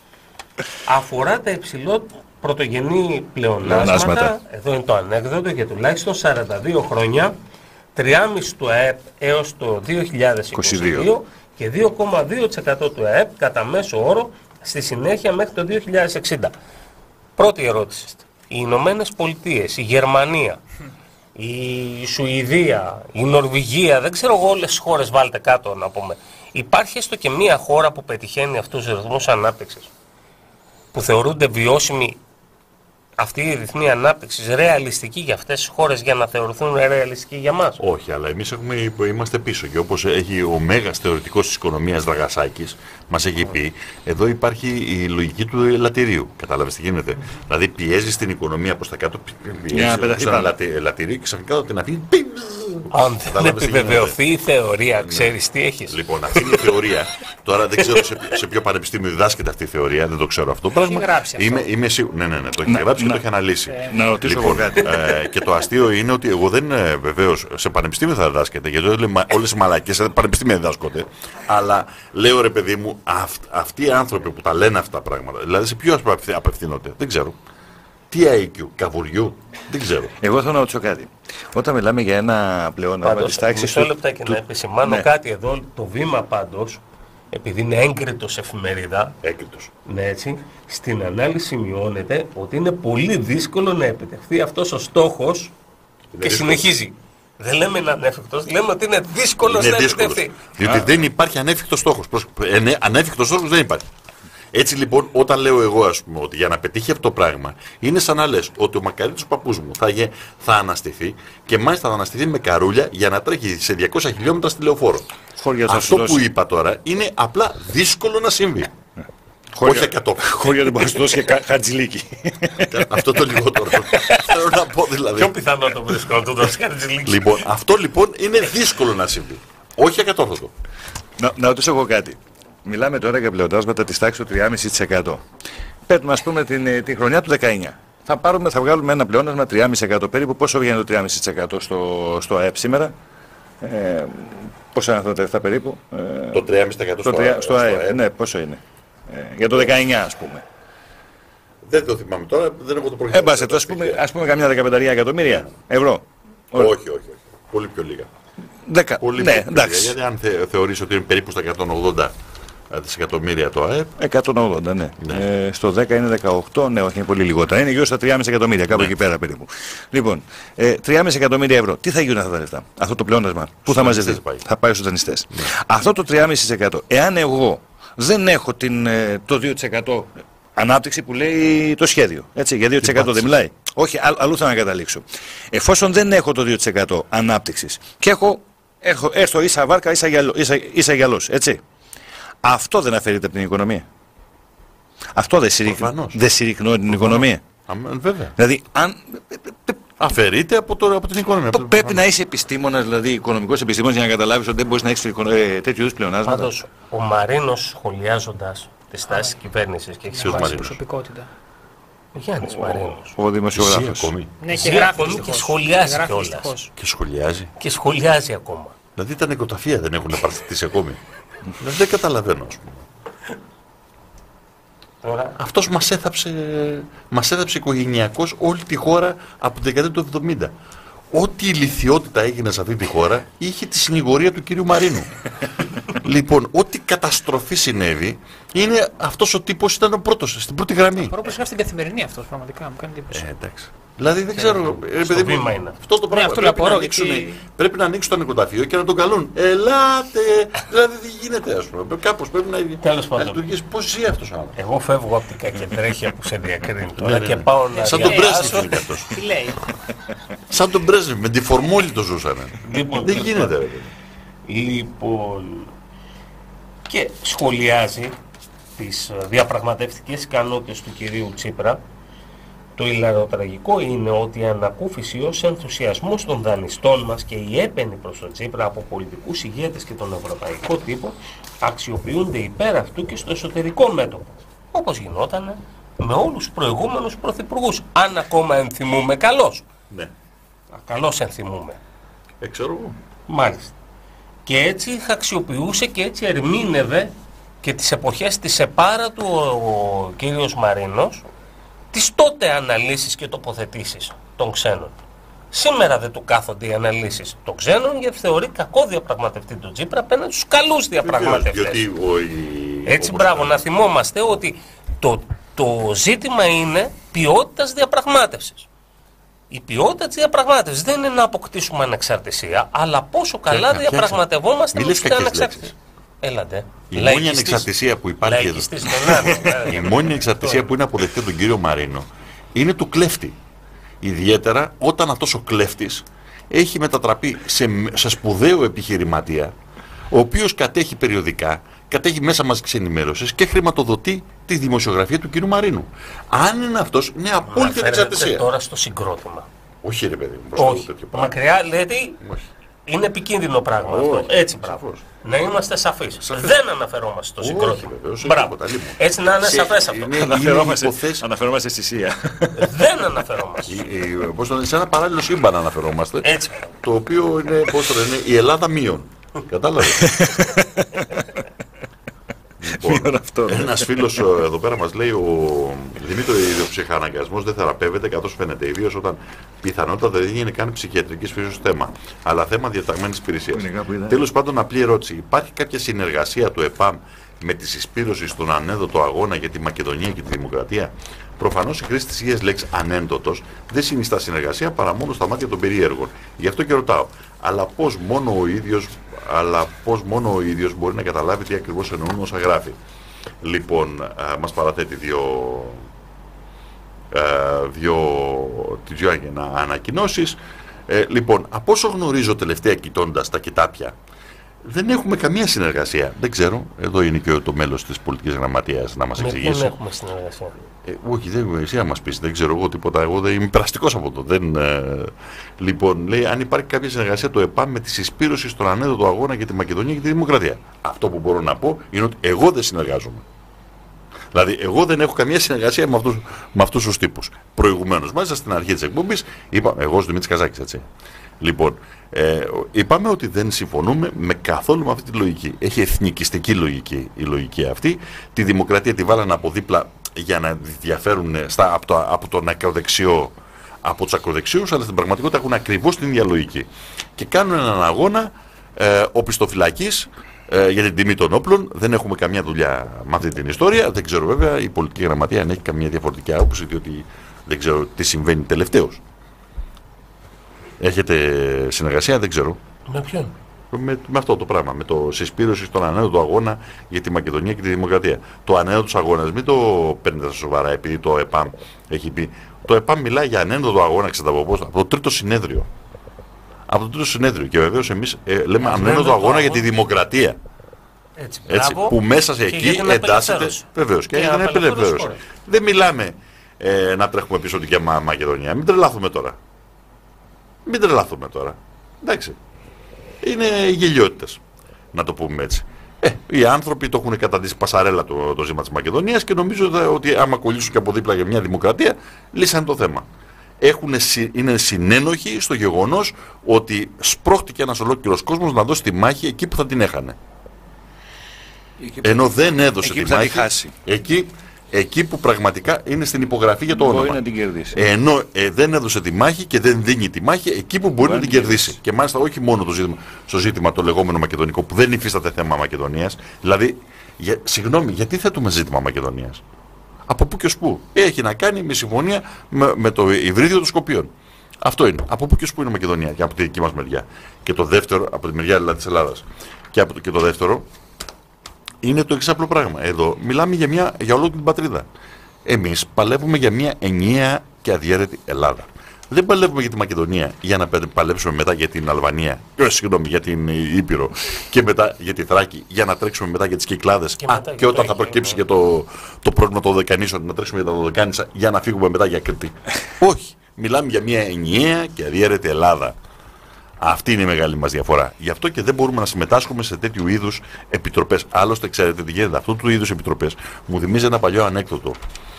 αφορά τα υψηλό πρωτογενή πλεονάσματα. Εδώ είναι το ανέκδοτο, για τουλάχιστον 42 χρόνια, 3,5% του ΑΕΠ έως το 2022 και 2,2% του ΑΕΠ κατά μέσο όρο στη συνέχεια μέχρι το 2060. Πρώτη ερώτηση. Οι Ηνωμένες Πολιτείες, η Γερμανία, η Σουηδία, η Νορβηγία, δεν ξέρω εγώ, όλες τις χώρες βάλτε κάτω να πούμε. Υπάρχει έστω και μία χώρα που πετυχαίνει αυτούς τους ρυθμούς ανάπτυξης, που θεωρούνται βιώσιμοι αυτή η ρυθμή ανάπτυξης, ρεαλιστική για αυτές τις χώρες για να θεωρηθούν ρεαλιστικοί για μας? Όχι, αλλά εμείς είμαστε πίσω. Και όπως έχει ο μέγας θεωρητικός της οικονομίας Δραγασάκης, μας έχει πει, εδώ υπάρχει η λογική του ελαττηρίου. Κατάλαβες τι γίνεται? Δηλαδή πιέζει την οικονομία προς τα κάτω, πιέζει ένα ελαττηρίο και ξαφνικά την αφήνει. Αν δεν επιβεβαιωθεί η θεωρία, ξέρεις τι έχεις. Λοιπόν, αυτή είναι η θεωρία. Τώρα δεν ξέρω σε ποιο πανεπιστήμιο διδάσκεται αυτή η θεωρία, δεν το ξέρω αυτό. Το έχει γράψει αυτό. Είμαι σίγουρο. Ναι, το έχει γράψει και το έχει αναλύσει. Να ρωτήσω εγώ κάτι. Και το αστείο είναι ότι εγώ δεν βεβαίως σε πανεπιστήμιο θα διδάσκεται, γιατί όλες οι μαλακές σε πανεπιστήμια διδάσκονται. Αλλά λέω ρε παιδί μου, αυτοί οι άνθρωποι που τα λένε αυτά τα πράγματα, δηλαδή σε ποιο απευθύνονται, δεν ξέρω. Τι IQ, καβουριού, δεν ξέρω. Εγώ θέλω να ρωτήσω κάτι. Όταν μιλάμε για ένα πλεόνασμα της τάξης. Μισό λεπτάκι να επισημάνω κάτι εδώ. Το Βήμα πάντως, επειδή είναι έγκριτος εφημερίδα, ναι, έτσι, στην ανάλυση σημειώνεται ότι είναι πολύ δύσκολο να επιτευχθεί αυτός ο στόχος και συνεχίζει. Δεν λέμε είναι ανέφικτος, λέμε ότι είναι δύσκολο να επιτευχθεί. Διότι δεν υπάρχει ανέφικτος στόχος. Ανέφικτος στόχος δεν υπάρχει. Έτσι λοιπόν, όταν λέω εγώ, ας πούμε, ότι για να πετύχει αυτό το πράγμα, είναι σαν να λες ότι ο μακαρίτος παππούς μου θα αναστηθεί και μάλιστα θα αναστηθεί με καρούλια για να τρέχει σε 200 χιλιόμετρα στη λεωφόρο. Αυτό που είπα τώρα είναι απλά δύσκολο να συμβεί. Όχι ακατόφλητα. Χώρια δεν μπορεί να σου δώσει και χατζηλίκι. Αυτό το λιγότερο. Θέλω να πω δηλαδή. Πιο πιθανό το βρίσκω να το δώσει χατζηλίκι. Λοιπόν, αυτό λοιπόν είναι δύσκολο να συμβεί. Όχι ακατόρθωτο. Να ρωτήσω εγώ κάτι. Μιλάμε τώρα για πλεονάσματα της τάξης του 3,5%. Παίρνουμε ας πούμε την χρονιά του 19. Θα βγάλουμε ένα πλεόνασμα 3,5% περίπου. Πόσο βγαίνει το 3,5% στο ΑΕΠ σήμερα? Πόσα είναι αυτά τα λεφτά περίπου? Το 3,5% στο ΑΕΠ. Ναι, πόσο είναι? Για το 19 ας πούμε. Δεν το θυμάμαι τώρα, δεν έχω το προχειρήσει. Ας πούμε καμιά 15 εκατομμύρια ευρώ. Όχι. Πολύ πιο λίγα. Πολύ ναι, πιο εντάξει. Λίγα, γιατί αν θεωρείς ότι είναι περίπου στα 180 δισεκατομμύρια το ΑΕΠ. 180, ναι. Στο 10 είναι 18, ναι, όχι, είναι πολύ λιγότερα. Είναι γύρω στα 3,5 εκατομμύρια, κάπου εκεί πέρα περίπου. Λοιπόν, 3,5 εκατομμύρια ευρώ. Τι θα γίνουν αυτά τα λεφτά? Αυτό το πλεόνασμα, πού θα μαζευτεί? Θα πάει στους δανειστές. Αυτό το 3,5%, εάν εγώ δεν έχω το 2% ανάπτυξη που λέει το σχέδιο, έτσι, για 2% δεν μιλάει. Όχι, αλλού θα να καταλήξω. Εφόσον δεν έχω το 2% ανάπτυξης και έρθω ίσα βάρκα, ίσα γυαλός, έτσι. Αυτό δεν αφαιρείται από την οικονομία? Αυτό δεν συρρυκνώνει την οικονομία? Βέβαια. Δηλαδή, αφαιρείται από την οικονομία. Πρέπει να είσαι επιστήμονας, δηλαδή οικονομικός επιστήμονας, για να καταλάβεις ότι δεν μπορείς να έχεις τέτοιου είδους πλεονάσματα. Πάντως, ο Μαρίνος, σχολιάζοντας τη στάση της κυβέρνησης και έχει προσωπικότητα. Ο Γιάννης Μαρίνος. Ο δημοσιογράφος. Ναι, και γράφει και σχολιάζει κιόλας. Και σχολιάζει ακόμα. Δηλαδή τα νοικοταφεία δεν έχουν παρθετήσει ακόμη. Δεν καταλαβαίνω, ας πούμε. Τώρα... Αυτός μας έθαψε οικογενειακώς όλη τη χώρα από την δεκαετία του 70. Ό,τι ηλιθιότητα έγινε σε αυτή τη χώρα είχε τη συνηγορία του κύριου Μαρίνου. Λοιπόν, ό,τι καταστροφή συνέβη, είναι αυτός ο τύπος ήταν ο πρώτος, στην πρώτη γραμμή. Ο πρώτος είναι στην Καθημερινή αυτός, πραγματικά, μου κάνει εντύπωση. Εντάξει. Δηλαδή δεν ξέρω, στο βήμα είναι. Αυτό το πράγμα πρέπει να ανοίξουν το νοικοταφείο και να τον καλούν. Ελάτε! Δηλαδή δεν γίνεται, ας πούμε. Κάπως πρέπει να λειτουργήσει. Πώς ζει αυτός ο άνθρωπος? Εγώ φεύγω από την κακεντρέχεια που σε διακρίνει τώρα και πάω να... Σαν τον Μπρέσνιφ είναι αυτός. Τι λέει? Σαν τον Μπρέσνιφ, με τη φορμόλη το ζούσανε. Δεν γίνεται. Λοιπόν, και σχολιάζει τις διαπραγματευτικές ικανότητες του κυρίου Τσίπρα. Το ηλαροτραγικό είναι ότι η ανακούφιση ως ενθουσιασμός των δανειστών μας και η έπαινη προς τον Τσίπρα από πολιτικούς ηγέτες και τον ευρωπαϊκό τύπο αξιοποιούνται υπέρ αυτού και στο εσωτερικό μέτωπο, όπως γινόταν με όλους τους προηγούμενους πρωθυπουργούς, αν ακόμα ενθυμούμε καλώς. Ναι. Καλώς ενθυμούμε. Ξέρω εγώ. Μάλιστα. Και έτσι αξιοποιούσε και έτσι ερμήνευε και τις εποχές της επάρα του ο κύριος Μαρίνος, τις τότε αναλύσεις και τοποθετήσεις των ξένων. Σήμερα δεν του κάθονται οι αναλύσεις των ξένων, γιατί θεωρεί κακό διαπραγματευτή τον Τσίπρα απέναντι στους καλούς διαπραγματευτές. Έτσι, μπράβο, να θυμόμαστε ότι το ζήτημα είναι ποιότητας διαπραγμάτευσης. Η ποιότητα της διαπραγμάτευσης δεν είναι να αποκτήσουμε ανεξαρτησία, αλλά πόσο καλά διαπραγματευόμαστε με την ανεξαρτησία. Έλατε. Η μόνη ανεξαρτησία που υπάρχει εδώ, η μόνη ανεξαρτησία που είναι αποδεκτή τον κύριο Μαρίνο, είναι του κλέφτη. Ιδιαίτερα όταν αυτός ο κλέφτης έχει μετατραπεί σε σπουδαίο επιχειρηματία, ο οποίος κατέχει περιοδικά, κατέχει μέσα μαζικής ενημέρωσης και χρηματοδοτεί τη δημοσιογραφία του κύριου Μαρίνου. Αν είναι αυτός, είναι απόλυτη ανεξαρτησία. Τώρα στο συγκρότημα. Όχι, ρε παιδί μου, όχι. Μακριά, λέτε, είναι επικίνδυνο πράγμα αυτό. Έτσι, μπράβο. Να είμαστε σαφείς. Δεν αναφερόμαστε στο συγκρότημα. Μπράβο. Έτσι να είναι σαφές αυτό. Αναφερόμαστε στη ΣΥΑ. Δεν αναφερόμαστε. Σε ένα παράλληλο σύμπαν αναφερόμαστε. Έτσι. Το οποίο είναι, πώς το λένε, η Ελλάδα μείον. Κατάλαβε. Ένας φίλος εδώ πέρα μας λέει, ο Δημήτρη, ο ιδιοψυχαναγκασμός δεν θεραπεύεται, καθώς φαίνεται, ιδίως όταν πιθανότατα δεν είναι καν ψυχιατρικής φύσεως θέμα, αλλά θέμα διαταγμένης υπηρεσίας. Τέλος πάντων, απλή ερώτηση. Υπάρχει κάποια συνεργασία του ΕΠΑΜ με τη συσπήρωση στον ανέδοτο αγώνα για τη Μακεδονία και τη Δημοκρατία? Προφανώς η χρήση της ίδιας λέξης ανέντοτος δεν συνιστά συνεργασία παρά μόνο στα μάτια των περίεργων. Γι' αυτό και ρωτάω. Αλλά πώς μόνο ο ίδιος μπορεί να καταλάβει τι ακριβώς εννοούν όσα γράφει? Λοιπόν, μας παραθέτει δύο ανακοινώσεις. Λοιπόν, από όσο γνωρίζω τελευταία κοιτώντας τα κοιτάπια, δεν έχουμε καμία συνεργασία. Δεν ξέρω, εδώ είναι και το μέλος της πολιτικής γραμματείας να μας εξηγήσει. Δεν έχουμε συνεργασία. Όχι, εσύ να μας πεις, δεν ξέρω εγώ τίποτα. Εγώ δεν είμαι περαστικός από το. Λοιπόν, λέει, αν υπάρχει κάποια συνεργασία το ΕΠΑΜ με τη συσπήρωση στον ανέδοτο αγώνα για τη Μακεδονία και τη Δημοκρατία. Αυτό που μπορώ να πω είναι ότι εγώ δεν συνεργάζομαι. Δηλαδή, εγώ δεν έχω καμία συνεργασία με αυτούς τους τύπους. Προηγουμένως, μάλιστα στην αρχή της εκπομπής, είπα, εγώ στο Δημήτρης Καζάκης, έτσι. Λοιπόν, είπαμε ότι δεν συμφωνούμε με καθόλου με αυτή τη λογική. Έχει εθνικιστική λογική η λογική αυτή. Τη Δημοκρατία τη βάλανε από δίπλα για να διαφέρουν από τον ακροδεξιό, από τους ακροδεξιούς, αλλά στην πραγματικότητα έχουν ακριβώς την ίδια λογική. Και κάνουν έναν αγώνα οπισθοφυλακής για την τιμή των όπλων. Δεν έχουμε καμία δουλειά με αυτή την ιστορία. Δεν ξέρω βέβαια η πολιτική γραμματεία αν έχει καμία διαφορετική άποψη, διότι δεν ξέρω τι συμβαίνει τελευταίως. Έχετε συνεργασία, δεν ξέρω. Με ποιον? Με αυτό το πράγμα, με το συσπήρωση στον ανέδοτο αγώνα για τη Μακεδονία και τη Δημοκρατία. Το ανέδοτος αγώνας, μην το παίρνετε σοβαρά, επειδή το ΕΠΑΜ έχει πει. Το ΕΠΑΜ μιλάει για ανέδοτο αγώνα, από το τρίτο συνέδριο. Από το τρίτο συνέδριο. Και βεβαίως εμείς λέμε ανέδοτο αγώνα για τη Δημοκρατία. Έτσι, που μέσα σε εκεί εντάσσεται. Βεβαίως. Και για την απελευθέρωση. Δεν μιλάμε να τρέχουμε πίσω την Μακεδονία. Μην τρελάθουμε τώρα. Εντάξει. Είναι γελιότητες, να το πούμε έτσι. Οι άνθρωποι το έχουν καταντήσει πασαρέλα το ζήτημα της Μακεδονίας και νομίζω ότι άμα κολλήσουν και από δίπλα για μια δημοκρατία, λύσανε το θέμα. Είναι συνένοχοι στο γεγονός ότι σπρώχτηκε ένας ολόκληρος κόσμος να δώσει τη μάχη εκεί που θα την έχανε. Ενώ δεν έδωσε τη μάχη εκεί που πραγματικά είναι στην υπογραφή για το όνομα. Μπορεί να την κερδίσει. Ενώ δεν έδωσε τη μάχη και δεν δίνει τη μάχη εκεί που μπορεί να την κερδίσει. Και μάλιστα όχι μόνο στο ζήτημα το λεγόμενο μακεδονικό που δεν υφίσταται θέμα Μακεδονίας. Δηλαδή, συγγνώμη, γιατί θέτουμε ζήτημα Μακεδονίας? Από πού και ως πού? Έχει να κάνει με συμφωνία με το υβρίδιο των Σκοπίων. Αυτό είναι. Από πού και ως πού είναι Μακεδονία? Και από τη δική μας μεριά. Και το δεύτερο, από τη μεριά δηλαδή της Ελλάδας. Και το δεύτερο, είναι το εξής απλό πράγμα. Εδώ μιλάμε για ολόκληρη την πατρίδα. Εμείς παλεύουμε για μια ενιαία και αδιαίρετη Ελλάδα. Δεν παλεύουμε για τη Μακεδονία για να παλέψουμε μετά για την Αλβανία, για την Ήπειρο και μετά για τη Θράκη, για να τρέξουμε μετά για τις Κυκλάδες. Και όταν θα προκύψει και το πρόβλημα των Δωδεκανήσων, να τρέξουμε για τα Δωδεκάνησα για να φύγουμε μετά για Κρήτη. Όχι. Μιλάμε για μια ενιαία και αδιαίρετη Ελλάδα. Αυτή είναι η μεγάλη μας διαφορά. Γι' αυτό και δεν μπορούμε να συμμετάσχουμε σε τέτοιου είδους επιτροπές. Άλλωστε, ξέρετε τι γίνεται? Αυτού του είδους επιτροπές μου θυμίζει ένα παλιό ανέκδοτο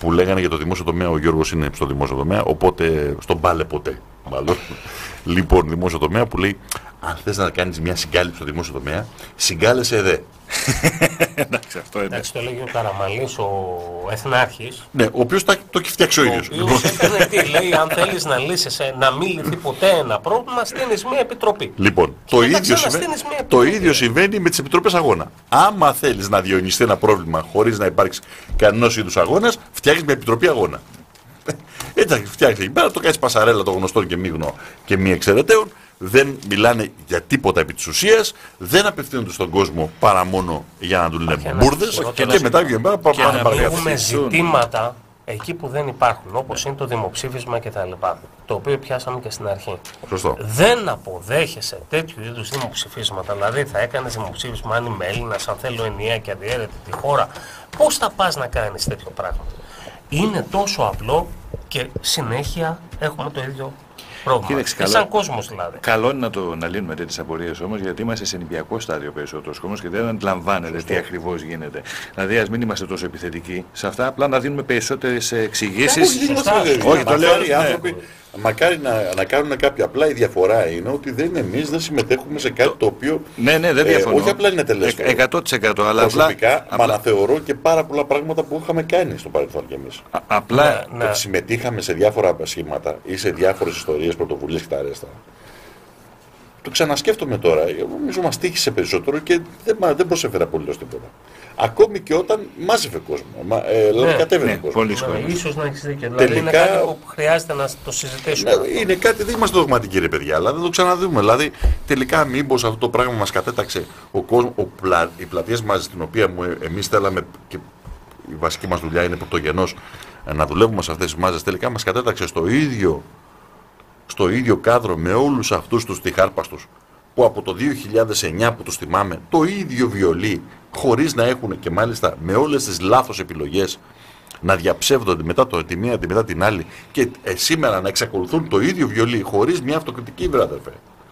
που λέγανε για το δημόσιο τομέα, ο Γιώργος είναι στο δημόσιο τομέα, οπότε στον πάλε ποτέ. Μάλλον. Λοιπόν, δημόσιο τομέα που λέει, αν θες να κάνεις μια συγκάλυψη στο δημόσιο τομέα, συγκάλεσε δε. Εντάξει, αυτό είναι. Εντάξει, το έλεγε ο Καραμαλής, ο Εθνάρχης. Ναι, ο οποίος το έχει φτιάξει ο ίδιος. Ο οποίος έκανε τι, λέει, αν θέλεις να λύσεις, να μην λυθεί ποτέ ένα πρόβλημα, στείνεις μια επιτροπή. Λοιπόν, το ίδιο συμβαίνει με τις επιτροπές αγώνα. Άμα θέλεις να διονυστεί ένα πρόβλημα χωρίς να υπάρξει κανένας είδους αγώνας, φτιάχνεις μια επιτροπή αγώνα. Έτσι φτιάχνεις εκεί πέρα, το κάνεις πασαρέλα των γνωστών και μη εξαιρεταίων. Δεν μιλάνε για τίποτα επί της ουσίας, δεν απευθύνονται στον κόσμο παρά μόνο για να του λένε μπουρδες και μετά βγαίνουν πέρα να ανοίγουμε ζητήματα εκεί που δεν υπάρχουν, όπως είναι το δημοψήφισμα κτλ. Το οποίο πιάσαμε και στην αρχή. Σωστό. Δεν αποδέχεσαι τέτοιου είδους δημοψηφίσματα. Δηλαδή, θα έκανες δημοψήφισμα αν είμαι Έλληνας, αν θέλω ενιαία και αδιέρετη τη χώρα. Πώς θα πας να κάνεις τέτοιο πράγμα? Είναι τόσο απλό και συνέχεια έχουμε το ίδιο πρόβλημα. Και σαν κόσμος δηλαδή. Καλό είναι να λύνουμε τέτοιες απορίες όμως, γιατί είμαστε σε νηπιακό στάδιο περισσότερος κόσμος και δεν αντιλαμβάνεται τι ακριβώς γίνεται. Δηλαδή, ας μην είμαστε τόσο επιθετικοί σε αυτά, απλά να δίνουμε περισσότερες εξηγήσεις. Όχι, το λέω οι άνθρωποι. Μακάρι να κάνουν κάποια. Απλά η διαφορά είναι ότι δεν συμμετέχουμε σε κάτι το οποίο. Ναι, δεν διαφωνώ. Όχι απλά είναι τελέσφορο. 100%. Αλλά προσωπικά αναθεωρώ και πάρα πολλά πράγματα που είχαμε κάνει στο παρελθόν κι εμείς. Απλά. Συμμετείχαμε σε διάφορα σχήματα ή σε διάφορες ιστορίες, πρωτοβουλίες και τα αρέστα. Το ξανασκέφτομαι τώρα. Νομίζω μας τύχησε περισσότερο και δεν προσέφερε απολύτως τίποτα. Ακόμη και όταν μάζευε κόσμο. Δηλαδή κατέβαινε κόσμο. Ίσως να έχεις δίκιο. Δηλαδή είναι κάτι που χρειάζεται να το συζητήσουμε. Είναι κάτι, δεν είμαστε δογματικοί ρε παιδιά, αλλά δεν το ξαναδούμε. Δηλαδή τελικά μήπως αυτό το πράγμα μας κατέταξε η πλατεία μας, την οποία εμείς θέλαμε και η βασική μας δουλειά είναι πρωτογενώς να δουλεύουμε σε αυτές τις μάζες, τελικά μας κατέταξε στο ίδιο κάδρο με όλους αυτούς τους τυχάρπαστους που από το 2009 που τους θυμάμαι το ίδιο βιολί, χωρίς να έχουν και μάλιστα με όλες τις λάθος επιλογές να διαψεύδονται μετά τη μία μετά την άλλη και σήμερα να εξακολουθούν το ίδιο βιολί χωρίς μια αυτοκριτική, βράδερφε.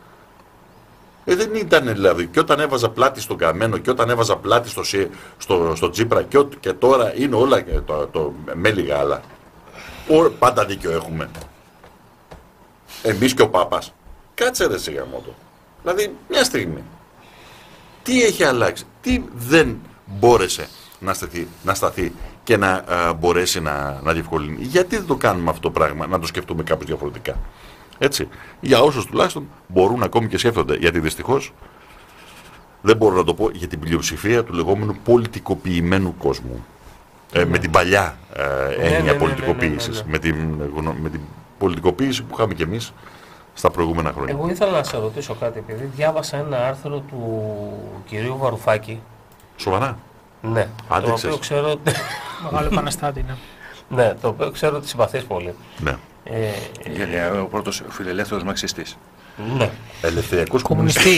Δεν ήταν δηλαδή, και όταν έβαζα πλάτη στον Καμένο και όταν έβαζα πλάτη στο Τσίπρα και τώρα είναι όλα το μέλι γάλα. Πάντα δίκιο έχουμε. Εμείς και ο Πάπας. Κάτσε ρε σιγά μότο. Δηλαδή μια στιγμή. Τι έχει αλλάξει, τι δεν μπόρεσε να σταθεί και να μπορέσει να διευκολύνει. Γιατί δεν το κάνουμε αυτό το πράγμα, να το σκεφτούμε κάπως διαφορετικά. Έτσι, για όσους τουλάχιστον μπορούν ακόμη και σκέφτονται. Γιατί δυστυχώς δεν μπορώ να το πω για την πλειοψηφία του λεγόμενου πολιτικοποιημένου κόσμου. Με την παλιά έννοια πολιτικοποίησης. Με την πολιτικοποίηση που είχαμε κι εμείς στα προηγούμενα χρόνια. Εγώ ήθελα να σε ρωτήσω κάτι, επειδή διάβασα ένα άρθρο του κυρίου Βαρουφάκη. Σοβαρά? Ναι. Το οποίο ξέρω. Μεγάλο επαναστάτη, ναι. Ναι, το οποίο ξέρω ότι συμπαθείς πολύ. Ναι. Ο πρώτος φιλελεύθερος μαξιστής. Ναι. Ελευθεριακός κομμουνιστή.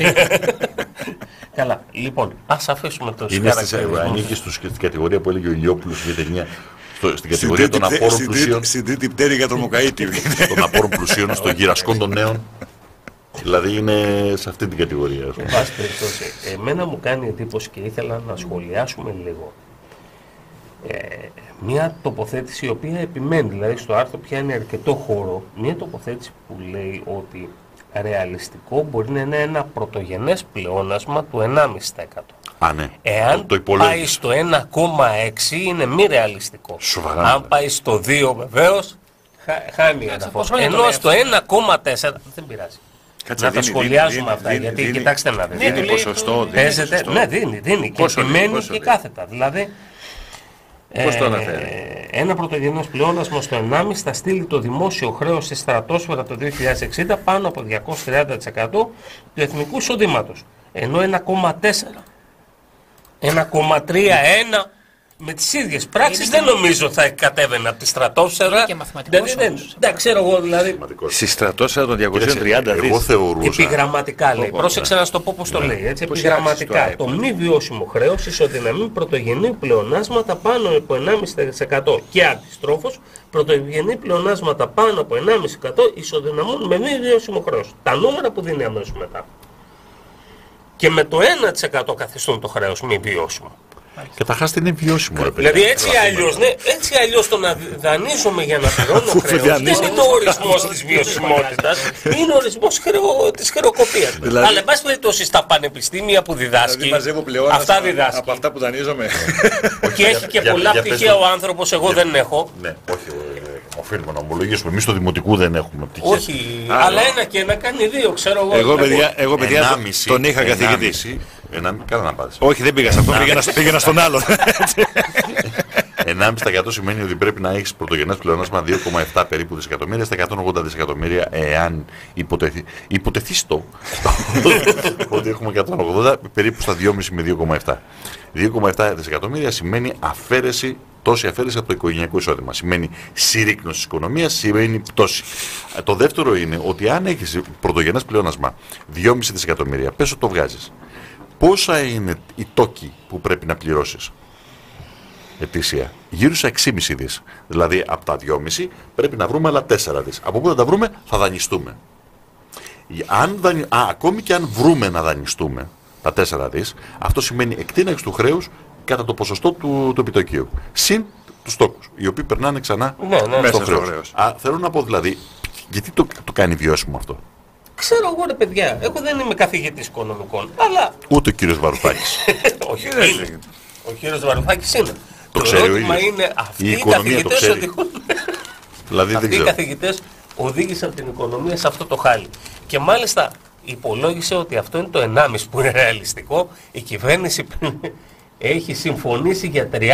Καλά, λοιπόν, ας αφήσουμε το χαρακτηρισμό. Ανήκει στην κατηγορία που έλεγε ο Ηλιόπουλος για ταινία. Στην κατηγορία των απόρων πλουσίων. Στην τρίτη πτέρυγα τρομοκαΐτη. Των απόρων πλουσίων, στον γυρασκόν των νέων. Δηλαδή είναι σε αυτή την κατηγορία. Εν πάση περιπτώσει, εμένα μου κάνει εντύπωση και ήθελα να σχολιάσουμε λίγο μια τοποθέτηση η οποία επιμένει, δηλαδή στο άρθρο πιάνει αρκετό χώρο, μια τοποθέτηση που λέει ότι ρεαλιστικό μπορεί να είναι ένα πρωτογενές πλεόνασμα του 1,5%. Ναι. Εάν πάει στο 1,6 είναι μη ρεαλιστικό. Σοβαρά. Αν πάει στο 2 βεβαίως χάνει έδαφος. Ενώ στο 1,4 δεν πειράζει. Να τα σχολιάζουμε αυτά, γιατί κοιτάξτε να δείτε. Δίνει ποσοστό. Ναι, δίνει και επιμένει και κάθετα. Δηλαδή, πώς το αναφέρει? Ένα πρωτογενές πλεόνασμα στο 1,5 θα στείλει το δημόσιο χρέος στη στρατόσφαιρα το 2060 πάνω από 230% του εθνικού εισοδήματος. Ενώ 1,4, 1,31 με τις ίδιες πράξεις δεν νομίζω θα κατέβαινε από τη στρατόσφαιρα. Δεν ξέρω εγώ δηλαδή. Στη στρατόσφαιρα των 230 δις. Εγώ θεωρούσα. Επιγραμματικά λέει. Πρόσεξε να σου το πω πώς το λέει. Έτσι, επιγραμματικά. Το μη βιώσιμο χρέος ισοδυναμεί πρωτογενή πλεονάσματα πάνω από 1,5% και αντιστρόφως πρωτογενή πλεονάσματα πάνω από 1,5% ισοδυναμούν με μη βιώσιμο χρέος. Τα νούμερα που δίνει αμέσως μετά. Και με το 1% καθιστούν το χρέος μη βιώσιμο. Καταρχάς δεν είναι βιώσιμο. Δηλαδή έτσι αλλιώς το να δανείζομαι για να πληρώνω χρέος δεν είναι ο ορισμός της βιωσιμότητας, είναι ο ορισμός της χρεοκοπίας. Δηλαδή, αλλά εν πάση περιπτώσει στα πανεπιστήμια που διδάσκει, αυτά διδάσκει. Από αυτά που δανείζομαι. Και έχει και πολλά πτυχία ο άνθρωπος, εγώ δεν έχω. Ναι, όχι, οφείλουμε να ομολογήσουμε. Εμείς στο δημοτικού δεν έχουμε πτυχία. Όχι, αλλά ένα και ένα κάνει δύο, ξέρω εγώ. Εγώ παιδιά τον είχα καθηγητή. Καλά να πάρεις. Όχι, δεν πήγα σε αυτό, πήγαινα στον άλλον. 1,5% σημαίνει ότι πρέπει να έχεις πρωτογενές πλεονάσμα 2,7 περίπου δισεκατομμύρια στα 180 δισεκατομμύρια, εάν υποτεθεί ότι έχουμε 180 περίπου στα 2,5 με 2,7. 2,7 δισεκατομμύρια σημαίνει τόση αφαίρεση από το οικογενειακό εισόδημα. Σημαίνει συρρίκνωση της οικονομίας, σημαίνει πτώση. Το δεύτερο είναι ότι αν έχεις πρωτογενές πλεόνασμα 2,5 δισεκατομμύρια, πες ότι το βγάζεις. Πόσα είναι οι τόκοι που πρέπει να πληρώσεις ετήσια? Γύρω στα 6,5 δις. Δηλαδή από τα 2,5 πρέπει να βρούμε άλλα 4 δις. Από πού θα τα βρούμε? Θα δανειστούμε. Ακόμη και αν βρούμε να δανειστούμε τα 4 δις, αυτό σημαίνει εκτείναξη του χρέους κατά το ποσοστό του επιτοκίου. Συν τους τόκους, οι οποίοι περνάνε ξανά στο χρέος. Θέλω να πω δηλαδή, γιατί το κάνει βιώσιμο αυτό? Ξέρω εγώ ρε παιδιά, εγώ δεν είμαι καθηγητής οικονομικών, αλλά... Ούτε ο κύριος Βαρουφάκης. Όχι, ο κύριος Βαρουφάκης είναι. Το ξέρει ο ίδιος. Είναι αυτοί οι καθηγητές οδηγούν. Δηλαδή αυτοί οι καθηγητές οδήγησαν την οικονομία σε αυτό το χάλι. Και μάλιστα υπολόγισε ότι αυτό είναι το 1,5 που είναι ρεαλιστικό. Η κυβέρνηση έχει συμφωνήσει για 3,5.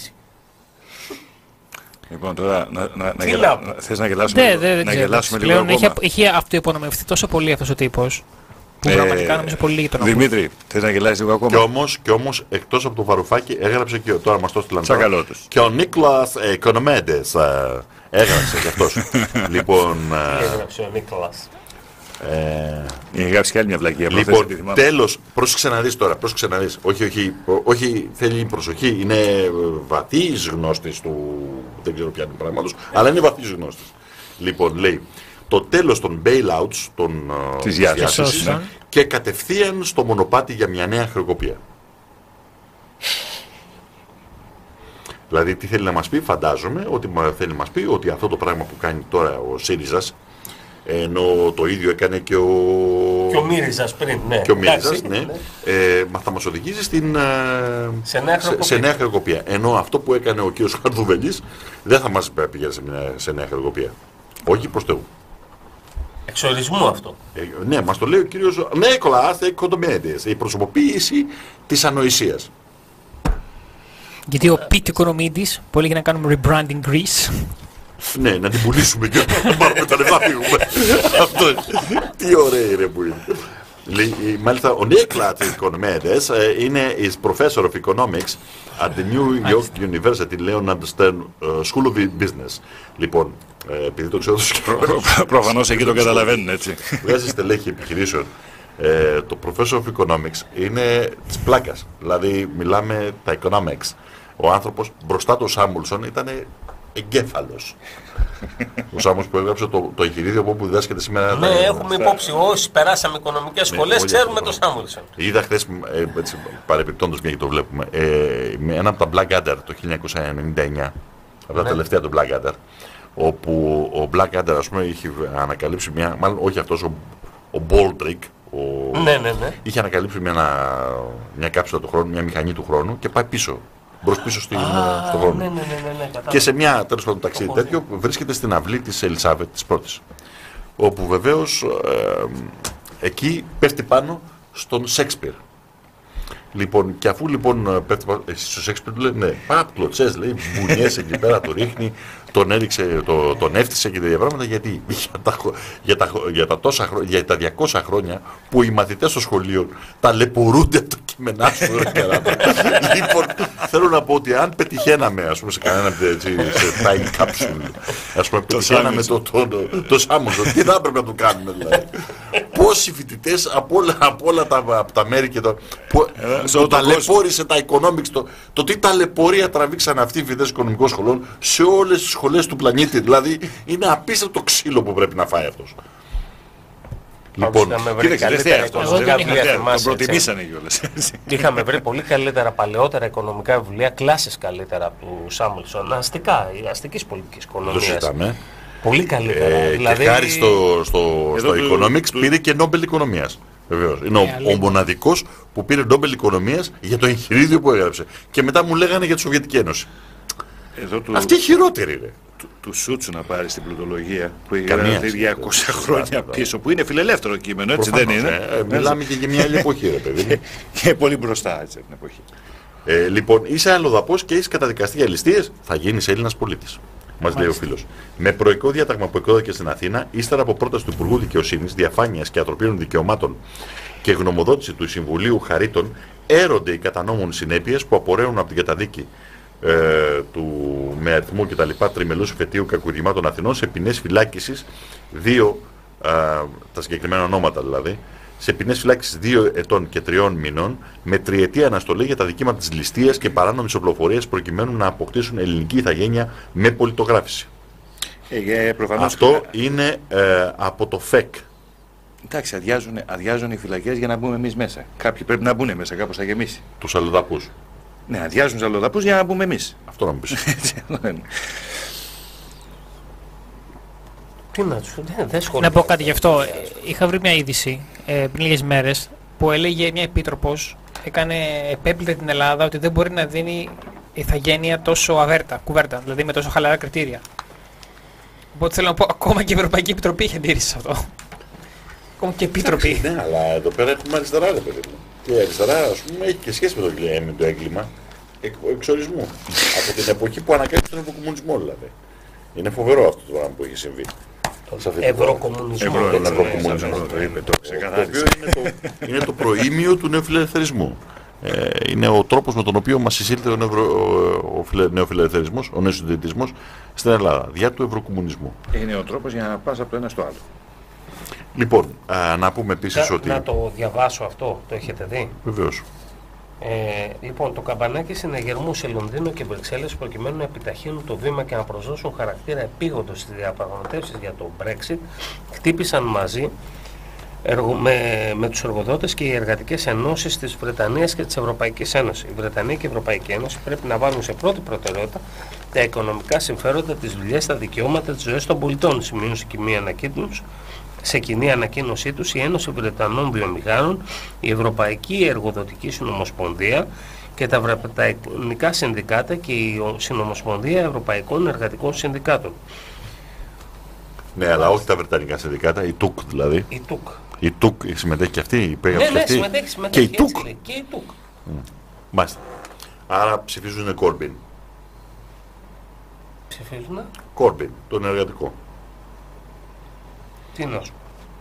Λοιπόν, τώρα θες να γελάσουμε λίγο ακόμα? Έχει αυτοϋπονομευτεί τόσο πολύ αυτός ο τύπος που πραγματικά νομίζω πολύ λίγοι τον ακούν. Δημήτρη, θες να γελάσεις λίγο ακόμα? Και όμως εκτός από το Βαρουφάκη έγραψε και τώρα μας το στείλαν Τσακαλώτος. Και ο Νίκλας Οικονομέντες έγραψε και αυτός. Λοιπόν... Έγραψε ο Νίκλας. Είχε γράψει και άλλη μια βλακία. Λοιπόν, τέλος, πρόσεξε να δεις τώρα, πρόσεξε να δεις. Όχι, θέλει προσοχή, είναι βαθύς γνώστης του, δεν ξέρω ποια είναι πράγματος, αλλά είναι βαθύς γνώστης. Λοιπόν, λέει, το τέλος των bailouts, της διάσωσης, και κατευθείαν στο μονοπάτι για μια νέα χρεοκοπία. Δηλαδή, τι θέλει να μας πει? Φαντάζομαι ότι θέλει να μας πει ότι αυτό το πράγμα που κάνει τώρα ο ΣΥΡΙΖΑς, ενώ το ίδιο έκανε και ο Μύριζας πριν, ναι. Και ο Μύριζας, ναι. Θα μας οδηγήσει σε νέα χρεοκοπία. Ενώ αυτό που έκανε ο κύριος Χαρδουβελής δεν θα μας πηγαίνει σε νέα χρεοκοπία. Όχι προς Θεού. Εξορισμού αυτό. Ναι, μας το λέει ο κύριος Νίκολας Οικονομέντες. Η προσωποποίηση της ανοησίας. Γιατί ο Πίτι Οικονομίδης που έλεγε να κάνουμε rebranding Greece. Ναι, να την πουλήσουμε και να πάρουμε τα λεφτά φύγουμε. Αυτό τι ωραίο είναι που είναι. Μάλιστα, ο Νίκλας Οικονομέντες είναι professor of economics at the New York University Leonard Stern School of Business. Λοιπόν, επειδή το ξέρω προφανώς εκεί το καταλαβαίνουν, έτσι. Βγάζει στελέχη επιχειρήσεων. Το professor of economics είναι της πλάκας. Δηλαδή, μιλάμε τα economics. Ο άνθρωπος μπροστά του Σάμουλσον ήταν εγκέφαλος. Ο Σάμος που έγραψε το εγχειρίδιο από όπου διδάσκεται σήμερα. Ναι, έχουμε υπόψη. Όσοι περάσαμε οικονομικές σχολές, ξέρουμε το Σάμουλσον. Είδα χθες, παρεπιπτόντως μια και το βλέπουμε, ένα από τα Blackadder το 1999, από τα τελευταία του Blackadder, όπου ο Blackadder, ας πούμε, είχε ανακαλύψει μια, μάλλον όχι αυτός, ο Baldrick, είχε ανακαλύψει μια κάψουλα του χρόνου, μια μηχανή του χρόνου και πάει πίσω. Μπρος-πίσω στον χρόνο. Ναι, και σε μια τέλος πάντων ταξίδι τέτοιο βρίσκεται στην αυλή της Ελισάβετ της πρώτης. Όπου βεβαίως εκεί πέφτει πάνω στον Σέξπιρ. Λοιπόν, και αφού λοιπόν πέφτει πάνω στο Σέξπιρ, του λέει ναι, κλωτσές, λέει, μπουνιές εκεί πέρα, το ρίχνει, τον έριξε, τον έφτιασε και τέτοια πράγματα. Γιατί για τα 200 χρόνια που οι μαθητές στο σχολείο ταλαιπωρούνται από το κείμενά σου. Λοιπόν, θέλω να πω ότι αν πετυχαίναμε, ας πούμε, σε κανένα σε time capsule, ας πούμε, πετυχαίναμε το Σάμονσον, τι θα έπρεπε να του κάνουμε δηλαδή? Πόσοι φοιτητές από όλα τα μέρη και το ταλαιπώρησε τα economics, το τι ταλαιπωρία τραβήξαν αυτοί οι φοιτητές οικονομικών σχολών σε όλες τις σχολές του πλανήτη. Δηλαδή είναι απίστευτο ξύλο που πρέπει να φάει αυτός. Λοιπόν, είχαμε βρει καλύτερα οικονομικά βιβλία. Τον προτιμήσανε κιόλας. Είχαμε βρει πολύ καλύτερα, παλαιότερα οικονομικά βιβλία, κλάσεις καλύτερα από του Σάμουελσον. Αστικά, αστικής πολιτικής οικονομίας. Πολύ καλύτερα. Δηλαδή... Και χάρη στο Economics πήρε και Νόμπελ Οικονομίας. Βεβαίως. Είναι ο μοναδικός που πήρε Νόμπελ Οικονομίας για το εγχειρίδιο που έγραψε. Και μετά μου λέγανε για τη Σοβιετική Ένωση. Αυτή η χειρότερη είναι. Του Σούτσου να πάρει στην πλουτολογία που γράφει 200 χρόνια πίσω, που είναι φιλελεύθερο κείμενο, έτσι δεν είναι. Μιλάμε και για μια άλλη εποχή, ρε παιδί. Και πολύ μπροστά έτσι την εποχή. Λοιπόν, είσαι αλλοδαπός και είσαι καταδικαστή για ληστείες, θα γίνεις Έλληνας πολίτης. Μας λέει ο φίλος. Με προϊκό διάταγμα που εκδόθηκε στην Αθήνα, ύστερα από πρόταση του Υπουργού Δικαιοσύνης, Διαφάνειας και Ανθρωπίνων Δικαιωμάτων και γνωμοδότηση του Συμβουλίου Χαρίτων, έρονται οι κατά νόμων συνέπειες που απορρέουν από την καταδίκη με αριθμό κτλ. Τριμελούς εφετείου κακουργημάτων Αθηνών σε ποινές φυλάκισης τα συγκεκριμένα ονόματα δηλαδή, σε ποινές φυλάκισης 2 ετών και 3 μηνών, με τριετή αναστολή για τα δικήματα της ληστείας και παράνομης οπλοφορίας προκειμένου να αποκτήσουν ελληνική ηθαγένεια με πολιτογράφηση. Αυτό είναι από το ΦΕΚ. Εντάξει, αδειάζουν οι φυλακές για να μπούμε εμείς μέσα. Κάποιοι πρέπει να μπουν μέσα, κάπως θα γεμίσει. Τους αλλοδαπούς. Ναι, αδειάζουν τους αλλοδαπούς για να μπούμε εμείς. Αυτό να μου πεις. Τι να σου να πω κάτι γι' αυτό. Είχα βρει μια είδηση πριν λίγες μέρες που έλεγε μια επίτροπος, επέπλητε την Ελλάδα ότι δεν μπορεί να δίνει ηθαγένεια τόσο κουβέρτα, δηλαδή με τόσο χαλαρά κριτήρια. Οπότε θέλω να πω, ακόμα και η Ευρωπαϊκή Επιτροπή είχε αντίρρηση σε αυτό. Ακόμα και η Επιτροπή. Ναι, αλλά εδώ πέρα έχουμε αριστερά, ρε παιδί μου. Και η αριστερά, ας πούμε, έχει και σχέση με το έγκλημα εξορισμού. Από την εποχή που ανακάλυψε τον ευρωκομμουνισμό, δηλαδή. Είναι φοβερό αυτό το πράγμα που έχει συμβεί. Ευρωκομμουνισμό. Τον ευρωκομμουνισμό. Το οποίο είναι το προήμιο του νεοφιλελευθερισμού. Είναι ο τρόπος με τον οποίο μας εισήλθε ο νεοφιλελευθερισμός, ο νεοσυντηρητισμός στην Ελλάδα, διά του ευρωκομμουνισμού. Είναι ο τρόπος για να πας από το ένα στο άλλο. Λοιπόν, να πούμε επίσης ότι... Να το διαβάσω αυτό, το έχετε δει? Βεβαίως. Λοιπόν, το καμπανάκι συναγερμού σε Λονδίνο και Βρυξέλλες προκειμένου να επιταχύνουν το βήμα και να προσδώσουν χαρακτήρα επίγοντος στις διαπραγματεύσεις για το Brexit χτύπησαν μαζί με τους εργοδότες και οι εργατικές ενώσεις της Βρετανίας και της Ευρωπαϊκής Ένωσης. Η Βρετανία και η Ευρωπαϊκή Ένωση πρέπει να βάλουν σε πρώτη προτεραιότητα τα οικονομικά συμφέροντα, τις δουλειές, τα δικαιώματα, τις ζωές των πολιτών, σημειώνουν σε κοινή ανακοίνωσή τους η Ένωση Βρετανών Βιομηχάνων, η Ευρωπαϊκή Εργοδοτική Συνομοσπονδία και τα Βρετανικά Συνδικάτα και η Συνομοσπονδία Ευρωπαϊκών Εργατικών Συνδικάτων. Ναι, αλλά όχι τα Βρετανικά Συνδικάτα, η ΤΟΚ δηλαδή. Η ΤΟΚ συμμετέχει και αυτή, συμμετέχει και η ΤΟΚ. Και η ΤΟΚ. Μάλιστα. Άρα ψηφίζουν Κόρμπιν. Ψηφίζουν Κόρμπιν, τον εργατικό. Τι να σου πω.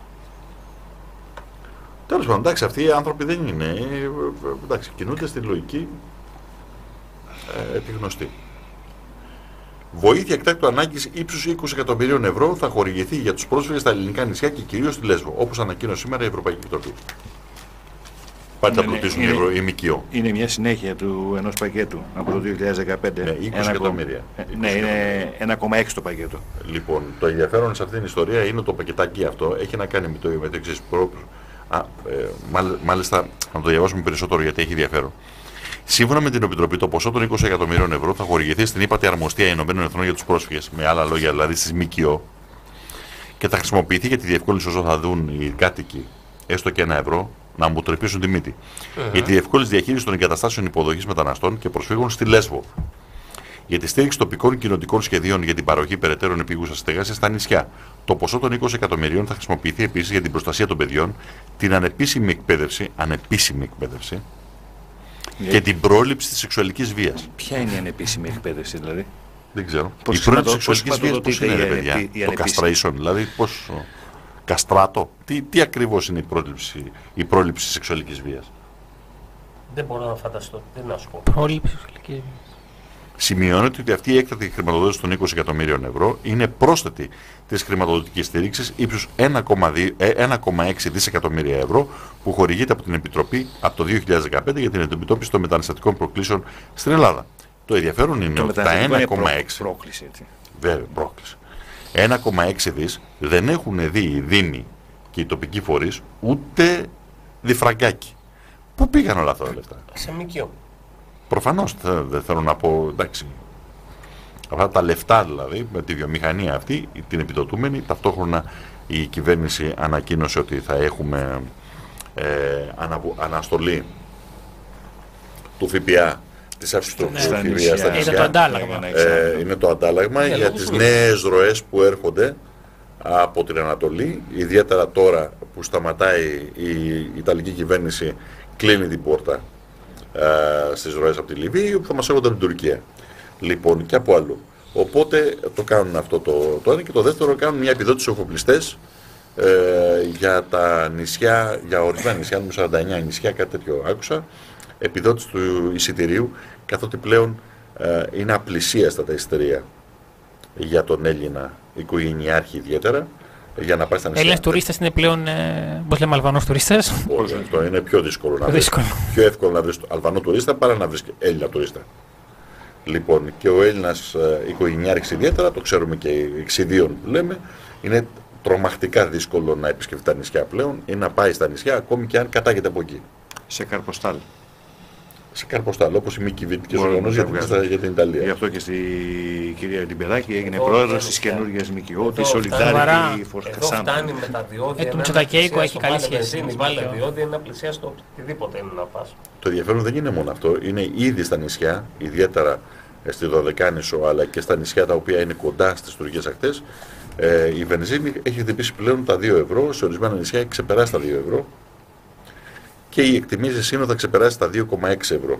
Τέλος πάντων, εντάξει, αυτοί οι άνθρωποι δεν είναι. Εντάξει, κινούνται στη λογική επιγνωστή. Βοήθεια εκτάκτου ανάγκης ύψους 20 εκατομμυρίων ευρώ θα χορηγηθεί για τους πρόσφυγες στα ελληνικά νησιά και κυρίως στη Λέσβο, όπως ανακοίνωσε σήμερα η Ευρωπαϊκή Επιτροπή. Πάλι θα πλουτίσουν οι ΜΚΟ. Είναι μια συνέχεια του ενός πακέτου από το 2015. Ναι, 20 εκατομμύρια. Ναι, είναι 1,6 το πακέτο. Λοιπόν, το ενδιαφέρον σε αυτήν την ιστορία είναι το πακετάκι αυτό. Έχει να κάνει με το εξής. Μάλιστα, να το διαβάσουμε περισσότερο γιατί έχει ενδιαφέρον. Σύμφωνα με την Επιτροπή, το ποσό των 20 εκατομμυρίων ευρώ θα χορηγηθεί στην ύπατη αρμοστία Ηνωμένων Εθνών για τους πρόσφυγες. Με άλλα λόγια, δηλαδή στις ΜΚΟ. Και θα χρησιμοποιηθεί για τη διευκόλυνση όσο θα δουν οι κάτοικοι έστω και €1 να μου τρυπήσουν τη μύτη. Για τη διευκόλυνση διαχείριση των εγκαταστάσεων υποδοχής μεταναστών και προσφύγων στη Λέσβο. Για τη στήριξη τοπικών κοινοτικών σχεδίων για την παροχή περαιτέρω επίγουσας στέγασης στα νησιά. Το ποσό των 20 εκατομμυρίων θα χρησιμοποιηθεί επίσης για την προστασία των παιδιών, την ανεπίσημη εκπαίδευση και την πρόληψη της σεξουαλικής βίας. Ποια είναι η ανεπίσημη εκπαίδευση, δηλαδή? Δεν ξέρω. Η πρόληψη της σεξουαλικής βίας πώς είναι, ρε παιδιά? Το castration, δηλαδή πώς... Καστράτο. Τι ακριβώς είναι η πρόληψη της σεξουαλικής βίας? Δεν μπορώ να φανταστώ. Τι να σου πω. Πρόληψη σεξουαλικής βίας. Σημειώνεται ότι αυτή η έκτατη χρηματοδότηση των 20 εκατομμύριων ευρώ είναι πρόσθετη της χρηματοδοτικής στήριξης ύψους 1,6 δισεκατομμύρια ευρώ που χορηγείται από την Επιτροπή από το 2015 για την αντιμετώπιση των μεταναστευτικών προκλήσεων στην Ελλάδα. Το ενδιαφέρον είναι ότι τα 1,6 πρόκληση, έτσι. Βέβαια, πρόκληση. 1,6 δις δεν έχουν δει οι Δήμοι και οι τοπικοί φορείς ούτε διφραγκάκι. Πού πήγαν όλα αυτά τα λεφτά? Σε ΜΚΟ. Προφανώς δεν θέλω να πω, εντάξει, αυτά τα λεφτά δηλαδή με τη βιομηχανία αυτή, την επιδοτούμενη, ταυτόχρονα η κυβέρνηση ανακοίνωσε ότι θα έχουμε αναστολή του ΦΠΑ της αύξησης του ΦΠΑ στα νησιά. Είναι το αντάλλαγμα για τις νέες ροές που έρχονται από την Ανατολή, ιδιαίτερα τώρα που σταματάει η Ιταλική κυβέρνηση, κλείνει την πόρτα στις ροές από τη Λιβύη, που θα μας έρχονται από την Τουρκία. Λοιπόν, και από αλλού. Οπότε το κάνουν αυτό το ένα, και το δεύτερο, κάνουν μια επιδότηση στους εφοπλιστές για τα νησιά, για ορισμένα νησιά, με 49 νησιά, κάτι τέτοιο άκουσα, επιδότηση του εισιτηρίου, καθότι πλέον είναι απλησίαστα τα εισιτηρία για τον Έλληνα οικογενειάρχη ιδιαίτερα, για να πάει στα νησιά. Έλληνες τουρίστες είναι πλέον, πώς λέμε, Αλβανός τουρίστες. Όχι, αυτό είναι πιο δύσκολο να βρεις. Πιο εύκολο να βρεις Αλβανό τουρίστα παρά να βρεις Έλληνα τουρίστα. Λοιπόν, και ο Έλληνας οικογενειάρχης ιδιαίτερα, το ξέρουμε και οι εξιδίων που λέμε, είναι τρομακτικά δύσκολο να επισκεφτεί τα νησιά πλέον ή να πάει στα νησιά, ακόμη και αν κατάγεται από εκεί. Σε καρποστάλ. Σε καρποστάλ, όπως οι μη κυβερνητικές οργανώσεις για την Ιταλία. Γι' αυτό και στη κυρία Λιμπεράκη έγινε πρόεδρος της καινούργιας ΜΚΟ, της Solidarity for Kasam. Εδώ φτάνει με τα διόδια. Το Μητσοτακέικο έχει καλή σχέση. Βάλε διόδια, είναι πλησία στο οτιδήποτε είναι να πας. Το ενδιαφέρον δεν είναι μόνο αυτό, είναι ήδη στα νησιά, ιδιαίτερα στη Δωδεκάνησο, αλλά και στα νησιά τα οποία είναι κοντά στις τουρκικές ακτές, η βενζίνη έχει χτυπήσει πλέον τα 2 ευρώ, σε ορισμένα νησιά έχει ξεπεράσει τα 2 ευρώ και οι εκτιμήσεις είναι ότι θα ξεπεράσει τα 2,6 ευρώ.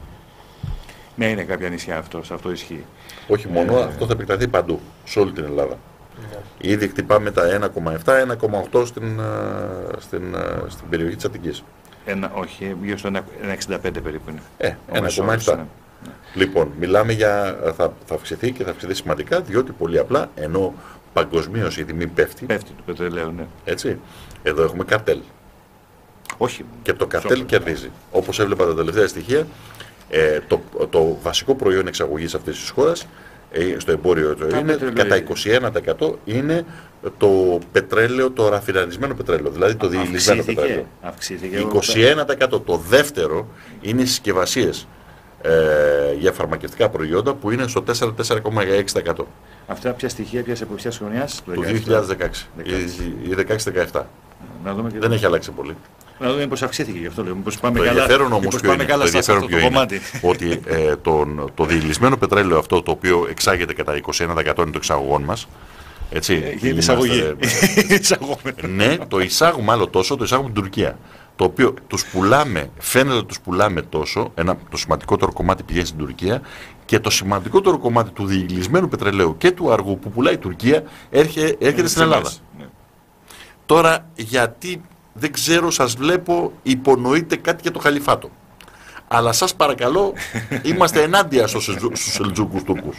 Ναι, είναι κάποια νησιά αυτό ισχύει. Όχι μόνο, αυτό θα επεκταθεί παντού, σε όλη την Ελλάδα. Ήδη χτυπάμε τα 1,7, 1,8 στην περιοχή της Αττικής. Όχι, γύρω στο 1,65 περίπου είναι. 1,7. Λοιπόν, μιλάμε για θα αυξηθεί και θα αυξηθεί σημαντικά, διότι πολύ απλά, ενώ παγκοσμίως η τιμή πέφτει. Πέφτει το πετρελαίο, ναι. Έτσι, εδώ έχουμε καρτέλ. Όχι. Και το καρτέλ κερδίζει. Όπως έβλεπα τα τελευταία στοιχεία, το βασικό προϊόν εξαγωγής αυτής της χώρας, στο εμπόριο είναι κατά 21% είναι το πετρέλαιο, το ραφιναρισμένο πετρέλαιο, δηλαδή το διηλυσμένο πετρέλαιο. Αυξήθηκε. 21%. Το δεύτερο είναι οι συσκευασίες για φαρμακευτικά προϊόντα που είναι στο 4,6%. Αυτά ποια στοιχεία, ποιας εποχής χρονιάς? Του 2016 ή 16-17. Δεν έχει αλλάξει πολύ. Να δούμε πώς αυξήθηκε, γι' αυτό λέω. Πώς πάμε το καλά, ενδιαφέρον όμως ποιο είναι, κομμάτι. Ότι το διηλυσμένο πετρέλαιο αυτό, το οποίο εξάγεται κατά 21% είναι το εξαγωγών μας. Έτσι, γίνεται εισαγωγή. Ναι, το εισάγουμε άλλο τόσο, το εισάγουμε την Τουρκία. Το οποίο τους πουλάμε, φαίνεται ότι τους πουλάμε τόσο, το σημαντικότερο κομμάτι πηγαίνει στην Τουρκία, και το σημαντικότερο κομμάτι του διηλυσμένου πετρελαίου και του αργού που πουλάει η Τουρκία έρχεται στην Ελλάδα. Ναι. Τώρα, γιατί δεν ξέρω, σας βλέπω, υπονοείτε κάτι για το Χαλιφάτο. Αλλά σας παρακαλώ, είμαστε ενάντια στους Σελτζούκους Τούρκους.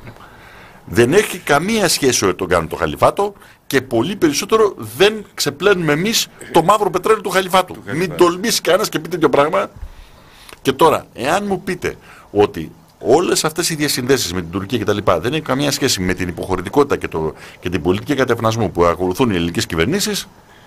Δεν έχει καμία σχέση ότι τον κάνουν το Χαλιφάτο και πολύ περισσότερο δεν ξεπλένουμε εμείς το μαύρο πετρέλαιο του Χαλιφάτου. Μην τολμήσει κανένας και πείτε τέτοιο πράγμα. Και τώρα, εάν μου πείτε ότι όλες αυτές οι διασυνδέσεις με την Τουρκία κτλ. Δεν έχουν καμία σχέση με την υποχωρητικότητα και την πολιτική κατευνασμού που ακολουθούν οι ελληνικές κυβερνήσεις.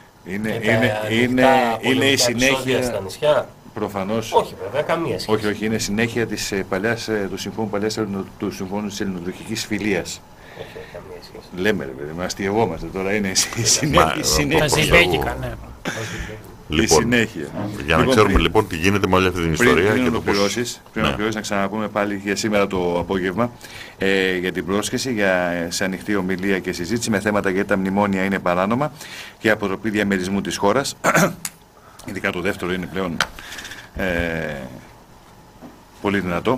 Είναι η συνέχεια. Στα νησιά. Προφανώς. Όχι, βέβαια, καμία σχέση. Όχι, είναι συνέχεια του Συμφώνου της Ελληνοτουρκικής Φιλίας. Όχι, καμία σχέση. Λέμε, ρε παιδί, μα αστειευόμαστε τώρα. Είναι η συνέχεια. Τα ζυμπέκικα, ναι. Λοιπόν, συνέχεια. Για να ξέρουμε λοιπόν τι γίνεται με όλη αυτή την ιστορία. Πριν ολοκληρώσεις, να ξαναπούμε πάλι για σήμερα το απόγευμα για την πρόσκληση, σε ανοιχτή ομιλία και συζήτηση με θέματα γιατί τα μνημόνια είναι παράνομα και αποτροπή διαμερισμού της χώρας. Ειδικά το δεύτερο είναι πλέον πολύ δυνατό.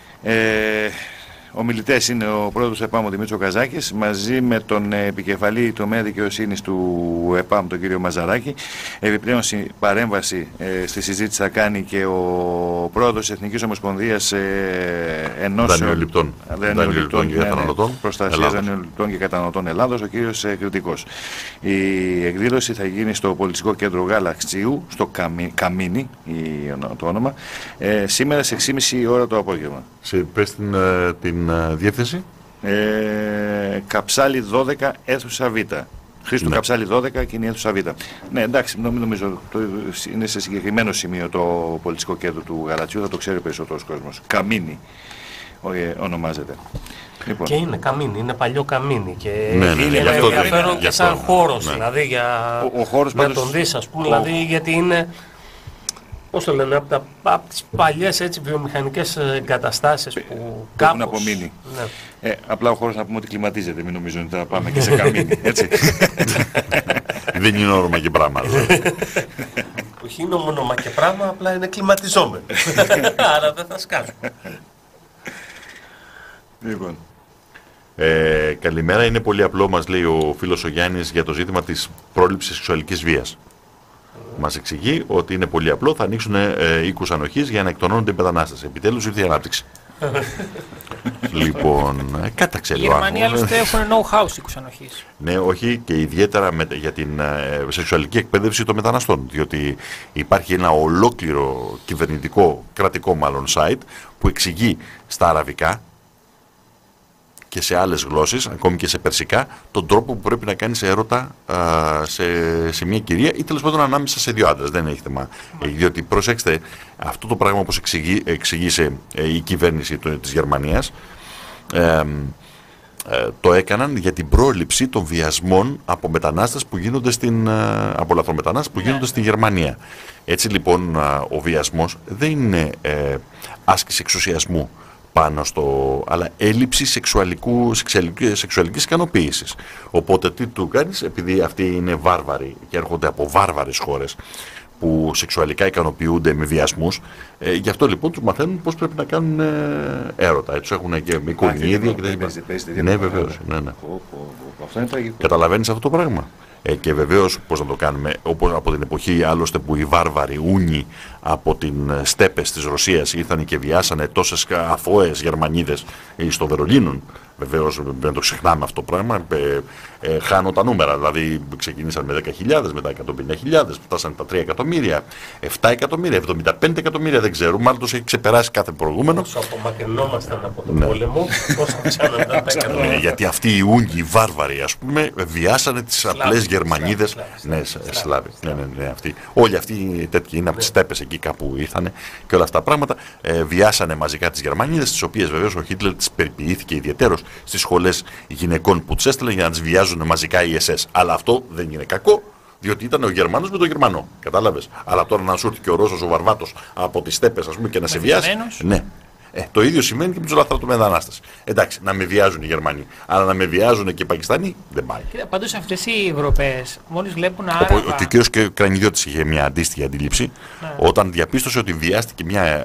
Ομιλητές είναι ο πρόεδρος του ΕΠΑΜ, ο Δημήτρης Καζάκης, μαζί με τον επικεφαλή τομέα δικαιοσύνης του ΕΠΑΜ, τον κύριο Μαζαράκη. Επιπλέον παρέμβαση στη συζήτηση θα κάνει και ο πρόεδρος της Εθνικής Ομοσπονδίας Δανειοληπτών και Καταναλωτών, Προστασίας Δανειοληπτών και Καταναλωτών Ελλάδος, ο κύριος Κρητικός. Η εκδήλωση θα γίνει στο Πολιτιστικό Κέντρο Γαλαξίου, στο Καμίνι, το όνομα, σήμερα σε 6.30 ώρα το απόγευμα. Πες την διεύθυνση. Καψάλη 12, αίθουσα Β. Χρήστο Καψάλη 12 και είναι η αίθουσα Β. Ναι, εντάξει, νομίζω είναι σε συγκεκριμένο σημείο το πολιτικό κέντρο του Γαλατσιού, θα το ξέρει περισσότερος κόσμος. Καμίνι ονομάζεται. Λοιπόν. Και είναι καμίνι, είναι παλιό καμίνι και είναι ενδιαφέρον και σαν χώρος, δηλαδή για τον δεις, ας πούμε, δηλαδή γιατί είναι, πώς το λένε, από τις παλιές έτσι βιομηχανικές εγκαταστάσεις που έχουν απομείνει. Ναι. Απλά ο χώρος να πούμε ότι κλιματίζεται, μην νομίζω ότι θα πάμε και σε καμίνι, έτσι. Δεν είναι όνομα και πράγμα. Όχι είναι όνομα και πράγμα, απλά είναι κλιματιζόμενο. Άρα δεν θα σκάσω. Λοιπόν. Καλημέρα, είναι πολύ απλό, μας λέει ο φίλος ο Γιάννης για το ζήτημα της πρόληψης σεξουαλικής βίας. Μας εξηγεί ότι είναι πολύ απλό, θα ανοίξουν οίκους ανοχής για να εκτονώνονται οι μετανάστες. Επιτέλους ήρθε η ανάπτυξη. Λοιπόν, κάταξε λίγο. Οι Γερμανοί άλλωστε έχουν know-how οίκους ανοχής. Ναι, όχι, και ιδιαίτερα για την σεξουαλική εκπαίδευση των μεταναστών. Διότι υπάρχει ένα ολόκληρο κυβερνητικό, κρατικό μάλλον site, που εξηγεί στα αραβικά και σε άλλες γλώσσες, ακόμη και σε περσικά, τον τρόπο που πρέπει να κάνεις έρωτα σε μια κυρία ή τέλος πάντων ανάμεσα σε δύο άντρες. Δεν έχει θέμα. Διότι προσέξτε, αυτό το πράγμα όπως εξηγήσε η κυβέρνηση της Γερμανίας, το έκαναν για την πρόληψη των βιασμών από μετανάστες που γίνονται από λαθρομετανάστες που γίνονται στη Γερμανία. Έτσι λοιπόν ο βιασμός δεν είναι άσκηση εξουσιασμού πάνω αλλά έλλειψη σεξουαλικής ικανοποίησης. Οπότε τι του κάνεις, επειδή αυτοί είναι βάρβαροι και έρχονται από βάρβαρες χώρες που σεξουαλικά ικανοποιούνται με βιασμούς, γι' αυτό λοιπόν τους μαθαίνουν πώς πρέπει να κάνουν έρωτα. Τους έχουν και εικονίδια και τέτοια. Ναι, βεβαίως. Καταλαβαίνεις αυτό το πράγμα. Και βεβαίως πώς να το κάνουμε, όπως από την εποχή άλλωστε που οι βάρβαροι Ούνοι από την στέπες της Ρωσίας ήρθαν και βιάσανε τόσες αθώες Γερμανίδες στο Βερολίνο. Βεβαίως δεν το ξεχνάμε αυτό το πράγμα, χάνω τα νούμερα, δηλαδή ξεκινήσαν με 10.000, μετά 150.000, φτάσαν τα 3 εκατομμύρια, 7 εκατομμύρια, 75 εκατομμύρια, δεν ξέρουμε, μάλλον τους έχει ξεπεράσει κάθε προηγούμενο. Όσο απομακρυνόμασταν από τον πόλεμο, πώς αυξάνονταν τα εκατομμύρια. Γιατί αυτοί οι Ούγγοι, οι βάρβαροι, ας πούμε, βιάσανε τις απλές Γερμανίδες. Ναι, Σλάβοι. Ναι, αυτοί. Όλοι αυτοί οι τέτοιοι είναι από τις στέπες εκεί κάπου ήρθανε και όλα αυτά τα πράγματα. Βιάσανε μαζικά τις Γερμανίδες, τις οποίες βεβαίως ο Χίτλερ τις περιποιήθηκε ιδιαιτέρως στις σχολές γυναικών που τις έστελνε για να τις βιάζουν μαζικά οι SS. Αλλά αυτό δεν είναι κακό, διότι ήταν ο Γερμανός με τον Γερμανό. Κατάλαβες. Αλλά τώρα να σου έρθει και ο Ρώσος, ο Βαρβάτος από τις στέπες, ας πούμε, και να σε βιάσει. Ναι. Το ίδιο σημαίνει και με τους λαθρομετανάστες. Εντάξει, να με βιάζουν οι Γερμανοί, αλλά να με βιάζουν και οι Πακιστανοί δεν πάει. Πάντως αυτές οι Ευρωπαίες μόλις βλέπουν Άραβα. Και ο κ. Κρανιδιώτης είχε μια αντίστοιχη αντίληψη, όταν διαπίστωσε ότι βιάστηκε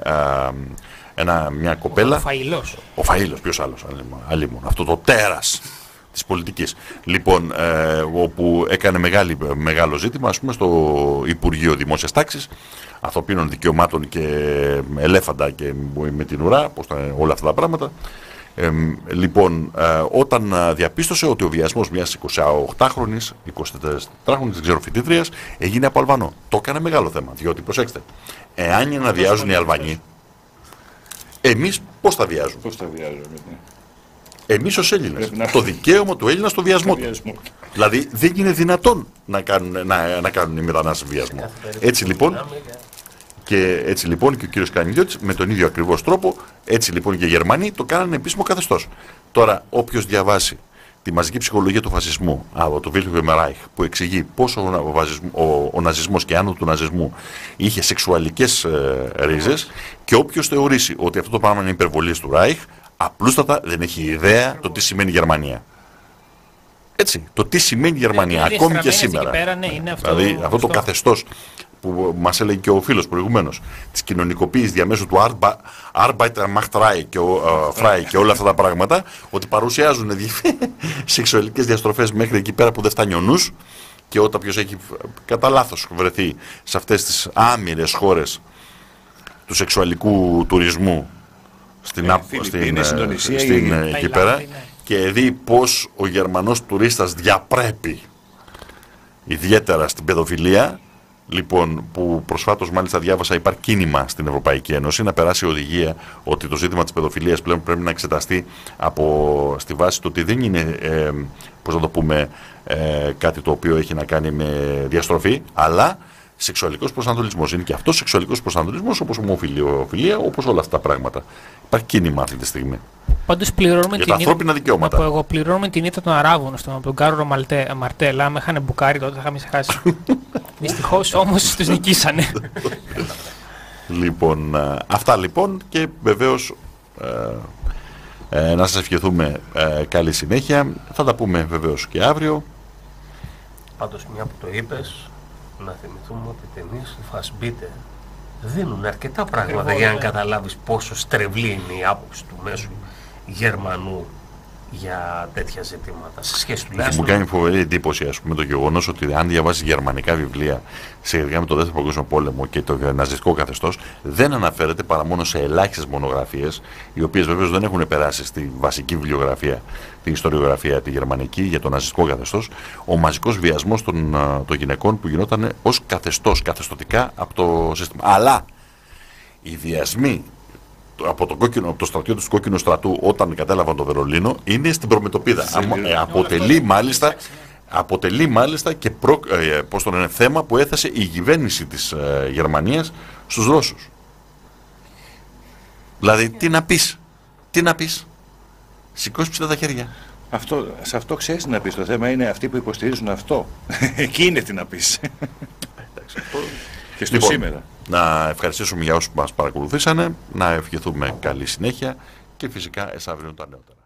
μια κοπέλα. Ο Φαΐλος, ποιος άλλος, αλλήμον. Αυτό το τέρας της πολιτικής. Λοιπόν, όπου έκανε μεγάλο ζήτημα, ας πούμε, στο Υπουργείο Δημόσιας Τάξης, ανθρωπίνων δικαιωμάτων και ελέφαντα και με την ουρά, όλα αυτά τα πράγματα. Λοιπόν, όταν διαπίστωσε ότι ο βιασμός μιας 28χρονης, 24χρονης, δεν ξέρω, φοιτήτριας, έγινε από Αλβανό. Το έκανε μεγάλο θέμα, διότι προσέξτε, εάν είναι να βιάζουν οι Αλβανοί, εμείς πώς τα βιάζουμε. Εμείς ως Έλληνες. Το δικαίωμα του Έλληνα στο βιασμό του. Δηλαδή δεν είναι δυνατόν να κάνουν οι μετανάστες βιασμό. Έτσι λοιπόν και ο κύριος Κρανιδιώτης με τον ίδιο ακριβώς τρόπο, έτσι λοιπόν και οι Γερμανοί το κάνανε επίσημο καθεστώς. Τώρα όποιος διαβάσει τη μαζική ψυχολογία του φασισμού από το Wilhelm Reich, που εξηγεί πόσο ο ναζισμός και άνω του ναζισμού είχε σεξουαλικές ρίζες, και όποιος θεωρήσει ότι αυτό το πράγμα είναι υπερβολής του Reich, απλούστατα δεν έχει ιδέα το τι σημαίνει Γερμανία. Έτσι, το τι σημαίνει Γερμανία, ακόμη και σήμερα. Πέρα, ναι, είναι αυτό, δηλαδή αυτό το καθεστώς που μας έλεγε και ο φίλος προηγουμένως, της κοινωνικοποίησης διαμέσου του Arbeitermacht Frei και όλα αυτά τα πράγματα, ότι παρουσιάζουν σεξουαλικές διαστροφές μέχρι εκεί πέρα που δεν φτάνει ο νους, και όταν ποιος έχει κατά λάθος βρεθεί σε αυτές τις άμυρες χώρες του σεξουαλικού τουρισμού εκεί πέρα, και δει πως ο Γερμανός τουρίστας διαπρέπει ιδιαίτερα στην παιδοφιλία, λοιπόν, που προσφάτως μάλιστα διάβασα, υπάρχει κίνημα στην Ευρωπαϊκή Ένωση να περάσει οδηγία ότι το ζήτημα της παιδοφιλίας πλέον πρέπει να εξεταστεί στη βάση του ότι δεν είναι, πώς να το πούμε, κάτι το οποίο έχει να κάνει με διαστροφή, αλλά σεξουαλικός προσανατολισμός. Είναι και αυτός σεξουαλικός προσανατολισμός, όπως ομοφιλία, όπως όλα αυτά τα πράγματα. Υπάρχει κίνημα αυτή τη στιγμή. Πάντως πληρώνουμε για τα ανθρώπινα δικαιώματα. Εγώ πληρώνουμε την ήττα των Αράβων στον τον Κάρο Μαρτέλα. Με είχαν μπουκάρει τότε, θα είχαμε ξεχάσει. Δυστυχώς όμως τους νικήσανε. Λοιπόν, αυτά λοιπόν, και βεβαίως να σας ευχηθούμε καλή συνέχεια. Θα τα πούμε βεβαίως και αύριο. Πάντως, μια που το είπες, να θυμηθούμε ότι οι ταινίες του Φασμπίτερ δίνουν αρκετά πράγματα για να καταλάβεις πόσο στρεβλή είναι η άποψη του μέσου Γερμανού για τέτοια ζητήματα. Σε σχέση τουλάχιστον. Μου κάνει φοβερή εντύπωση, ας πούμε, το γεγονός ότι αν διαβάσεις γερμανικά βιβλία σχετικά με το Δεύτερο Παγκόσμιο Πόλεμο και το ναζιστικό καθεστώς, δεν αναφέρεται παρά μόνο σε ελάχιστες μονογραφίες, οι οποίες βεβαίως δεν έχουν περάσει στη βασική βιβλιογραφία, την ιστοριογραφία τη γερμανική για το ναζιστικό καθεστώς, ο μαζικός βιασμός των γυναικών που γινόταν ως καθεστωτικά από το σύστημα. Αλλά οι βιασμοί από το στρατιώτη του Κόκκινου Στρατού όταν κατέλαβαν το Βερολίνο είναι στην προμετωπίδα. Αποτελεί μάλιστα και θέμα που έθεσε η κυβέρνηση της Γερμανίας στους Ρώσους. Δηλαδή, τι να πεις, σηκώσεις ψηλά τα χέρια. Σε αυτό ξέρεις να πεις, το θέμα είναι αυτοί που υποστηρίζουν αυτό. Εκεί είναι τι να πεις. Και στο σήμερα. Να ευχαριστήσουμε για όσους μας παρακολουθήσανε, να ευχηθούμε καλή συνέχεια και φυσικά εσάβριον τα νεότερα.